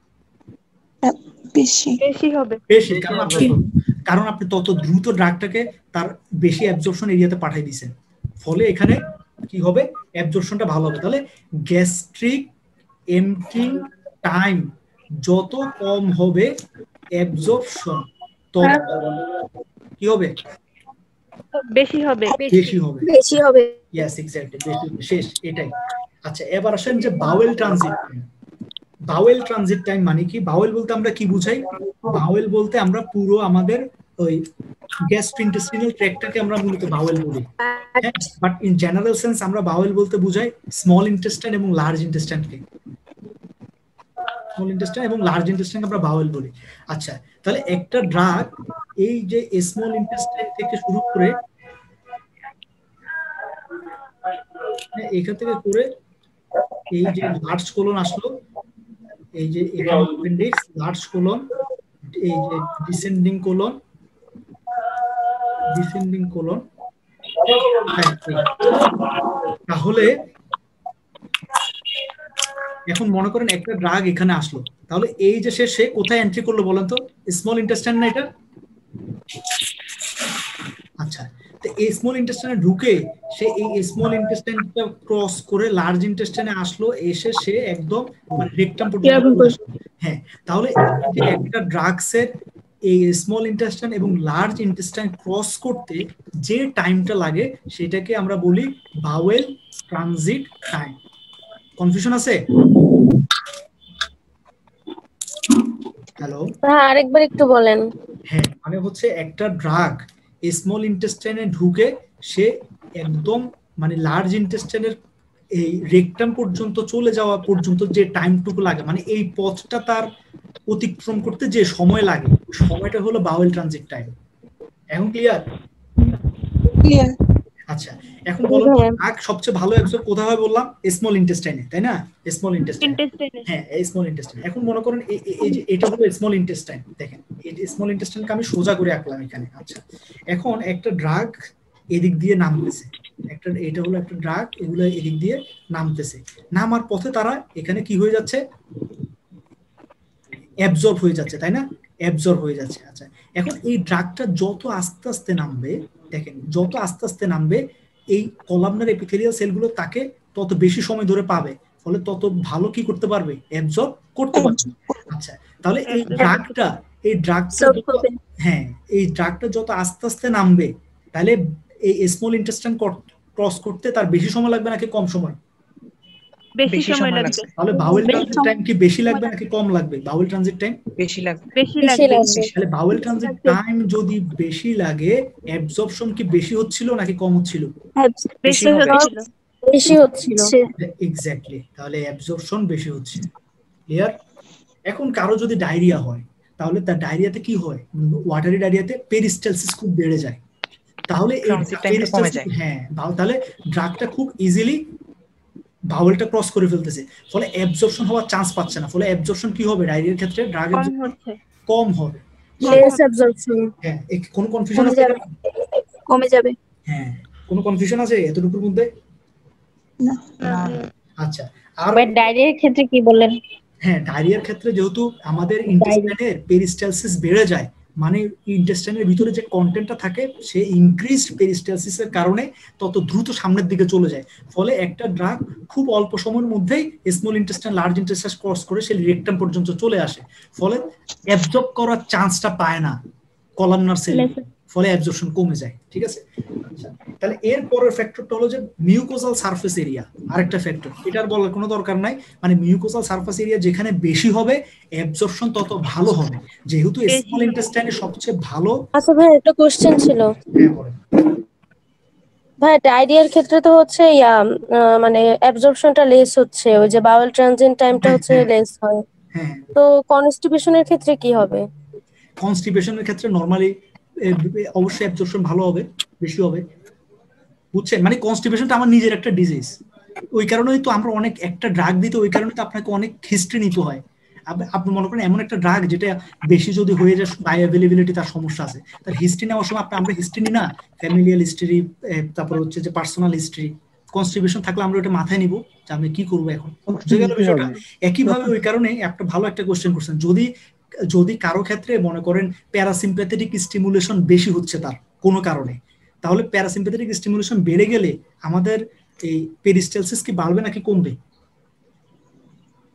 বেশি হবে। বেশি, কারণ আপনি তত দ্রুত ড্রাগটাকে তার বেশি অ্যাবজর্পশন এরিয়াতে পাঠিয়ে দিয়েছেন, ফলে এখানে কি হবে? অ্যাবজর্পশনটা ভালো হবে। তাহলে গ্যাস্ট্রিক এমটিং টাইম যত কম হবে অ্যাবজর্পশন তত কি হবে? বেশি হবে। বেশি হবে। বেশি হবে। ইয়েস এক্স্যাক্টলি, শেষ এটাই। আচ্ছা এবার আসেন যে bowel transit time. Bowel transit time মানে কি? বাউল বলতে আমরা কি বুঝাই? বাউল বলতে আমরা পুরো আমাদের ওই গ্যাস্ট্রোইন্টেস্টিনাল ট্র্যাক্টটাকে আমরা মূলত বাউল বলি, বাট ইন জেনারেল সেন্স আমরা বাউল বলতে বুঝাই স্মল ইন্টেস্টাইন এবং লার্জ ইন্টেস্টাইনকে। স্মল ইন্টেস্টাইন এবং লার্জ ইন্টেস্টাইনকে আমরা বাউল বলি। আচ্ছা তাহলে একটা ড্রাগ এই যে স্মল ইন্টেস্টাইন থেকে শুরু করে এখান থেকে করে এই যে লার্জ কোলন আসলো, এই যে অ্যাপেন্ডিক্স, লার্জ কোলন, এই যে ডিসেন্ডিং কোলন, তাহলে এখন মনে করেন একটা ড্রাগ এখানে আসলো, তাহলে এই যে সে কোথায় এন্ট্রি করলো বলেন তো? স্মল ইন্টেস্টাইন না এটা? আচ্ছা তো এই স্মল ইন্টেস্টাইনে ঢুকে সে এই স্মল ইন্টেস্টাইনটা ক্রস করে লার্জ ইন্টেস্টাইনে আসলো, এসে সে একদম মানে রেকটাম পর্যন্ত আসলো। হ্যাঁ তাহলে একটা ড্রাগসের এই স্মল ইন্টেস্টাইন এবং লার্জ ইন্টেস্টাইন ক্রস করতে যে টাইমটা লাগে সেটাকে আমরা বলি বাউল ট্রানজিট টাইম। কনফিউশন আছে? হ্যালো আরেকবার একটু বলেন। হ্যাঁ মানে হচ্ছে একটা ড্রাগ স্মল ইন্টেস্টাইনে ঢুকে সে একদম মানে লার্জ ইন্টেস্টাইনের এই রেকটাম পর্যন্ত চলে যাওয়া পর্যন্ত যে টাইমটুকু লাগে, মানে এই পথটা তার অতিক্রম করতে যে সময় লাগে, সময়টা হলো বাউল ট্রানজিট টাইম। এখন ক্লিয়ার? ক্লিয়ার। আচ্ছা এখন বলো ড্রাগ সবচেয়ে ভালো অ্যাবজর্ব কোথায় হয় বললাম? স্মল ইন্টেস্টাইনে, তাই না? স্মল ইন্টেস্টাইন, হ্যাঁ স্মল ইন্টেস্টাইন। এখন মনে করেন এই যে এটা হলো স্মল ইন্টেস্টাইন, দেখেন এই স্মল ইন্টেস্টাইনকে আমি সোজা করে আঁকলাম এখানে। আচ্ছা এখন একটা ড্রাগ এদিক দিয়ে নামতেছে, এটা হলো একটা ড্রাগ, এগুলো এদিক দিয়ে নামতেছে, নামার পথে তারা এখানে কি হয়ে যাচ্ছে? অ্যাবজর্ব হয়ে যাচ্ছে, তাই না? অ্যাবজর্ব হয়ে যাচ্ছে। আচ্ছা এখন এই ড্রাগটা যত আস্তে আস্তে নামবে, দেখেন যত আস্তে আস্তে নামবে এই কলামনার এপিথেলিয়াল সেলগুলো তাকে তত বেশি সময় ধরে পাবে, ফলে তত ভালো কি করতে পারবে? অ্যাবজর্ব করতে পারবে। আচ্ছা তাহলে এই ড্রাগটা হ্যাঁ এই ড্রাগটা যত আস্তে আস্তে নামবে তাহলে এই স্মল ইন্টেস্টাইন ক্রস করতে তার বেশি সময় লাগবে নাকি কম সময়? বেশি সময় লাগবে। তাহলে বাউল ট্রানজিট টাইম কি বেশি লাগবে নাকি কম লাগবে? বাউল ট্রানজিট টাইম বেশি লাগবে। তাহলে বাউল ট্রানজিট টাইম যদি বেশি লাগে অ্যাবজর্পশন কি বেশি হচ্ছিল নাকি কম হচ্ছিল? বেশি হচ্ছে। এক্স্যাক্টলি, তাহলে অ্যাবজর্পশন বেশি হচ্ছে। ক্লিয়ার? এখন কারো যদি ডায়রিয়া হয় তাহলে তার ডায়রিয়াতে কি হয়? ওয়াটারি ডায়রিয়াতে পেরিস্টালসিস খুব বেড়ে যায়, তাহলে হ্যাঁ তাহলে ড্রাগটা খুব ইজিলি বাউলটা ক্রস করে ফেলতেছে, ফলে অ্যাবজর্পশন হওয়ার চান্স পাচ্ছে না, ফলে অ্যাবজর্পশন কি হবে? ডায়রিয়ার ক্ষেত্রে ড্রাগ কম হবে, লেস অ্যাবজর্পশন। হ্যাঁ কোন কনফিউশন আছে? কমে যাবে। হ্যাঁ কোন কনফিউশন আছে এতটুকুর মধ্যে? না। আচ্ছা আর ডায়রিয়ার ক্ষেত্রে কি বললেন? হ্যাঁ ডায়রিয়ার ক্ষেত্রে যেহেতু আমাদের ইন্টেস্টাইনের পেরিস্টালসিস বেড়ে যায়, মানে ইন্টেস্টাইনের ভিতরে যে কন্টেন্টটা থাকে সে ইনক্রিজড পেরিস্টালসিসের কারণে তত দ্রুত সামনের দিকে চলে যায়, ফলে একটা ড্রাগ খুব অল্প সময়ের মধ্যেই small intestine large intestine cross করে সে রেকটাম পর্যন্ত চলে আসে, ফলে অ্যাবজর্ব করার চান্সটা পায় না কলামনার সেল, ফলে অ্যাবজর্পশন কমে যায়। ঠিক আছে? আচ্ছা তাহলে এর পরের ফ্যাক্টরটা হলো যে মিউকোজাল সারফেস এরিয়া, আরেকটা ফ্যাক্টর, এটার বলার কোনো দরকার নাই, মানে মিউকোজাল সারফেস এরিয়া যেখানে বেশি হবে অ্যাবজর্পশন তত ভালো হবে, যেহেতু স্মল ইন্টেস্টাইনে সবচেয়ে ভালো। আচ্ছা ভাই একটা কোশ্চেন ছিল। ভাই ডায়রিয়ার ক্ষেত্রে তো হচ্ছে মানে অ্যাবজর্পশনটা লেস হচ্ছে, ওই যে বাউল ট্রানজিট টাইমটা হচ্ছে লেস হয়, তো কনস্টিপেশনের ক্ষেত্রে কি হবে? কনস্টিপেশনের ক্ষেত্রে নরমালি অবশ্যই অ্যাবজর্পশন ভালো হবে, বেশি হবে, বুঝছেন? মানে কনস্টিপেশনটা আমার নিজের একটা ডিজিজ, ওই কারণেই তো আমরা অনেক একটা ড্রাগ দিতে, ওই কারণে তো আপনাকে অনেক হিস্ট্রি নিতে হয়। আপনি মনে করেন এমন একটা ড্রাগ যেটা বেশি যদি হয়ে যায় বায়োঅ্যাভেলেবিলিটি তার সমস্যা আছে, তার হিস্ট্রি নেওয়ার সময় আমরা হিস্ট্রি নিই না, ফ্যামিলিয়াল হিস্ট্রি, তারপর হচ্ছে যে পার্সোনাল হিস্ট্রি। কনস্টিপেশন থাকলে আমরা ওটা মাথায় নিব যে আমি কি করবো এখন, বুঝে গেল বিষয়টা? একইভাবে ওই কারণে একটা ভালো একটা কোশ্চেন করছেন, যদি কারো ক্ষেত্রে মনে করেন প্যারাসিম্প্যাথেটিক স্টিমুলেশন বেশি হচ্ছে তার কোনো কারণে, তাহলে প্যারাসিম্প্যাথেটিক স্টিমুলেশন বেড়ে গেলে আমাদের এই পেরিস্টালসিস কি বাড়বে নাকি কমবে?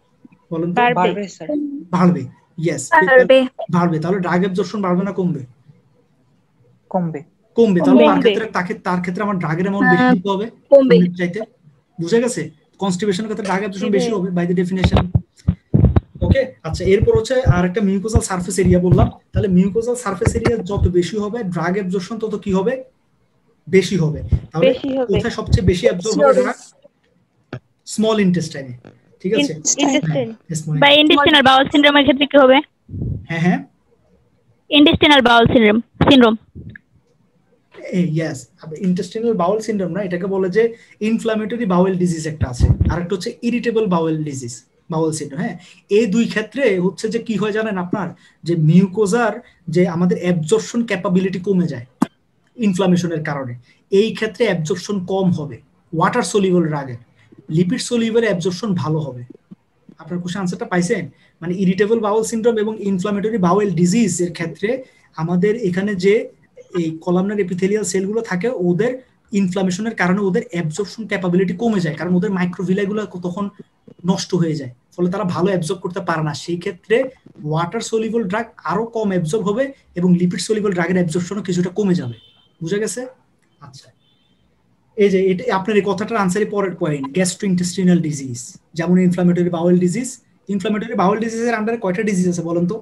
বলেন তো? বাড়বে স্যার। বাড়বে, ইয়েস বাড়বে। তাহলে ড্রাগ অ্যাবজর্পশন বাড়বে না কমবে? কমবে। কমবে। তাহলে তার ক্ষেত্রে আমার ড্রাগের অ্যামাউন্ট বেশি দিতে হবে চাইতে। বুঝে গেছে? কনস্টিপেশনের ক্ষেত্রে ড্রাগ অ্যাবজর্পশন বেশি হবে বাই দ্য ডেফিনেশন। ওকে, আচ্ছা এরপর হচ্ছে আরেকটা মিউকোজাল সারফেস এরিয়া বললাম। তাহলে মিউকোজাল সারফেস এরিয়া যত বেশি হবে ড্রাগ অ্যাবজর্পশন তত কি হবে? বেশি হবে। তাহলে কোথায় সবচেয়ে বেশি অ্যাবজর্ব হবে ড্রাগ? স্মল ইন্টেস্টাইনে। ঠিক আছে, ইন্টেস্টাইন বা ইন্টেস্টিনাল বাউল সিনড্রোমের ক্ষেত্রে কি হবে? হ্যাঁ intestinal bowel syndrome yes. Intestinal bowel syndrome না, এটাকে বলে যে ইনফ্ল্যামেটরি বাউল ডিজিজ একটা আছে, আর একটা হচ্ছে irritable bowel disease, bowel syndrome. হ্যাঁ, এই দুই ক্ষেত্রে হচ্ছে যে কি হয় জানেন আপনার, যে মিউকোজার যে আমাদের অ্যাবজর্পশন ক্যাপাবিলিটি কমে যায় ইনফ্লামেশনের কারণে। এই ক্ষেত্রে অ্যাবজর্পশন কম হবে ওয়াটার সলিউবল ড্রাগের, লিপিড সলিউবল অ্যাবজর্পশন ভালো হবে। আপনার কোশ্চেন আনসারটা পাইছেন? মানে ইরিটেবল বাউল সিনড্রোম এবং ইনফ্ল্যামেটরি বাউল ডিজিজ এর ক্ষেত্রে আমাদের এখানে যে এই কলামনার এপিথেলিয়াল সেলগুলো থাকে ওদের ইনফ্লামেশনের কারণে ওদের অ্যাবজর্পশন ক্যাপাবিলিটি কমে যায়, কারণ ওদের মাইক্রোভিলাইগুলো তখন নষ্ট হয়ে যায়, ফলে তারা ভালো অ্যাবজর্ব করতে পারে না। সেই ক্ষেত্রে ওয়াটার সলিউবল ড্রাগ আরো কম অ্যাবজর্ব হবে এবং লিপিড সলিউবল ড্রাগের অ্যাবজর্পশনও কিছুটা কমে যাবে। বুঝা গেছে? আচ্ছা, এই যে এটা আপনার এই কথাটার আনসারই পরের পয়েন্ট, গ্যাস্ট্রোইন্টেস্টিনাল ডিজিজ, যেমন inflammatory bowel disease. Inflammatory bowel ডিজিজের আন্ডারে কয়টা ডিজিজ আছে বলেন তো?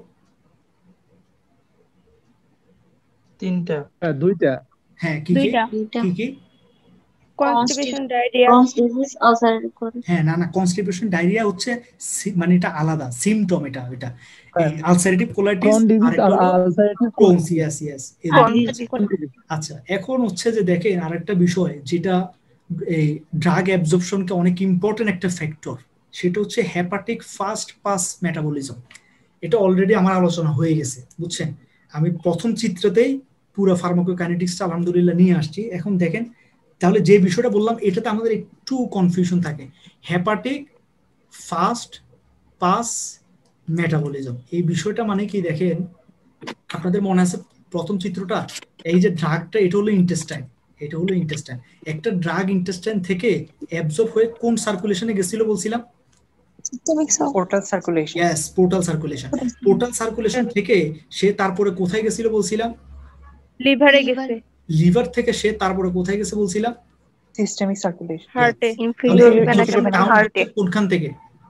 তিনটা। দুইটা। হ্যাঁ, কি কি? Constipation, diarrhoea. হ্যাঁ, না কনস্টিপেশন ডায়রিয়া হচ্ছে মানে এটা আলাদা সিম্পটম, এটা আলসারেটিভ কোলাইটিস আর আলসারেটিভ ক্রোনস। ইয়েস। আচ্ছা, এখন হচ্ছে যে দেখেন আরেকটা বিষয় যেটা এই ড্রাগ অ্যাবজর্পশনকে অনেক ইম্পর্টেন্ট একটা ফ্যাক্টর, সেটা হচ্ছে হেপাটিক ফাস্ট পাস মেটাবলিজম। এটা অলরেডি আমার আলোচনা হয়ে গেছে, বুঝছেন? আমি প্রথম চিত্রতেই পুরো ফার্মাকোকাইনেটিক্সটা আলহামদুলিল্লাহ নিয়ে আসছি। এখন দেখেন তাহলে যে বিষয়টা বললাম এটাতে আমাদের একটু কনফিউশন থাকে, হেপাটিক ফাস্ট পাস মেটাবলিজম। এই বিষয়টা মানে কি দেখেন, আপনাদের মনে আছে প্রথম চিত্রটা, এই যে ড্রাগটা এটা হলো ইন্টেস্টাইন, একটা ড্রাগ ইন্টেস্টাইন থেকে অ্যাবজর্ব হয়ে কোন সার্কুলেশনে গেছিল বলছিলাম? Portal circulation. ইয়েস, পোর্টাল সার্কুলেশন। পোর্টাল সার্কুলেশন থেকে সে তারপরে কোথায় গেছিল বলছিলাম? লিভারে গেছে। লিভার থেকে সে তারপরে কোথায় গেছে বলছিলাম? সিস্টেমিক সার্কুলেশন, হার্টে। কোনখান থেকে?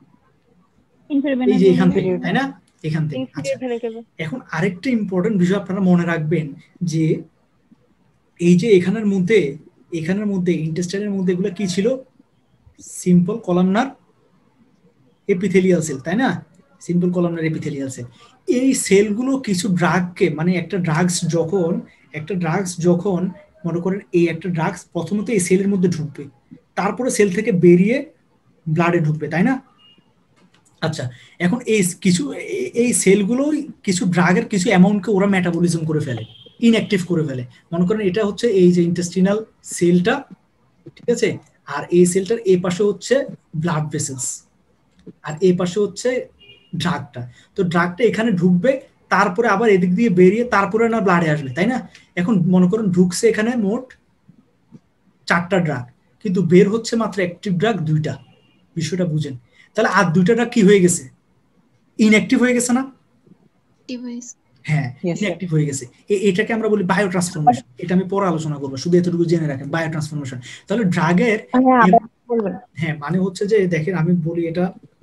এই যে এখান থেকে, তাই না? এখান থেকে। এখন আরেকটা ইম্পর্টেন্ট বিষয় আপনারা মনে রাখবেন যে এই যে এখানের মধ্যে ইন্টেস্টাইনের মধ্যে এগুলো কি ছিল? সিম্পল কলামনার এপিথেলিয়াল সেল, তাই না? Simple columnar epithelial cell. এই সেলগুলো কিছু ড্রাগকে, মানে একটা ড্রাগস যখন মনে করেন এই একটা ড্রাগস প্রথমত এই সেলের মধ্যে ঢুকবে, তারপরে সেল থেকে বেরিয়ে ব্লাডে ঢুকবে, তাই না? আচ্ছা, এখন এই সেলগুলো কিছু ড্রাগের কিছু অ্যামাউন্টকে ওরা মেটাবলিজম করে ফেলে, ইনঅ্যাক্টিভ করে ফেলে। মনে করেন এটা হচ্ছে এই যে ইন্টেস্টিনাল সেলটা, ঠিক আছে? আর এই সেলটার এই পাশে হচ্ছে ব্লাড ভেসেলস, আর এই পাশে হচ্ছে ড্রাগটা। তো ড্রাগটা এখানে ঢুকবে, তারপরে আবার এদিক দিয়ে বেরিয়ে তারপরে না ব্লাডে আসবে, তাই না? এখন মনে করেন ঢুকছে এখানে মোট 4টা ড্রাগ, কিন্তু বের হচ্ছে মাত্র অ্যাক্টিভ ড্রাগ 2টা। বিষয়টা বুঝেন? তাহলে আর 2টা ড্রাগ কি হয়ে গেছে? ইনঅ্যাক্টিভ হয়ে গেছে না? হ্যাঁ, ইনঅ্যাক্টিভ হয়ে গেছে। এটাকে আমরা বলি বায়ো ট্রান্সফরমেশন। এটা আমি পরে আলোচনা করবো, শুধু এতটুকু জেনে রাখেন, বায়ো ট্রান্সফরমেশন। তাহলে ড্রাগের হ্যাঁ মানে হচ্ছে যে দেখেন আমি বলি, এটা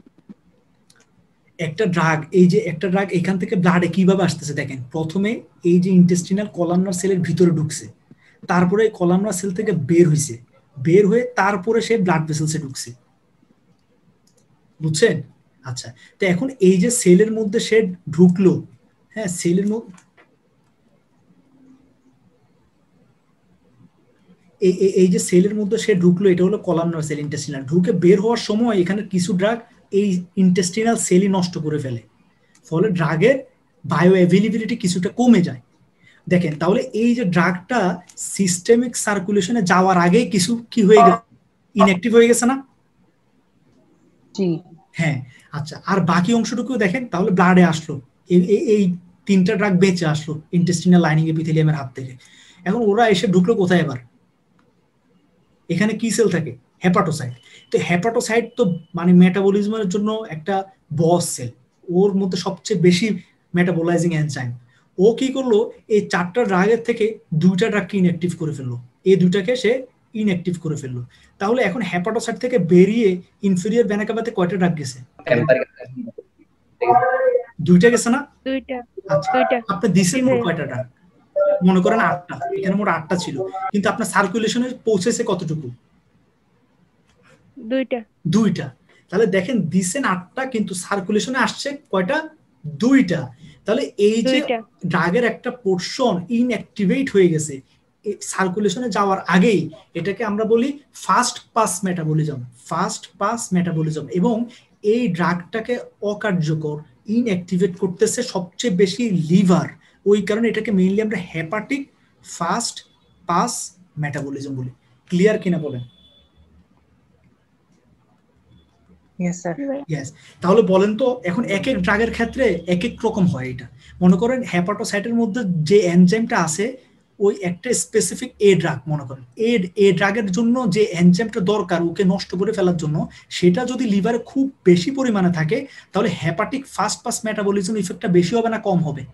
একটা ড্রাগ, এই যে একটা ড্রাগ এখান থেকে ব্লাডে কিভাবে আসতেছে দেখেন। প্রথমে এই যে ইন্টেস্টিনাল কলামনার সেলের ভিতরে ঢুকছে, তারপরে কলামনার সেল থেকে বের হয়ে তারপরে সে ব্লাড ভেসেলসে ঢুকছে, বুঝছেন? আচ্ছা, তো এখন এই যে সেলের মধ্যে সে ঢুকলো, হ্যাঁ সেলের মধ্যে এই যে সেলের মধ্যে সে ঢুকলো, এটা হলো কলামনার সেল ইন্টেস্টিনাল। ঢুকে বের হওয়ার সময় এখানে কিছু ড্রাগ এই ইন্টেস্টিনাল সেলই নষ্ট করে ফেলে, ফলে ড্রাগের বায়ো অ্যাভেইলেবিলিটি কিছুটা কমে যায়। দেখেন তাহলে এই যে ড্রাগটা সিস্টেমিক সার্কুলেশনে যাওয়ার আগে কিছু কি হয়ে গেছে? ইনঅ্যাক্টিভ হয়ে গেছে না? হ্যাঁ। আচ্ছা, আর বাকি অংশটুকু দেখেন, তাহলে ব্লাডে আসলো, এই 3টা ড্রাগ বেঁচে আসলো ইন্টেস্টিনাল লাইনিং এপিথেলিয়ামের হাত থেকে। এখন ওরা এসে ঢুকলো কোথায়? এবার এখানে কি সেল থাকে? হেপাটোসাইট। তো হেপাটোসাইট তো মানে মেটাবলিজমের জন্য একটা বস সেল, ওর মধ্যে সবচেয়ে বেশি মেটাবোলাইজিং এনজাইম। ও কি করলো, এই 4টা ড্রাগের থেকে 2টা ড্রাগকে ইনঅ্যাক্টিভ করে ফেললো, এই 2টাকে সে ইনঅ্যাক্টিভ করে ফেললো। তাহলে এখন হেপাটোসাইট থেকে বেরিয়ে ইনফেরিয়র ভেনা কাভাতে কয়টা ড্রাগ গেছে? 2টা গেছে না? 2টা। আচ্ছা, আপনি দিছেন মোট কয়টা ড্রাগ? মনে করেন 8টা, এখানে মোট 8টা ছিল, কিন্তু আপনার সার্কুলেশনে পৌঁছেছে কতটুকু? 2টা। তাহলে দেখেন দিছেন 8টা, কিন্তু সার্কুলেশনে আসছে কয়টা? 2টা। তাহলে এই যে ড্রাগের একটা পোরশন ইনঅ্যাক্টিভেট হয়ে গেছে সার্কুলেশনে যাওয়ার আগেই, এটাকে আমরা বলি first pass metabolism, first pass metabolism. এবং এই ড্রাগটাকে অকার্যকর ইনঅ্যাক্টিভেট করতেছে সবচেয়ে বেশি লিভার, ওই কারণে এটাকে মেইনলি আমরা হেপাটিক ফাস্ট পাস মেটাবলিজম বলি। ক্লিয়ার কিনা বলেন? তাহলে বলেন তো এখন এক এক ড্রাগের ক্ষেত্রে এক এক রকম হয়। এটা মনে করেন হেপাটোসাইটের মধ্যে যে এনজাইমটা আছে ওই একটা স্পেসিফিক এ ড্রাগ, মনে করেন এ ড্রাগের জন্য যে এনজাইমটা দরকার ওকে নষ্ট করে ফেলার জন্য, সেটা যদি লিভারে খুব বেশি পরিমাণে থাকে তাহলে হেপাটিক ফাস্ট পাস মেটাবলিজম ইফেক্টটা বেশি হবে না কম হবে?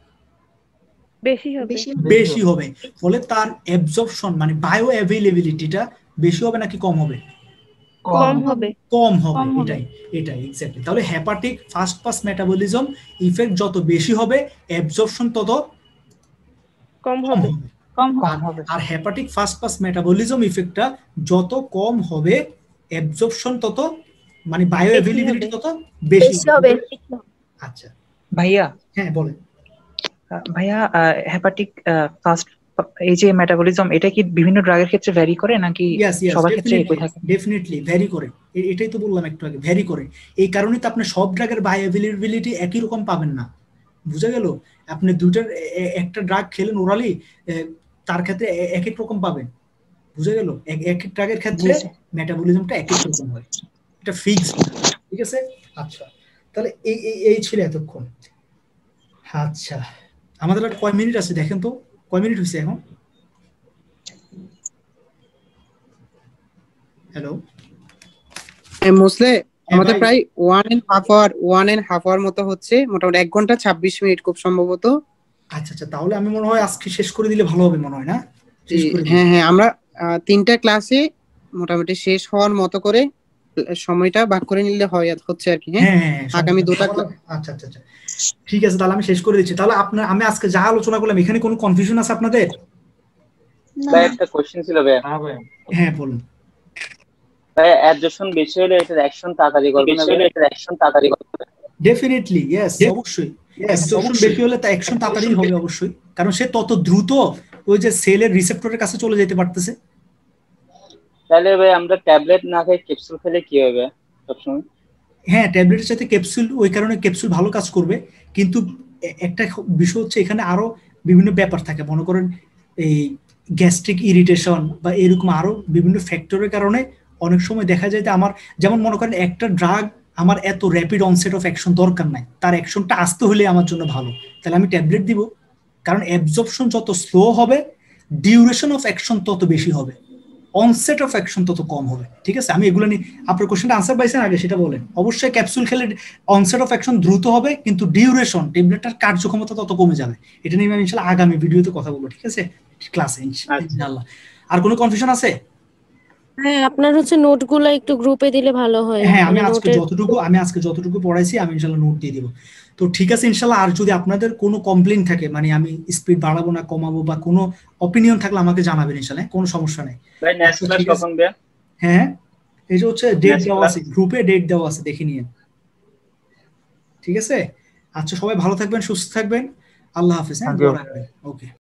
বেশি হবে। ফলে তার অ্যাবজর্পশন মানে বায়ো অ্যাভেইলেবিলিটিটা বেশি হবে নাকি কম হবে? কম হবে। এটাই এক্স্যাক্টলি। তাহলে hepatic first pass metabolism effect যত বেশি হবে অ্যাবজর্পশন তত কম হবে। আর হেপাটিক ফাস্ট পাস মেটাবলিজম ইফেক্টটা যত কম হবে অ্যাবজর্পশন তত মানে বায়ো অ্যাভেইলেবিলিটি তত বেশি হবে। আচ্ছা ভাইয়া। হ্যাঁ বলেন। ভাইয়া হেপাটিক ফাস্ট এই যে মেটাবলিজম এটা কি বিভিন্ন ড্রাগের ক্ষেত্রে ভ্যারি করে নাকি সবার ক্ষেত্রে একই থাকে? ডেফিনেটলি ভ্যারি করে, এটাই তো বললাম একটু আগে, ভ্যারি করে। এই কারণে তো আপনি সব ড্রাগের বায়ো অ্যাভেইলেবিলিটি একই রকম পাবেন না, বুঝা গেল? আপনি দুইটার একটা ড্রাগ খেলেন ওরালি, তার ক্ষেত্রে এক এক রকম পাবেন, বুঝা গেল? এক এক ড্রাগের ক্ষেত্রে মেটাবলিজমটা এক এক রকম হয়, এটা ফিক্সড, ঠিক আছে? আচ্ছা তাহলে এই ছিল এতক্ষণ। আচ্ছা আমাদের আর কয় মিনিট আছে দেখেন তো, কয় মিনিট হয়েছে এখন? হ্যালো মুসলে, আমাদের প্রায় 1.5 আওয়ার মতো হচ্ছে, মোটামুটি 1 ঘন্টা 26 মিনিট খুব সম্ভবত। আচ্ছা আচ্ছা, তাহলে আমি মনে হয় আজকে শেষ করে দিলে ভালো হবে মনে হয়, না? হ্যাঁ আমরা 3টা ক্লাসে মোটামুটি শেষ হওয়ার মতো করে সময়টা ভাগ করে নিলে হচ্ছে আর কি। হ্যাঁ আগামী 2টা আচ্ছা আচ্ছা আচ্ছা ঠিক আছে, তাহলে আমি শেষ করে দিচ্ছি। তাহলে আমি আজকে যা আলোচনা করলাম এখানে কোনো কনফিউশন আছে আপনাদের? ভাই একটা কোশ্চেন ছিল ভাই। হ্যাঁ বলুন। ভাই অ্যাবজর্পশন বেশি হলে এটার অ্যাকশন তাড়াতাড়ি করবে না? ডেফিনেটলি ইয়েস, অবশ্যই। অ্যাবজর্পশন বেশি হলে তার অ্যাকশন তাড়াতাড়ি হবে অবশ্যই, কারণ সে তত দ্রুত ওই যে সেলের রিসেপ্টরের কাছে চলে যেতে পারতেছে। তাহলে ভাই আমরা ট্যাবলেট না খেয়ে ক্যাপসুল খেলে কি হবে সবসময়? হ্যাঁ ট্যাবলেটের সাথে ক্যাপসুল, ওই কারণে ক্যাপসুল ভালো কাজ করবে, কিন্তু একটা বিষয় হচ্ছে এখানে আরো বিভিন্ন ব্যাপার থাকে। মনে করেন এই গ্যাস্ট্রিক ইরিটেশন বা এরকম আরো বিভিন্ন ফ্যাক্টরের কারণে অনেক সময় দেখা যায় যে আমার, যেমন মনে করেন একটা ড্রাগ আমার এত র্যাপিড অনসেট অফ অ্যাকশন দরকার নাই, তার অ্যাকশনটা আসতে হলে আমার জন্য ভালো, তাহলে আমি ট্যাবলেট দিব। কারণ অ্যাবজর্পশন যত স্লো হবে ডিউরেশন অফ অ্যাকশন তত বেশি হবে, অনসেট অফ অ্যাকশন তত কম হবে। ঠিক আছে, আমি এগুলো নিয়ে আপনার কোশ্চেনটা আনসার পাইছেন আগে সেটা বলেন। অবশ্যই ক্যাপসুল খেলে অনসেট অফ অ্যাকশন দ্রুত হবে, কিন্তু ডিউরেশন ট্যাবলেটটার কার্যক্ষমতা তত কমে যাবে। এটা নিয়ে আমি ইনশাআল্লাহ আগামী ভিডিওতে কথা বলবো, ঠিক আছে, ক্লাসে ইনশাআল্লাহ। আর কোনো কনফিউশন আছে? হ্যাঁ আপনার হচ্ছে নোটগুলো একটু গ্রুপে দিলে ভালো হয়। হ্যাঁ আমি আজকে যতটুকু পড়াইছি আমি ইনশাআল্লাহ নোট দিয়ে দিব। তো ঠিক আছে ইনশাআল্লাহ। আর যদি আপনাদের কোনো কমপ্লেইন থাকে, মানে আমি স্পিড বাড়াবো না কমাবো বা কোনো অপিনিয়ন থাকলে আমাকে জানাবেন ইনশাআল্লাহ, কোনো সমস্যা নাই। ভাই নেক্সট ক্লাস কখন হবে? হ্যাঁ এই যে হচ্ছে ডেট দেওয়া আছে গ্রুপে, ডেট দেওয়া আছে, দেখে নিন, ঠিক আছে? আচ্ছা সবাই ভালো থাকবেন, সুস্থ থাকবেন, আল্লাহ হাফেজ। হ্যাঁ ওকে।